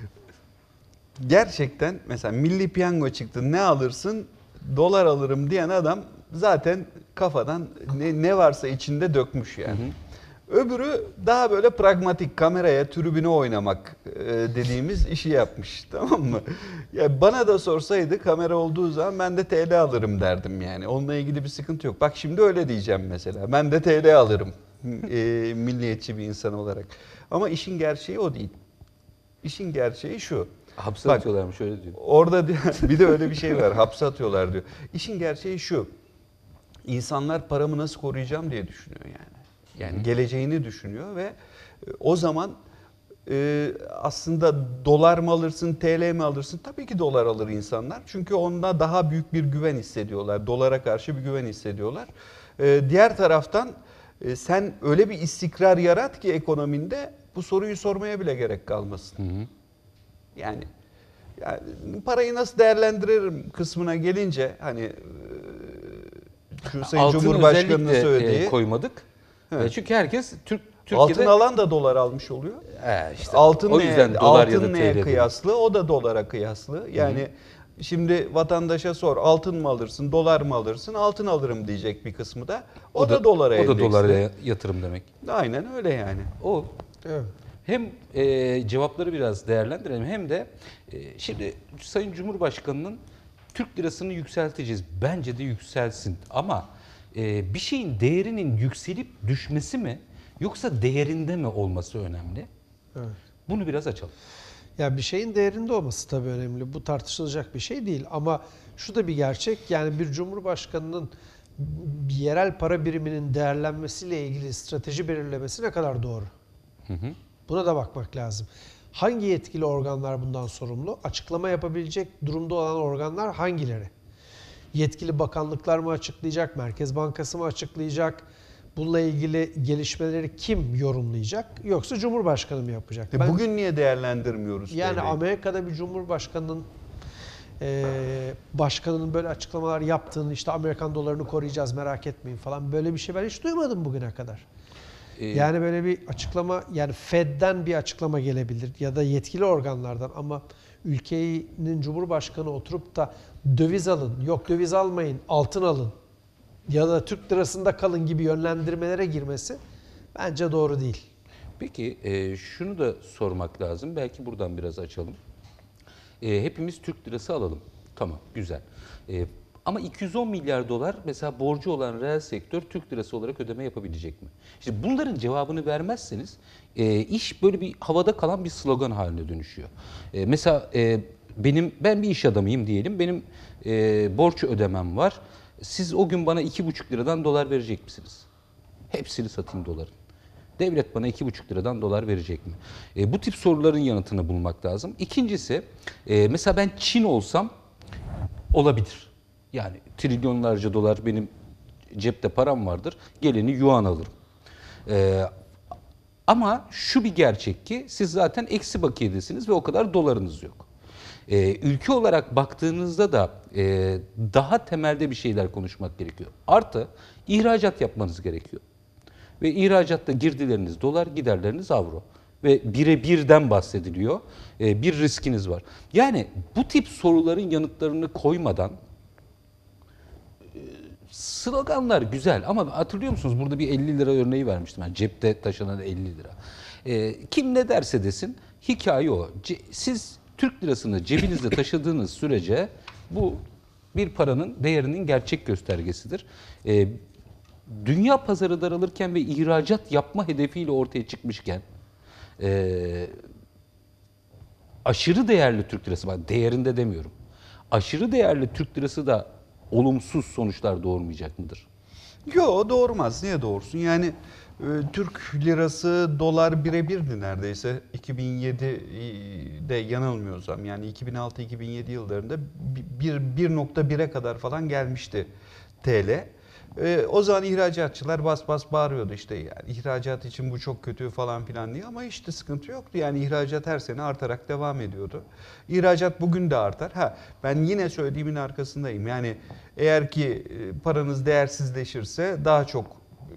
gerçekten mesela Milli Piyango çıktı, ne alırsın? Dolar alırım diyen adam zaten kafadan ne, ne varsa içinde dökmüş yani. Hı hı. Öbürü daha böyle pragmatik, kameraya, tribüne oynamak e, dediğimiz işi yapmış, tamam mı? Ya bana da sorsaydı kamera olduğu zaman ben de T L alırım derdim yani. Onunla ilgili bir sıkıntı yok. Bak şimdi öyle diyeceğim mesela. Ben de T L alırım e, milliyetçi bir insan olarak. Ama işin gerçeği o değil. İşin gerçeği şu. Hapse Bak, atıyorlarmış öyle diyor. Orada bir de öyle bir şey var. Hapse atıyorlar diyor. İşin gerçeği şu. İnsanlar paramı nasıl koruyacağım diye düşünüyor yani. Yani geleceğini düşünüyor ve o zaman e, aslında dolar mı alırsın, T L mi alırsın? Tabii ki dolar alır insanlar. Çünkü onda daha büyük bir güven hissediyorlar. Dolara karşı bir güven hissediyorlar. E, diğer taraftan e, sen öyle bir istikrar yarat ki ekonominde bu soruyu sormaya bile gerek kalmasın. Hı hı. Yani, yani parayı nasıl değerlendiririm kısmına gelince hani şu Sayın Altın Cumhurbaşkanı'nın özellikle söylediği koymadık. Evet. Çünkü herkes Türk Türkiye'de altın alan da dolar almış oluyor. E işte, altın o yüzden neye, dolar altın ya da neye T L kıyaslı? O da dolara kıyaslı. Yani Hı-hı. şimdi vatandaşa sor, altın mı alırsın, dolar mı alırsın? Altın alırım diyecek bir kısmı da. O, o da, da dolara O da endeksli. dolara yatırım demek. Aynen öyle yani. O. Evet. Hem e, cevapları biraz değerlendirelim hem de e, şimdi Sayın Cumhurbaşkanı'nın Türk lirasını yükselteceğiz. Bence de yükselsin ama e, bir şeyin değerinin yükselip düşmesi mi yoksa değerinde mi olması önemli? Evet. Bunu biraz açalım. Ya bir şeyin değerinde olması tabii önemli. Bu tartışılacak bir şey değil ama şu da bir gerçek. Yani bir cumhurbaşkanının bir yerel para biriminin değerlenmesiyle ilgili strateji belirlemesi ne kadar doğru? Hı hı. Buna da bakmak lazım. Hangi yetkili organlar bundan sorumlu? Açıklama yapabilecek durumda olan organlar hangileri? Yetkili bakanlıklar mı açıklayacak? Merkez Bankası mı açıklayacak? Bununla ilgili gelişmeleri kim yorumlayacak? Yoksa Cumhurbaşkanı mı yapacak? E ben, bugün niye değerlendirmiyoruz? Yani devreyi? Amerika'da bir Cumhurbaşkanının e, başkanının böyle açıklamalar yaptığını, işte Amerikan dolarını koruyacağız merak etmeyin falan, böyle bir şey ben hiç duymadım bugüne kadar. Ee, Yani böyle bir açıklama, yani Fed'den bir açıklama gelebilir ya da yetkili organlardan, ama ülkenin Cumhurbaşkanı oturup da döviz alın, yok döviz almayın, altın alın ya da Türk lirasında kalın gibi yönlendirmelere girmesi bence doğru değil. Peki e, şunu da sormak lazım. Belki buradan biraz açalım. E, hepimiz Türk lirası alalım. Tamam, güzel. E, ama iki yüz on milyar dolar mesela borcu olan reel sektör Türk lirası olarak ödeme yapabilecek mi? İşte bunların cevabını vermezseniz e, iş böyle bir havada kalan bir slogan haline dönüşüyor. E, mesela e, benim ben bir iş adamıyım diyelim. Benim e, borç ödemem var. Siz o gün bana iki buçuk liradan dolar verecek misiniz? Hepsini satayım doların. Devlet bana iki buçuk liradan dolar verecek mi? E, bu tip soruların yanıtını bulmak lazım. İkincisi, e, mesela ben Çin olsam olabilir. Yani trilyonlarca dolar benim cepte param vardır. Geleni yuan alırım. E, ama şu bir gerçek ki siz zaten eksi bakiyedesiniz ve o kadar dolarınız yok. E, ülke olarak baktığınızda da e, daha temelde bir şeyler konuşmak gerekiyor. Artı ihracat yapmanız gerekiyor. Ve ihracatta girdileriniz dolar, giderleriniz avro. Ve bire birden bahsediliyor. E, bir riskiniz var. Yani bu tip soruların yanıtlarını koymadan e, sloganlar güzel ama hatırlıyor musunuz? Burada bir elli lira örneği vermiştim. Yani cepte taşınan elli lira. E, kim ne derse desin hikaye o. Ce, siz Türk lirasını cebinizde taşıdığınız sürece bu bir paranın değerinin gerçek göstergesidir. E, Dünya pazarı daralırken ve ihracat yapma hedefiyle ortaya çıkmışken e, aşırı değerli Türk lirası, bak değerinde demiyorum, aşırı değerli Türk lirası da olumsuz sonuçlar doğurmayacak mıdır? Yok, doğurmaz. Niye doğursun? Yani e, Türk lirası dolar birebirdi neredeyse. iki bin yedi'de yanılmıyorsam, yani iki bin altı iki bin yedi yıllarında bir nokta bire kadar falan gelmişti T L. Ee, o zaman ihracatçılar bas bas bağırıyordu işte, yani ihracat için bu çok kötü falan filan diye, ama işte sıkıntı yoktu. Yani ihracat her sene artarak devam ediyordu. İhracat bugün de artar. Ha, ben yine söylediğimin arkasındayım. Yani eğer ki paranız değersizleşirse daha çok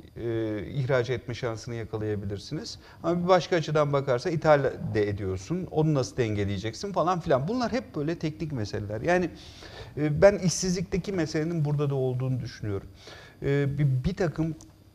e, ihraç etme şansını yakalayabilirsiniz. Ama bir başka açıdan bakarsa ithal de ediyorsun. Onu nasıl dengeleyeceksin falan filan. Bunlar hep böyle teknik meseleler. Yani e, ben işsizlikteki meselenin burada da olduğunu düşünüyorum. Bir, bir takım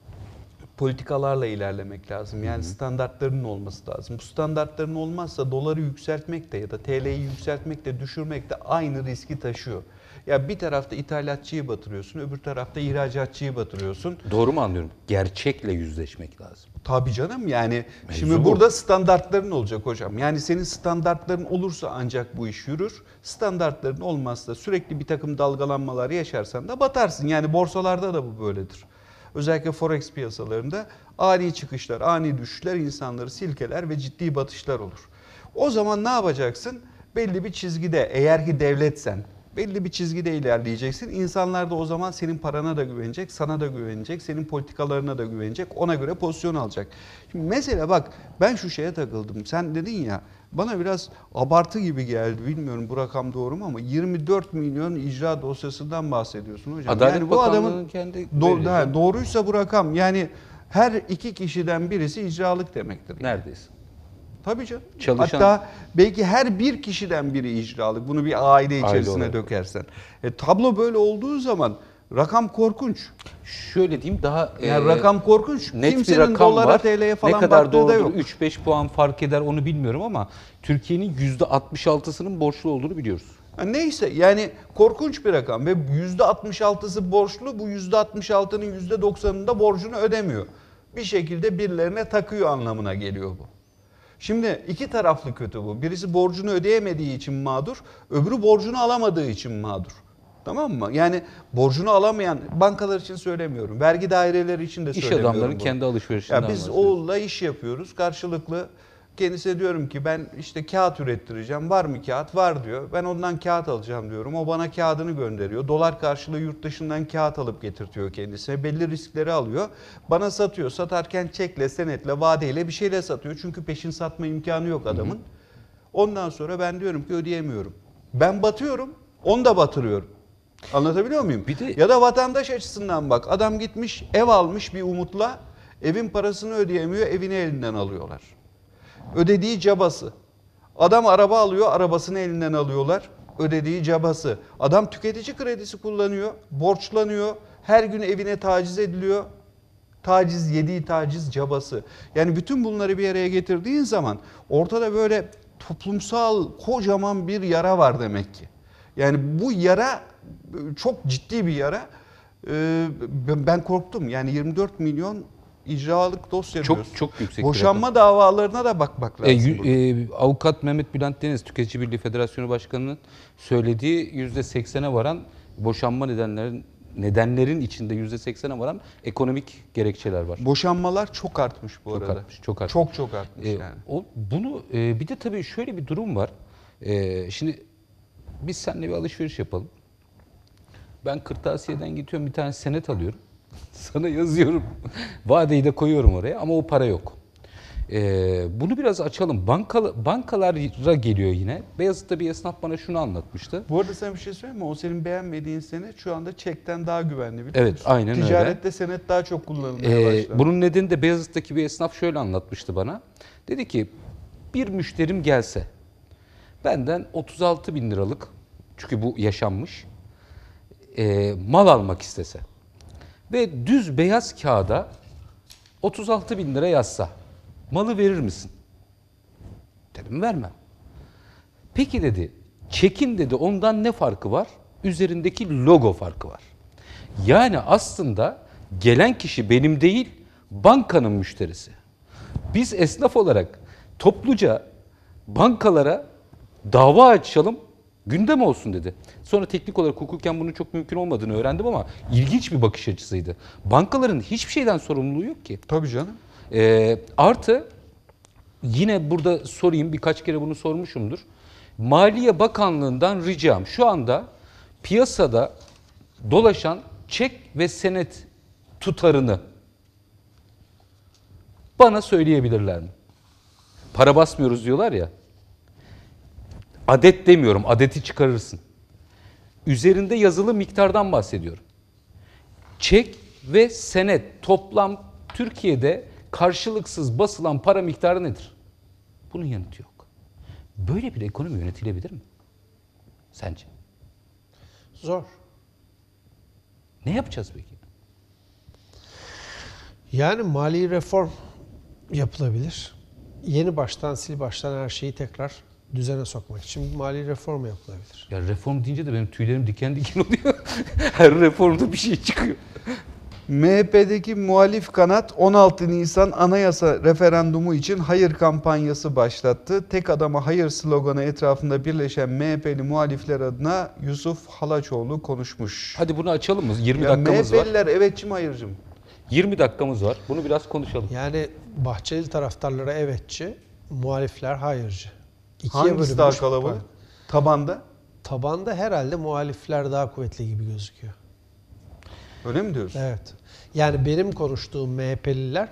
politikalarla ilerlemek lazım. Yani standartlarının olması lazım. Bu standartların olmazsa doları yükseltmek de ya da T L'yi yükseltmek de düşürmek de aynı riski taşıyor. Ya bir tarafta ithalatçıyı batırıyorsun, öbür tarafta ihracatçıyı batırıyorsun. Doğru mu anlıyorum? Gerçekle yüzleşmek lazım. Tabii canım, yani Mevzu şimdi bu. burada standartların olacak hocam. Yani senin standartların olursa ancak bu iş yürür. Standartların olmazsa sürekli bir takım dalgalanmalar yaşarsan da batarsın. Yani borsalarda da bu böyledir. Özellikle forex piyasalarında ani çıkışlar, ani düşüşler insanları silkeler ve ciddi batışlar olur. O zaman ne yapacaksın? Belli bir çizgide, eğer ki devletsen, belli bir çizgide ilerleyeceksin. İnsanlar da o zaman senin parana da güvenecek, sana da güvenecek, senin politikalarına da güvenecek, ona göre pozisyon alacak. Şimdi mesela bak, ben şu şeye takıldım. Sen dedin ya, bana biraz abartı gibi geldi. Bilmiyorum bu rakam doğru mu ama yirmi dört milyon icra dosyasından bahsediyorsun hocam. Adalet yani bu Bakanlığı'nın adamın kendi do- verileri. da, doğruysa bu rakam, yani her iki kişiden birisi icralık demektir. Yani. Neredeyse. Tabii canım. Çalışan... Hatta belki her bir kişiden biri icralık. Bunu bir aile içerisine Aile dökersen. E, tablo böyle olduğu zaman rakam korkunç. Şöyle diyeyim, daha yani e, rakam korkunç. net Kimsenin bir rakam dolara, var. T L'ye falan ne kadar baktığı da yok. doğrudur, üç beş puan fark eder onu bilmiyorum ama Türkiye'nin yüzde altmış altısının borçlu olduğunu biliyoruz. Ha, neyse, yani korkunç bir rakam ve yüzde altmış altısı borçlu. Bu yüzde altmış altının yüzde doksanında borcunu ödemiyor. Bir şekilde birilerine takıyor anlamına geliyor bu. Şimdi iki taraflı kötü bu. Birisi borcunu ödeyemediği için mağdur, öbürü borcunu alamadığı için mağdur. Tamam mı? Yani borcunu alamayan, bankalar için söylemiyorum, vergi daireleri için de İş söylemiyorum. adamların bunu. kendi alışverişinden Ya biz bahsediyoruz. oğulla iş yapıyoruz karşılıklı. Kendisine diyorum ki ben işte kağıt ürettireceğim. Var mı kağıt? Var diyor. Ben ondan kağıt alacağım diyorum. O bana kağıdını gönderiyor. Dolar karşılığı yurt dışından kağıt alıp getirtiyor kendisine. Belli riskleri alıyor. Bana satıyor. Satarken çekle, senetle, vadeyle bir şeyle satıyor. Çünkü peşin satma imkanı yok adamın. Ondan sonra ben diyorum ki ödeyemiyorum. Ben batıyorum. Onu da batırıyorum. Anlatabiliyor muyum? Bir de- Ya da vatandaş açısından bak. Adam gitmiş ev almış bir umutla. Evin parasını ödeyemiyor. Evini elinden alıyorlar. Ödediği cabası. Adam araba alıyor. Arabasını elinden alıyorlar. Ödediği cabası. Adam tüketici kredisi kullanıyor. Borçlanıyor. Her gün evine taciz ediliyor. Taciz, yediği taciz cabası. Yani bütün bunları bir araya getirdiğin zaman ortada böyle toplumsal kocaman bir yara var demek ki. Yani bu yara çok ciddi bir yara. Ee, ben korktum. Yani yirmi dört milyon icralık dosya Çok diyorsun. çok yüksek. Boşanma davalarına da bakmak E, lazım. yü- e, Avukat Mehmet Bülent Deniz, Tüketici Birliği Federasyonu Başkanı'nın söylediği yüzde seksene varan boşanma nedenlerin nedenlerin içinde yüzde seksene varan ekonomik gerekçeler var. Boşanmalar çok artmış bu Çok arada. artmış, çok artmış. Çok çok artmış E, yani. o, bunu e, bir de tabii şöyle bir durum var. E, şimdi biz seninle bir alışveriş yapalım. Ben kırtasiyeden gidiyorum, bir tane senet alıyorum. Sana yazıyorum. Vadeyi de koyuyorum oraya ama o para yok. Ee, bunu biraz açalım. Banka, bankalara geliyor yine. Beyazıt'ta bir esnaf bana şunu anlatmıştı. Bu arada sana bir şey söyleyeyim mi? O senin beğenmediğin senet şu anda çekten daha güvenli biliyor Evet, musun? aynen öyle. Ticarette senet daha çok kullanılmaya Ee, başlandı. bunun nedeni de Beyazıt'taki bir esnaf şöyle anlatmıştı bana. Dedi ki bir müşterim gelse benden otuz altı bin liralık, çünkü bu yaşanmış, e, mal almak istese ve düz beyaz kağıda otuz altı bin lira yazsa malı verir misin? Dedim vermem. Peki dedi, çekin dedi, ondan ne farkı var? Üzerindeki logo farkı var. Yani aslında gelen kişi benim değil, bankanın müşterisi. Biz esnaf olarak topluca bankalara dava açalım, gündem olsun dedi. Sonra teknik olarak hukuken bunun çok mümkün olmadığını öğrendim ama ilginç bir bakış açısıydı. Bankaların hiçbir şeyden sorumluluğu yok ki. Tabii canım. Ee, artı yine burada sorayım, birkaç kere bunu sormuşumdur. Maliye Bakanlığı'ndan ricam şu anda piyasada dolaşan çek ve senet tutarını bana söyleyebilirler mi? Para basmıyoruz diyorlar ya. Adet demiyorum, adeti çıkarırsın. Üzerinde yazılı miktardan bahsediyorum. Çek ve senet toplam Türkiye'de karşılıksız basılan para miktarı nedir? Bunun yanıtı yok. Böyle bir ekonomi yönetilebilir mi? Sence? Zor. Ne yapacağız peki? Yani mali reform yapılabilir. Yeni baştan, sil baştan her şeyi tekrar düzene sokmak için bir mali reform yapılabilir. Ya reform deyince de benim tüylerim diken diken oluyor. Her reformda bir şey çıkıyor. M H P'deki muhalif kanat on altı Nisan anayasa referandumu için hayır kampanyası başlattı. Tek adama hayır sloganı etrafında birleşen M H P'li muhalifler adına Yusuf Halaçoğlu konuşmuş. Hadi bunu açalım mı? yirmi Ya dakikamız var. M H P'liler evetçi mi hayırcı mı? yirmi dakikamız var. Bunu biraz konuşalım. Yani Bahçeli taraftarları evetçi, muhalifler hayırcı. İkiye Hangisi daha bölünmüş bir kalabalık? parti. Tabanda? Tabanda herhalde muhalifler daha kuvvetli gibi gözüküyor. Öyle mi diyorsun? Evet. Yani benim konuştuğum M H P'liler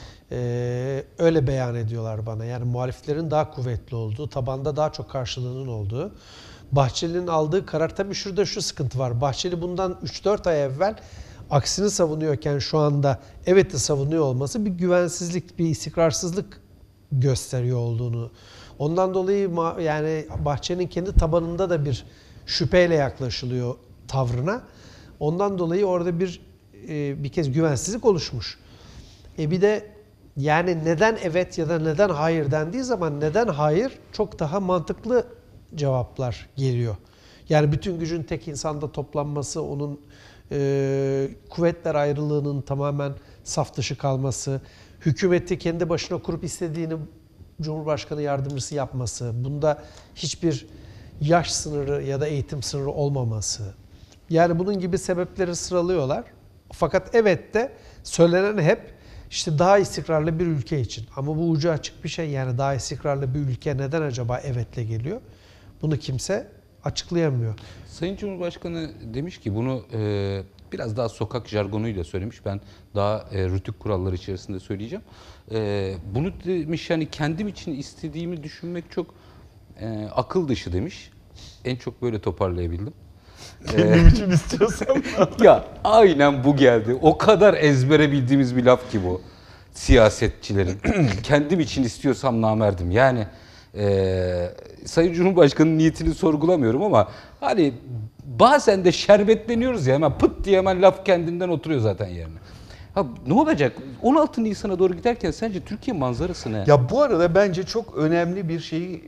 e, öyle beyan ediyorlar bana. Yani muhaliflerin daha kuvvetli olduğu, tabanda daha çok karşılığının olduğu. Bahçeli'nin aldığı karar, tabii şurada şu sıkıntı var. Bahçeli bundan üç dört ay evvel aksini savunuyorken şu anda evet'i savunuyor olması bir güvensizlik, bir istikrarsızlık gösteriyor olduğunu. Ondan dolayı yani Bahçeli'nin kendi tabanında da bir şüpheyle yaklaşılıyor tavrına. Ondan dolayı orada bir e, bir kez güvensizlik oluşmuş. E bir de yani neden evet ya da neden hayır dendiği zaman neden hayır çok daha mantıklı cevaplar geliyor. Yani bütün gücün tek insanda toplanması, onun e, kuvvetler ayrılığının tamamen saf dışı kalması, hükümeti kendi başına kurup istediğini Cumhurbaşkanı yardımcısı yapması, bunda hiçbir yaş sınırı ya da eğitim sınırı olmaması. Yani bunun gibi sebepleri sıralıyorlar. Fakat evet de söylenen hep işte daha istikrarlı bir ülke için. Ama bu ucu açık bir şey. Yani daha istikrarlı bir ülke neden acaba evetle geliyor? Bunu kimse açıklayamıyor. Sayın Cumhurbaşkanı demiş ki bunu e, biraz daha sokak jargonuyla söylemiş. Ben daha e, rütük kuralları içerisinde söyleyeceğim. E, bunu demiş yani kendim için istediğimi düşünmek çok e, akıl dışı demiş. en çok böyle toparlayabildim. Kendim için istiyorsam. Ya aynen bu geldi. O kadar ezbere bildiğimiz bir laf ki bu. Siyasetçilerin. Kendim için istiyorsam namerdim. Yani e, Sayın Cumhurbaşkanı'nın niyetini sorgulamıyorum ama hani bazen de şerbetleniyoruz ya, hemen pıt diye hemen laf kendinden oturuyor zaten yerine. Ha, ne olacak? on altı Nisan'a doğru giderken sence Türkiye manzarası ne? Ya bu arada bence çok önemli bir şey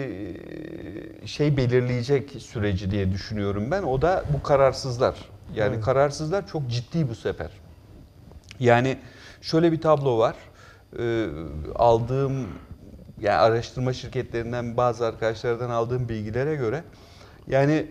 şey belirleyecek süreci diye düşünüyorum ben. O da bu kararsızlar. Yani evet. Kararsızlar çok ciddi bu sefer. Yani şöyle bir tablo var. Ee, aldığım yani araştırma şirketlerinden bazı arkadaşlardan aldığım bilgilere göre yani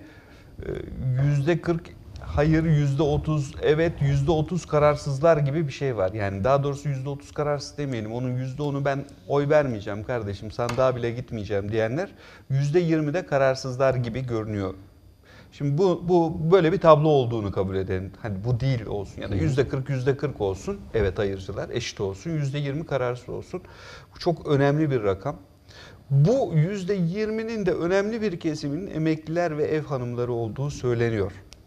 yüzde kırk hayır, yüzde otuz evet, yüzde otuz kararsızlar gibi bir şey var. Yani daha doğrusu yüzde otuz kararsız demeyelim. Onun yüzde onu ben oy vermeyeceğim kardeşim, sandığa bile gitmeyeceğim diyenler yüzde yirmi de kararsızlar gibi görünüyor. Şimdi bu, bu böyle bir tablo olduğunu kabul edelim. Hani bu değil olsun ya da yüzde kırk yüzde kırk olsun. Evet, hayırcılar eşit olsun. yüzde yirmi kararsız olsun. Bu çok önemli bir rakam. Bu yüzde yirminin de önemli bir kesiminin emekliler ve ev hanımları olduğu söyleniyor.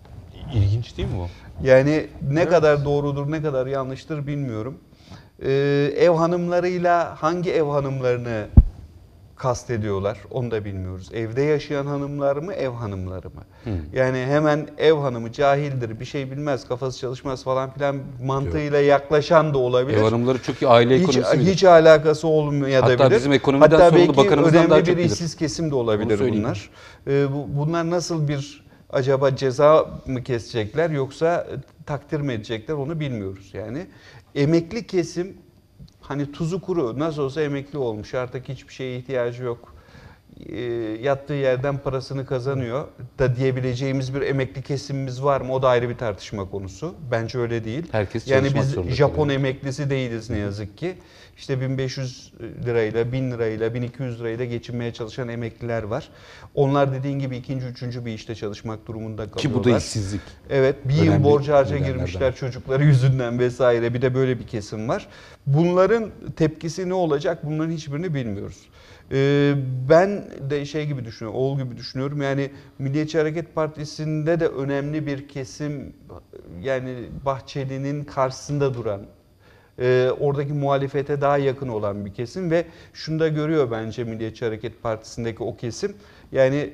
İlginç değil mi bu? Yani ne evet. kadar doğrudur, ne kadar yanlıştır bilmiyorum. Ee, ev hanımlarıyla hangi ev hanımlarını kastediyorlar onu da bilmiyoruz. Evde yaşayan hanımlar mı, ev hanımları mı? Hmm. Yani hemen ev hanımı cahildir, bir şey bilmez, kafası çalışmaz falan filan mantığıyla Yok. yaklaşan da olabilir. Ev hanımları çok iyi aile ekonomisi Hiç, hiç alakası olmayabilir. Hatta bizim ekonomiden Hatta sorumlu bakanımızdan daha çok önemli bir bilir. işsiz kesim de olabilir bunlar. Ee, bu, bunlar nasıl bir acaba ceza mı kesecekler yoksa takdir mi edecekler onu bilmiyoruz yani. Emekli kesim hani tuzu kuru, nasıl olsa emekli olmuş, artık hiçbir şeye ihtiyacı yok. E, yattığı yerden parasını kazanıyor da diyebileceğimiz bir emekli kesimimiz var mı? O da ayrı bir tartışma konusu. Bence öyle değil. Herkes yani biz Japon kalıyor. emeklisi değiliz ne yazık ki. İşte bin beş yüz lirayla, bin lirayla, bin iki yüz lirayla geçinmeye çalışan emekliler var. Onlar dediğin gibi ikinci, üçüncü bir işte çalışmak durumunda kalıyorlar. Ki bu da işsizlik. Evet, bir yıl borç harca girmişler çocukları yüzünden vesaire. Bir de böyle bir kesim var. Bunların tepkisi ne olacak? Bunların hiçbirini bilmiyoruz. Ee, ben de şey gibi düşünüyorum, oğul gibi düşünüyorum. Yani Milliyetçi Hareket Partisi'nde de önemli bir kesim, yani Bahçeli'nin karşısında duran, e, oradaki muhalefete daha yakın olan bir kesim ve şunu da görüyor bence Milliyetçi Hareket Partisi'ndeki o kesim. Yani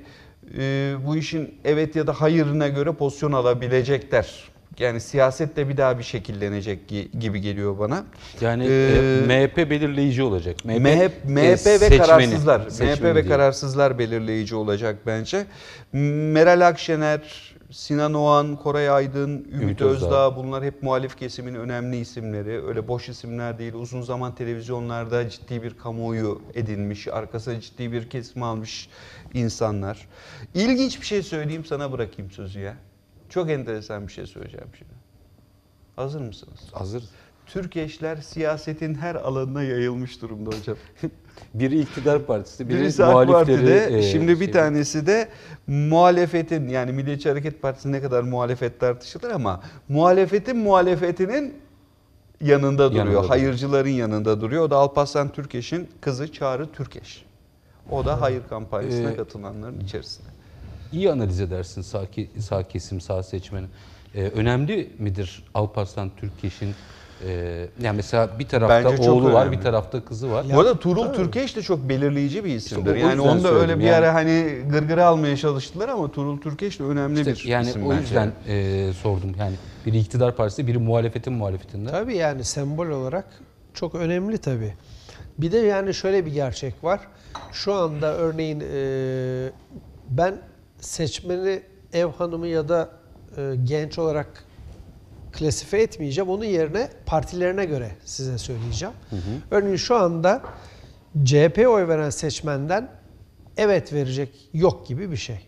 e, bu işin evet ya da hayırına göre pozisyon alabilecekler. Yani siyaset de bir daha bir şekillenecek gibi geliyor bana. Yani ee, M H P belirleyici olacak. M H P, M H P ve seçmeni, kararsızlar. M H P ve diye. kararsızlar belirleyici olacak bence. Meral Akşener, Sinan Oğan, Koray Aydın, Ümit, Ümit Özdağ, Özdağ bunlar hep muhalif kesimin önemli isimleri. Öyle boş isimler değil. Uzun zaman televizyonlarda ciddi bir kamuoyu edinmiş, arkasına ciddi bir kesim almış insanlar. İlginç bir şey söyleyeyim, sana bırakayım sözü ya. Çok enteresan bir şey söyleyeceğim şimdi. Hazır mısınız? Hazır. Türkeşler siyasetin her alanına yayılmış durumda hocam. Biri iktidar partisi, biri Birisi AK Parti'de, e, şimdi bir şey. tanesi de muhalefetin, yani Milliyetçi Hareket Partisi ne kadar muhalefet tartışılır ama muhalefetin muhalefetinin yanında duruyor. Yanında hayırcıların duruyor. yanında duruyor. O da Alparslan Türkeş'in kızı Çağrı Türkeş. O da hayır kampanyasına ee, katılanların içerisinde. İyi analiz edersin sağ, sağ kesim, sağ seçmeni. Ee, önemli midir Alparslan Türkeş'in? Ee, yani mesela bir tarafta Bence oğlu var, bir tarafta kızı var. Bu arada Tuğrul evet. Türkeş de çok belirleyici bir isimdir. İşte yani onu da öyle bir yani, ara hani gırgıra almaya çalıştılar ama Tuğrul Türkeş de önemli işte bir yani isim o yüzden e, sordum. Yani biri iktidar partisi, biri muhalefetin muhalefetinde. Tabii yani sembol olarak çok önemli tabii. Bir de yani şöyle bir gerçek var. Şu anda örneğin e, ben seçmeni ev hanımı ya da e, genç olarak klasifiye etmeyeceğim. Onun yerine partilerine göre size söyleyeceğim. Hı hı. Örneğin şu anda C H P'ye oy veren seçmenden evet verecek yok gibi bir şey.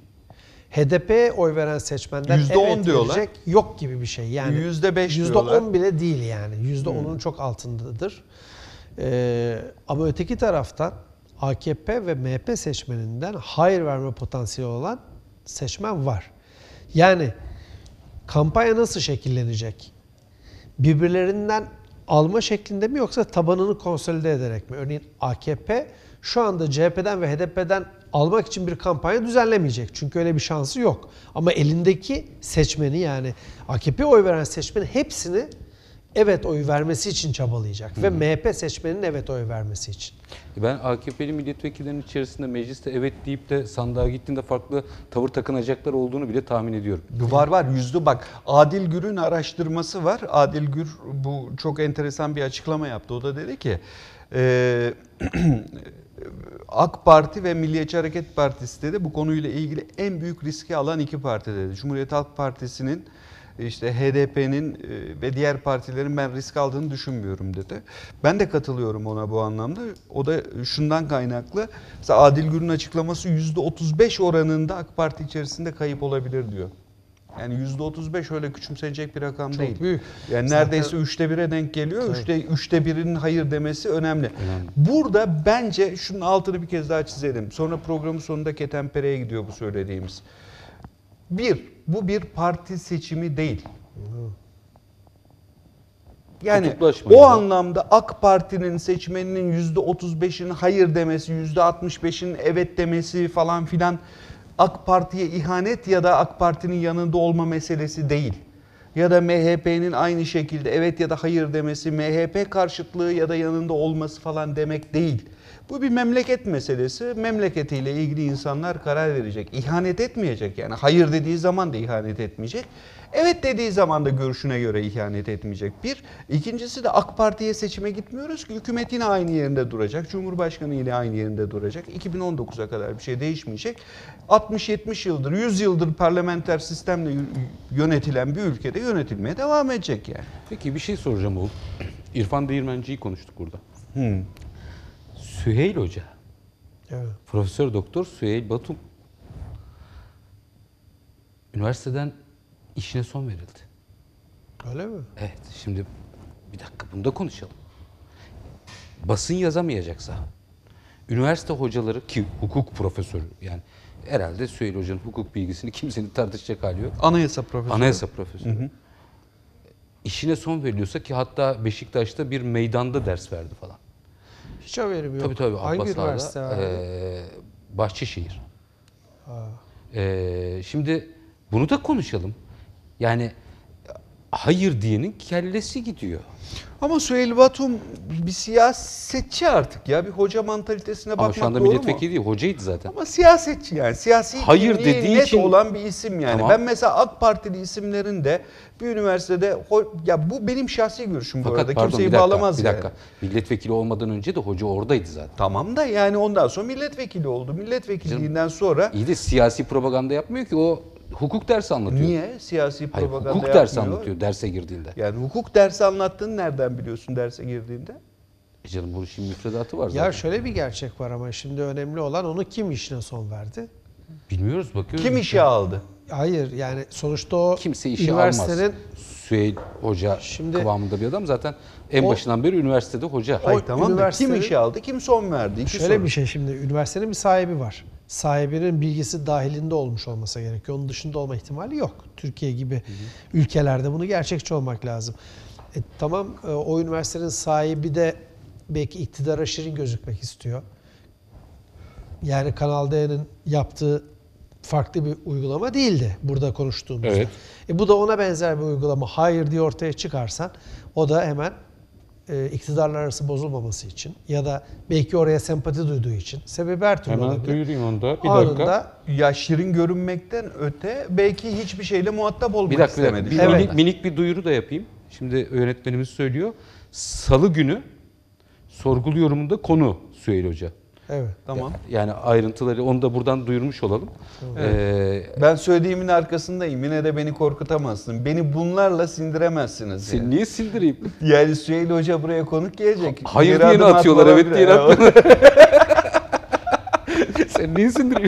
H D P'ye oy veren seçmenden yüzde on evet diyorlar. verecek yok gibi bir şey. Yani yüzde beş yüzde diyorlar. on bile değil yani. yüzde onun çok altındadır. Ee, ama öteki taraftan A K P ve M H P seçmeninden hayır verme potansiyeli olan seçmen var. Yani kampanya nasıl şekillenecek? Birbirlerinden alma şeklinde mi yoksa tabanını konsolide ederek mi? Örneğin A K P şu anda C H P'den ve H D P'den almak için bir kampanya düzenlemeyecek. Çünkü öyle bir şansı yok. Ama elindeki seçmeni, yani A K P'ye oy veren seçmenin hepsini evet oy vermesi için çabalayacak. Hı. Ve M H P seçmeninin evet oy vermesi için. Ben A K P'li milletvekillerinin içerisinde mecliste evet deyip de sandığa gittiğinde farklı tavır takınacaklar olduğunu bile tahmin ediyorum. Var var yüzde bak Adil Gür'ün araştırması var. Adil Gür bu çok enteresan bir açıklama yaptı. O da dedi ki e, AK Parti ve Milliyetçi Hareket Partisi dedi bu konuyla ilgili en büyük riski alan iki parti dedi. Cumhuriyet Halk Partisi'nin, İşte H D P'nin ve diğer partilerin ben risk aldığını düşünmüyorum dedi. Ben de katılıyorum ona bu anlamda. O da şundan kaynaklı. Mesela Adil Gür'ün açıklaması yüzde otuz beş oranında AK Parti içerisinde kayıp olabilir diyor. Yani yüzde otuz beş öyle küçümsenecek bir rakam Çok değil. büyük. Yani Zaten neredeyse üçte bire denk geliyor. Tabii. Üçte, üçte birinin hayır demesi önemli. Önemli. Burada bence şunun altını bir kez daha çizelim. Sonra programın sonunda ketenpereye gidiyor bu söylediğimiz. Bir, bu bir parti seçimi değil. Yani Kutuplaşmayın o da. anlamda AK Parti'nin seçmeninin yüzde otuz beşinin hayır demesi, yüzde altmış beşinin evet demesi falan filan AK Parti'ye ihanet ya da AK Parti'nin yanında olma meselesi değil. Ya da M H P'nin aynı şekilde evet ya da hayır demesi, M H P karşıtlığı ya da yanında olması falan demek değil. Bu bir memleket meselesi. Memleketiyle ilgili insanlar karar verecek. İhanet etmeyecek yani. Hayır dediği zaman da ihanet etmeyecek. Evet dediği zaman da görüşüne göre ihanet etmeyecek. Bir. İkincisi de AK Parti'ye seçime gitmiyoruz ki. Hükümet yine aynı yerinde duracak. Cumhurbaşkanı yine aynı yerinde duracak. iki bin on dokuza kadar bir şey değişmeyecek. altmış yetmiş yıldır, yüz yıldır parlamenter sistemle yönetilen bir ülkede yönetilmeye devam edecek yani. Peki bir şey soracağım oğlum. İrfan Değirmenci'yi konuştuk burada. Hmm. Süheyl Hoca. Evet. Profesör Doktor Süheyl Batum. Üniversiteden işine son verildi. Öyle mi? Evet, şimdi bir dakika bunu da konuşalım. Basın yazamayacaksa, üniversite hocaları ki hukuk profesörü yani herhalde Süheyl Hoca'nın hukuk bilgisini kimsenin tartışacak hali yok. Anayasa profesörü. Anayasa profesörü. Hı hı. İşine son veriliyorsa ki hatta Beşiktaş'ta bir meydanda ders verdi falan. Hiç haberim yok. Tabii tabii. Hangi Abbas üniversite Ağa'da, abi? e, Bahçeşehir. Ha. E, şimdi bunu da konuşalım. Yani hayır diyenin kellesi gidiyor. Ama Süheyl Batum bir siyasetçi artık ya. Bir hoca mantalitesine Ama bakmak şu anda doğru milletvekili mu? değil, hocaydı zaten. Ama siyasetçi yani. Siyasi Hayır kimliği dediği net için- olan bir isim yani. Tamam. Ben mesela AK Partili isimlerin de bir üniversitede ho- ya bu benim şahsi görüşüm bu Fakat arada. pardon, Kimseyi bir dakika, bağlamaz bir yani. dakika. Milletvekili olmadan önce de hoca oradaydı zaten. Tamam da yani ondan sonra milletvekili oldu. Milletvekilliğinden sonra İyi de siyasi propaganda yapmıyor ki, o hukuk dersi anlatıyor. niye siyasi Hayır, propaganda hukuk dersi yapmıyor? anlatıyor derse girdiğinde. Yani hukuk dersi anlattığını nereden biliyorsun derse girdiğinde? E canım bu işin müfredatı var zaten. Ya şöyle bir gerçek var ama şimdi önemli olan onu kim işine son verdi? Bilmiyoruz, bakıyoruz. Kim işe aldı? Hayır yani sonuçta o Kimse işe üniversitenin almaz. Süheyl Hoca Şimdi- kıvamında bir adam zaten en O- başından beri üniversitede hoca. Hayır tamam da kim üniversitenin- işe aldı? Kim son verdi? İki şöyle soru. bir şey, şimdi üniversitenin bir sahibi var. Sahibinin bilgisi dahilinde olmuş olması gerekiyor. Onun dışında olma ihtimali yok. Türkiye gibi ülkelerde bunu gerçekçi olmak lazım. E, tamam e, o üniversitenin sahibi de belki iktidara şirin gözükmek istiyor. Yani Kanal D'nin yaptığı farklı bir uygulama değildi burada konuştuğumuzda. Evet. E, bu da ona benzer bir uygulama. Hayır diye ortaya çıkarsan o da hemen e, iktidarlar arası bozulmaması için ya da belki oraya sempati duyduğu için, sebebi her türlü Hemen olabilir. duyurayım onu da. Bir Anında dakika. Ya şirin görünmekten öte belki hiçbir şeyle muhatap olmak Bir dakika, bir dakika. istemedi. Bir Evet. minik, minik bir duyuru da yapayım. Şimdi yönetmenimiz söylüyor. Salı günü sorguluyorumda konu Süheyl Hoca. Evet. Tamam. Yani ayrıntıları onu da buradan duyurmuş olalım. Ee, Ben söylediğimin arkasındayım. Yine de beni korkutamazsın. Beni bunlarla sindiremezsiniz. Seni yani. niye sildireyim? Yani Süheyl Hoca buraya konuk gelecek. Hayır Geri diyeni adım atıyorlar, atmadan evet bile- diyeni Ya, atmıyorlar. Sen niye sindireyim?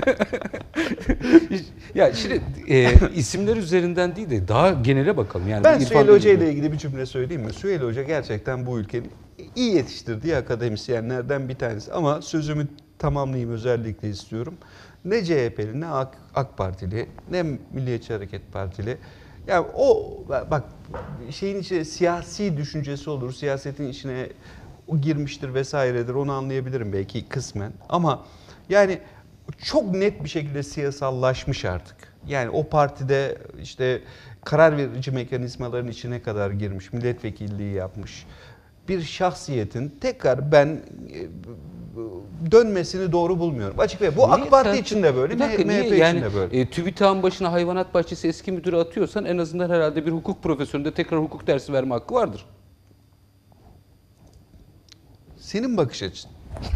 Ya şimdi e, isimler üzerinden değil de daha genele bakalım. Yani Ben bu Süheyl İrfan Hoca ile Bey'in- ilgili bir cümle söyleyeyim mi? Süheyl Hoca gerçekten bu ülkenin iyi yetiştirdiği akademisyenlerden bir tanesi. Ama sözümü tamamlayayım, özellikle istiyorum. Ne C H P'li, ne AK, AK Partili, ne Milliyetçi Hareket Partili. Yani o bak şeyin içine siyasi düşüncesi olur, siyasetin içine o girmiştir vesairedir, onu anlayabilirim belki kısmen. Ama yani çok net bir şekilde siyasallaşmış artık. Yani o partide işte karar verici mekanizmaların içine kadar girmiş, milletvekilliği yapmış bir şahsiyetin tekrar ben dönmesini doğru bulmuyorum. Açık ve bu Niye? AK Parti Sen- için de böyle, Bir dakika, M H P niye? için Yani, de böyle. E, TÜBİTAK'ın başına hayvanat bahçesi eski müdürü atıyorsan en azından herhalde bir hukuk profesöründe tekrar hukuk dersi verme hakkı vardır. Senin bakış açın.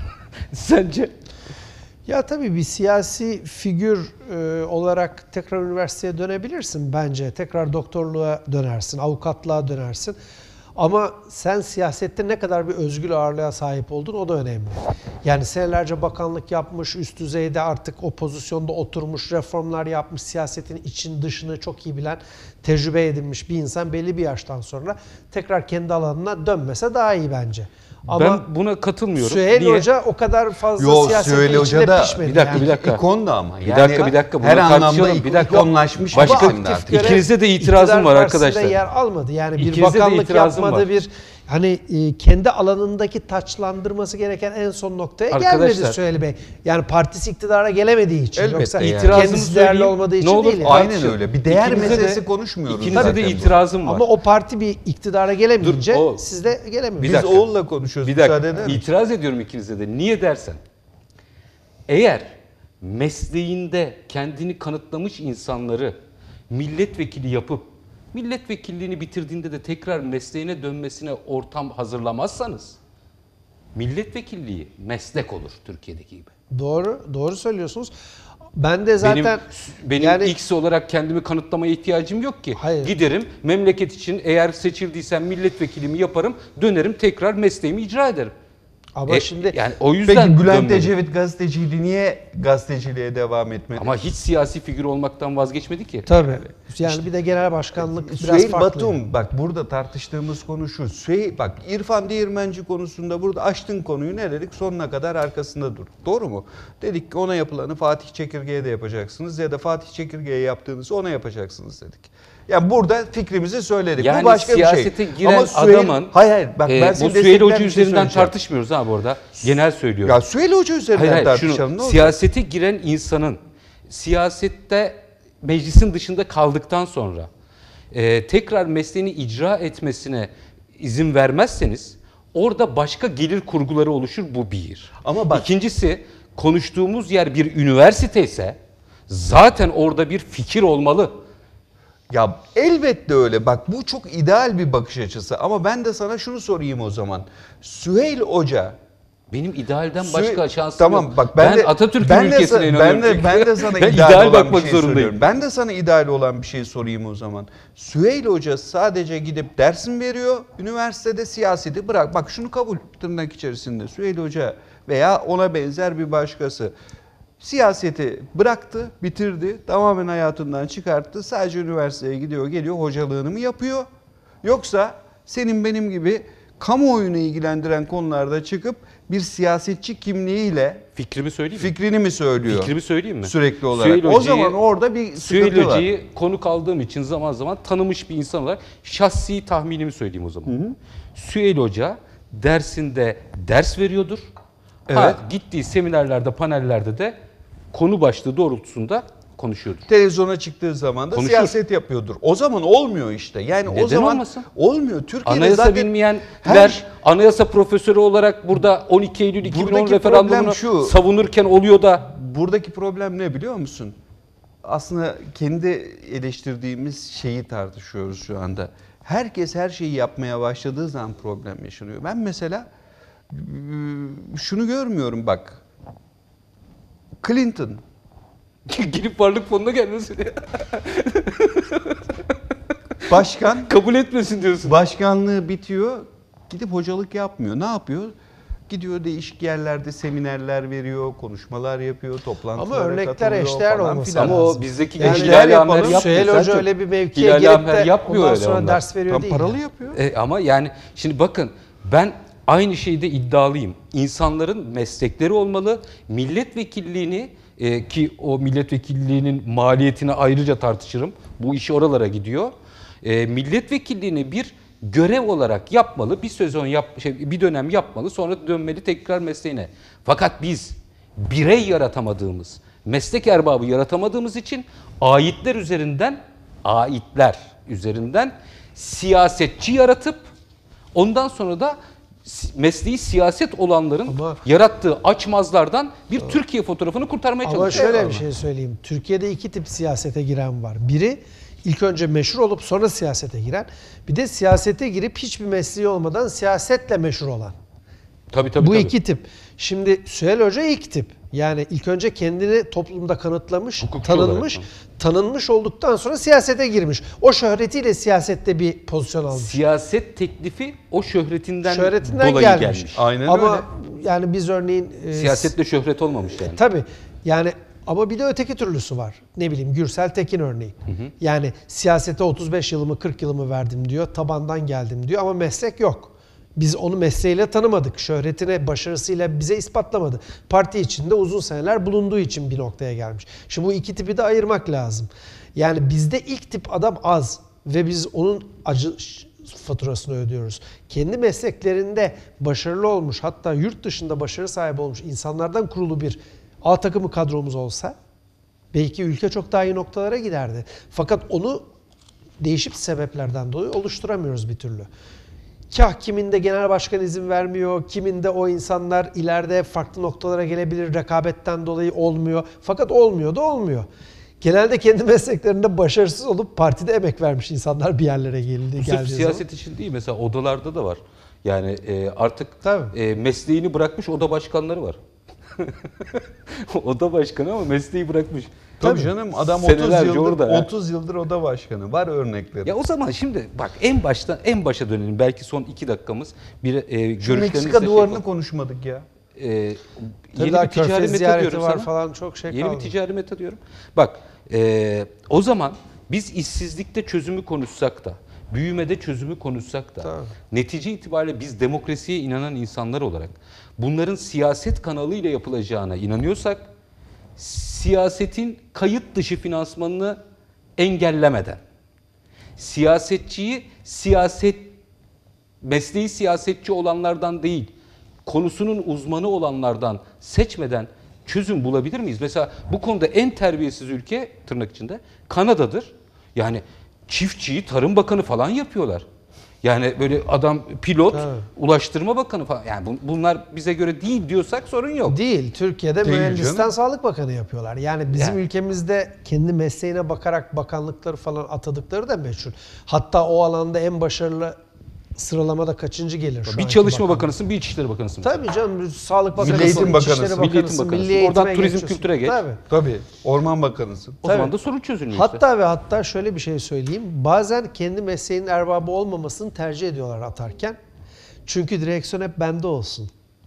Sence? Ya tabii bir siyasi figür e, olarak tekrar üniversiteye dönebilirsin bence. Tekrar doktorluğa dönersin, avukatlığa dönersin. Ama sen siyasette ne kadar bir özgür ağırlığa sahip oldun o da önemli. Yani senelerce bakanlık yapmış, üst düzeyde artık o pozisyonda oturmuş, reformlar yapmış, siyasetin için dışını çok iyi bilen, tecrübe edinmiş bir insan belli bir yaştan sonra tekrar kendi alanına dönmese daha iyi bence. Ama ben buna katılmıyorum. Süheyl Niye? Hoca o kadar fazla Yo, siyasetin Süheyl içine Hoca da pişmedi. Bir dakika, yani. bir dakika. İkon da ama. Bir Yani dakika, bir dakika. Bunu her anlamda tartışalım. Bir dakika. ikonlaşmış Başka- bir isimdi artık. göre İkinizde de itirazım iktidar var partisinde arkadaşlar. yer almadı. Yani bir İkinizde de bakanlık itirazım yapmadı, var. bir hani e, kendi alanındaki taçlandırması gereken en son noktaya gelmedi Arkadaşlar- Süheyl Bey. Yani partisi iktidara gelemediği için. Elbette Yoksa yani. İtirazımı kendisi değerli söyleyeyim. olmadığı Ne için olur, değil. yani. Aynen tartışalım. öyle. Bir değer İkinize de- meselesi konuşmuyoruz İkinize zaten de bu. itirazım var. Ama o parti bir iktidara gelemeyince Dur, o- siz de gelemiyorsunuz. Bir Biz dakika. Oğul'la konuşuyoruz. Bir dakika. Müsaade eder misin? İtiraz ediyorum ikinize de. Niye dersen? Eğer mesleğinde kendini kanıtlamış insanları milletvekili yapıp milletvekilliğini bitirdiğinde de tekrar mesleğine dönmesine ortam hazırlamazsanız milletvekilliği meslek olur Türkiye'deki gibi. Doğru, doğru söylüyorsunuz. Ben de zaten benim benim yani X olarak kendimi kanıtlamaya ihtiyacım yok ki. Hayır. Giderim memleket için eğer seçildiysem milletvekilimi yaparım, dönerim tekrar mesleğimi icra ederim. ama E, şimdi yani o yüzden Peki Bülent dönmedim. Ecevit gazeteciydi. Niye gazeteciliğe devam etmedi? Ama hiç siyasi figür olmaktan vazgeçmedi ki. tabii. Yani bir de genel başkanlık biraz Süheyl farklı. Batum, bak burada tartıştığımız konu şu. Süheyl, bak İrfan Değirmenci konusunda burada açtın konuyu, ne dedik? Sonuna kadar arkasında dur. Doğru mu? Dedik ki ona yapılanı Fatih Çekirge'ye de yapacaksınız ya da Fatih Çekirge'ye yaptığınızı ona yapacaksınız dedik. Yani burada fikrimizi söyledik. Yani bu başka bir şey. siyasete giren Ama Süheyl- adamın hayır hayır bak e, ben bu seni Süheyl destekleyen Hoca bir şey üzerinden söyleyeceğim. tartışmıyoruz ha bu arada. Genel söylüyorum. Ya Süheyl Hoca üzerinden Hayır, hayır, tartışalım. şunu, ne olacak? siyasete giren insanın siyasette meclisin dışında kaldıktan sonra e, tekrar mesleğini icra etmesine izin vermezseniz orada başka gelir kurguları oluşur, bu bir. Ama bak- İkincisi, konuştuğumuz yer bir üniversite ise zaten orada bir fikir olmalı. Ya elbette öyle. Bak bu çok ideal bir bakış açısı. Ama ben de sana şunu sorayım o zaman. Süheyl Hoca Benim idealden Sühe- başka şansım tamam, yok. bak ben, ben de Atatürk'ün ben de ülkesine sa- inanıyorum. Ben de, çünkü. ben de sana Ben ideal, ideal olan bakmak bir şey zorundayım. söylüyorum. Ben de sana ideal olan bir şey sorayım o zaman. Süheyl Hoca sadece gidip ders mi veriyor? Üniversitede siyaseti bırak. Bak şunu kabul, tırnak içerisinde. Süheyl Hoca veya ona benzer bir başkası siyaseti bıraktı, bitirdi, tamamen hayatından çıkarttı. Sadece üniversiteye gidiyor, geliyor, hocalığını mı yapıyor? Yoksa senin benim gibi kamuoyunu ilgilendiren konularda çıkıp bir siyasetçi kimliğiyle Fikrimi söyleyeyim mi? fikrini mi söylüyor? Fikrimi söyleyeyim mi? Sürekli olarak. Süheyl O Hoca'yı- zaman orada bir Süheyl sıkıntı var. Hoca'yı konuk aldığım için zaman zaman tanımış bir insan olarak şahsi tahminimi söyleyeyim o zaman. Süheyl Hoca dersinde ders veriyordur. Evet. Ha, gittiği seminerlerde, panellerde de konu başlığı doğrultusunda konuşuyordur. Televizyona çıktığı zaman da Konuşur. siyaset yapıyordur. O zaman olmuyor işte. Yani Neden o zaman olmasın? olmuyor. Türkiye'de Anayasa zaten bilmeyenler, her- anayasa profesörü olarak burada on iki Eylül iki bin on Buradaki referandumunu problem şu. savunurken oluyor da Buradaki problem ne biliyor musun? Aslında kendi eleştirdiğimiz şeyi tartışıyoruz şu anda. Herkes her şeyi yapmaya başladığı zaman problem yaşanıyor. Ben mesela şunu görmüyorum bak. Clinton girip varlık fonuna gelmesin. başkan Kabul etmesin diyorsun. başkanlığı bitiyor. Gidip hocalık yapmıyor. Ne yapıyor? Gidiyor değişik yerlerde seminerler veriyor, konuşmalar yapıyor, toplantılara Ama örnekler katılıyor eşdeğer falan olması filan. Ama o lazım. bizdeki Yani Hilal neler Amher yapalım? yapmıyor. Süheyl Hoca Zaten öyle bir mevkiye Hilal gelip Amher de yapmıyor ondan öyle sonra onlar. ders veriyor Tam değil. paralı yani. yapıyor. E, ama yani şimdi bakın, ben aynı şeyde iddialıyım. İnsanların meslekleri olmalı. Milletvekilliğini e, ki o milletvekilliğinin maliyetini ayrıca tartışırım. Bu iş oralara gidiyor. E, milletvekilliğini bir görev olarak yapmalı, bir sezon yap, şey, bir dönem yapmalı, sonra dönmeli tekrar mesleğine. Fakat biz birey yaratamadığımız, meslek erbabı yaratamadığımız için aitler üzerinden, aitler üzerinden siyasetçi yaratıp ondan sonra da mesleği siyaset olanların ama, yarattığı açmazlardan bir ama, Türkiye fotoğrafını kurtarmaya çalışıyor. Ama şöyle bir şey söyleyeyim. Türkiye'de iki tip siyasete giren var. Biri ilk önce meşhur olup sonra siyasete giren. Bir de siyasete girip hiçbir mesleği olmadan siyasetle meşhur olan. Tabii, tabii, Bu tabii. iki tip. Şimdi Süheyl Hoca ilk tip. Yani ilk önce kendini toplumda kanıtlamış, hukukçu tanınmış, olarak. tanınmış olduktan sonra siyasete girmiş. O şöhretiyle siyasette bir pozisyon almış. Siyaset teklifi o şöhretinden, şöhretinden dolayı gelmiş. gelmiş. Aynen ama öyle. Yani biz örneğin... Siyasetle şöhret olmamış yani. E, tabii. Yani ama bir de öteki türlüsü var. Ne bileyim Gürsel Tekin örneği. Hı hı. Yani siyasete otuz beş yılımı kırk yılımı verdim diyor. Tabandan geldim diyor ama meslek yok. Biz onu mesleğiyle tanımadık. Şöhretine, başarısıyla bize ispatlamadı. Parti içinde uzun seneler bulunduğu için bir noktaya gelmiş. Şimdi bu iki tipi de ayırmak lazım. Yani bizde ilk tip adam az ve biz onun acı faturasını ödüyoruz. Kendi mesleklerinde başarılı olmuş, hatta yurt dışında başarı sahibi olmuş insanlardan kurulu bir A takımı kadromuz olsa belki ülke çok daha iyi noktalara giderdi. Fakat onu değişik sebeplerden dolayı oluşturamıyoruz bir türlü. Kah kiminde genel başkan izin vermiyor, kiminde o insanlar ileride farklı noktalara gelebilir, rekabetten dolayı olmuyor. Fakat olmuyor da olmuyor. Genelde kendi mesleklerinde başarısız olup partide emek vermiş insanlar bir yerlere geldi. Bu sırf siyaset zaman. için değil, mesela odalarda da var. Yani e, artık e, mesleğini bırakmış oda başkanları var. Oda başkanı ama mesleği bırakmış. Tabii, Tabii canım adam otuz yıldır, orada, otuz yıldır oda başkanı. Var örnekleri. Ya o zaman şimdi bak en baştan en başa dönelim. Belki son iki dakikamız bir e, görüşlerimizi Meksika duvarını şey konuşmadık ya. E, yeni bir ticari meta diyorum var sana. Falan çok şey yeni kaldı. bir ticari meta diyorum. Bak e, o zaman biz işsizlikte çözümü konuşsak da, büyümede çözümü konuşsak da, tamam. netice itibariyle biz demokrasiye inanan insanlar olarak bunların siyaset kanalıyla yapılacağına inanıyorsak, siyasetin kayıt dışı finansmanını engellemeden, siyasetçiyi siyaset mesleği siyasetçi olanlardan değil, konusunun uzmanı olanlardan seçmeden çözüm bulabilir miyiz? Mesela bu konuda en terbiyesiz ülke tırnak içinde Kanada'dır. Yani çiftçiyi Tarım Bakanı falan yapıyorlar. Yani böyle adam pilot, evet. Ulaştırma Bakanı falan. Yani bunlar bize göre değil diyorsak sorun yok. Değil. Türkiye'de değil mühendisten canım. Sağlık Bakanı yapıyorlar. Yani bizim yani. ülkemizde kendi mesleğine bakarak bakanlıkları falan atadıkları da meşhur. Hatta o alanda en başarılı sıralamada kaçıncı gelir şu Bir Çalışma bakan. Bakanısın, bir İçişleri Bakanısın. Tabii canım, Sağlık Bakanısın, Milli Eğitim Bakanısın, Milli Eğitim Bakanısın. Oradan Turizm Kültüre geç. Tabii. Tabii. Orman Bakanısın. O Tabii. zaman da sorun çözülmüyor Hatta işte. ve hatta şöyle bir şey söyleyeyim. Bazen kendi mesleğinin erbabı olmamasını tercih ediyorlar atarken. Çünkü direksiyon hep bende olsun.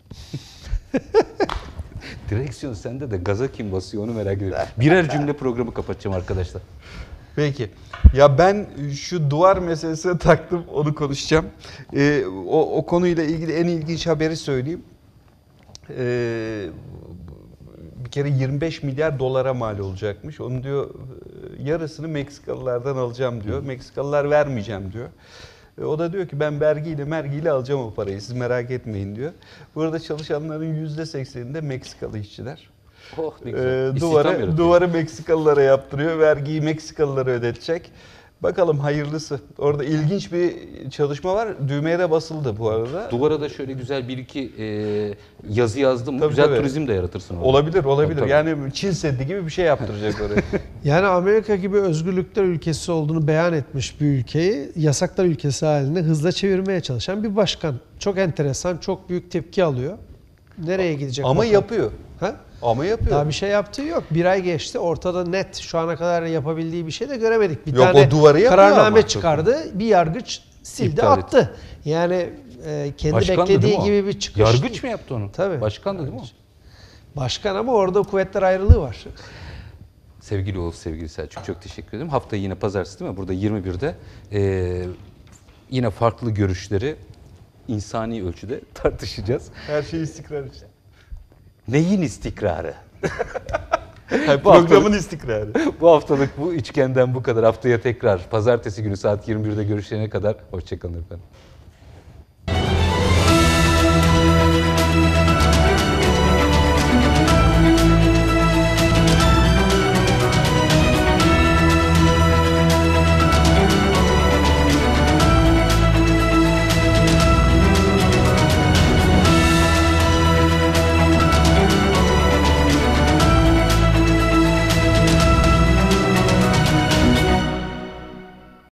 Direksiyon sende de gaza kim basıyor onu merak ediyorum. Birer cümle programı kapatacağım arkadaşlar. Peki. Ya ben şu duvar meselesine taktım, onu konuşacağım. Ee, o, o konuyla ilgili en ilginç haberi söyleyeyim. Ee, bir kere yirmi beş milyar dolara mal olacakmış. Onu diyor yarısını Meksikalılardan alacağım diyor. Meksikalılar vermeyeceğim diyor. E, o da diyor ki ben vergiyle mergiyle alacağım o parayı, siz merak etmeyin diyor. Burada çalışanların yüzde sekseninde Meksikalı işçiler. Oh, ne güzel. Ee, duvarı, duvarı Meksikalılara yaptırıyor. Vergiyi Meksikalılara ödetecek. Bakalım hayırlısı. Orada ilginç bir çalışma var. Düğmeye de basıldı bu arada. Duvara da şöyle güzel bir iki e, yazı yazdım mı güzel tabii. turizm de yaratırsın. Orada. Olabilir, olabilir. Tabii, tabii. Yani Çin Seddi gibi bir şey yaptıracak oraya. Yani Amerika gibi özgürlükler ülkesi olduğunu beyan etmiş bir ülkeyi yasaklar ülkesi haline hızla çevirmeye çalışan bir başkan. Çok enteresan, çok büyük tepki alıyor. Nereye gidecek? Ama bakalım. yapıyor. Ha? Ama yapıyor. Daha bir şey yaptığı yok. Bir ay geçti. Ortada net şu ana kadar yapabildiği bir şey de göremedik. Bir yok, tane o duvarı kararname çıkardı. Bir yargıç sildi, İptal attı. Etti. Yani e, kendi Başkandı, beklediği gibi bir çıkış. Yargıç mı yaptı onu? Tabii. Başkandı değil mi o? Başkan ama orada kuvvetler ayrılığı var. Sevgili Oğuz, sevgili Selçuk, çok teşekkür ederim. Haftaya yine pazartesi değil mi? Burada yirmi birde e, yine farklı görüşleri insani ölçüde tartışacağız. Her şey istikrar için. Neyin istikrarı? Yani bu Programın haftalık, istikrarı. Bu haftalık bu üçgenden bu kadar. Haftaya tekrar pazartesi günü saat yirmi birde görüşene kadar hoşçakalın efendim.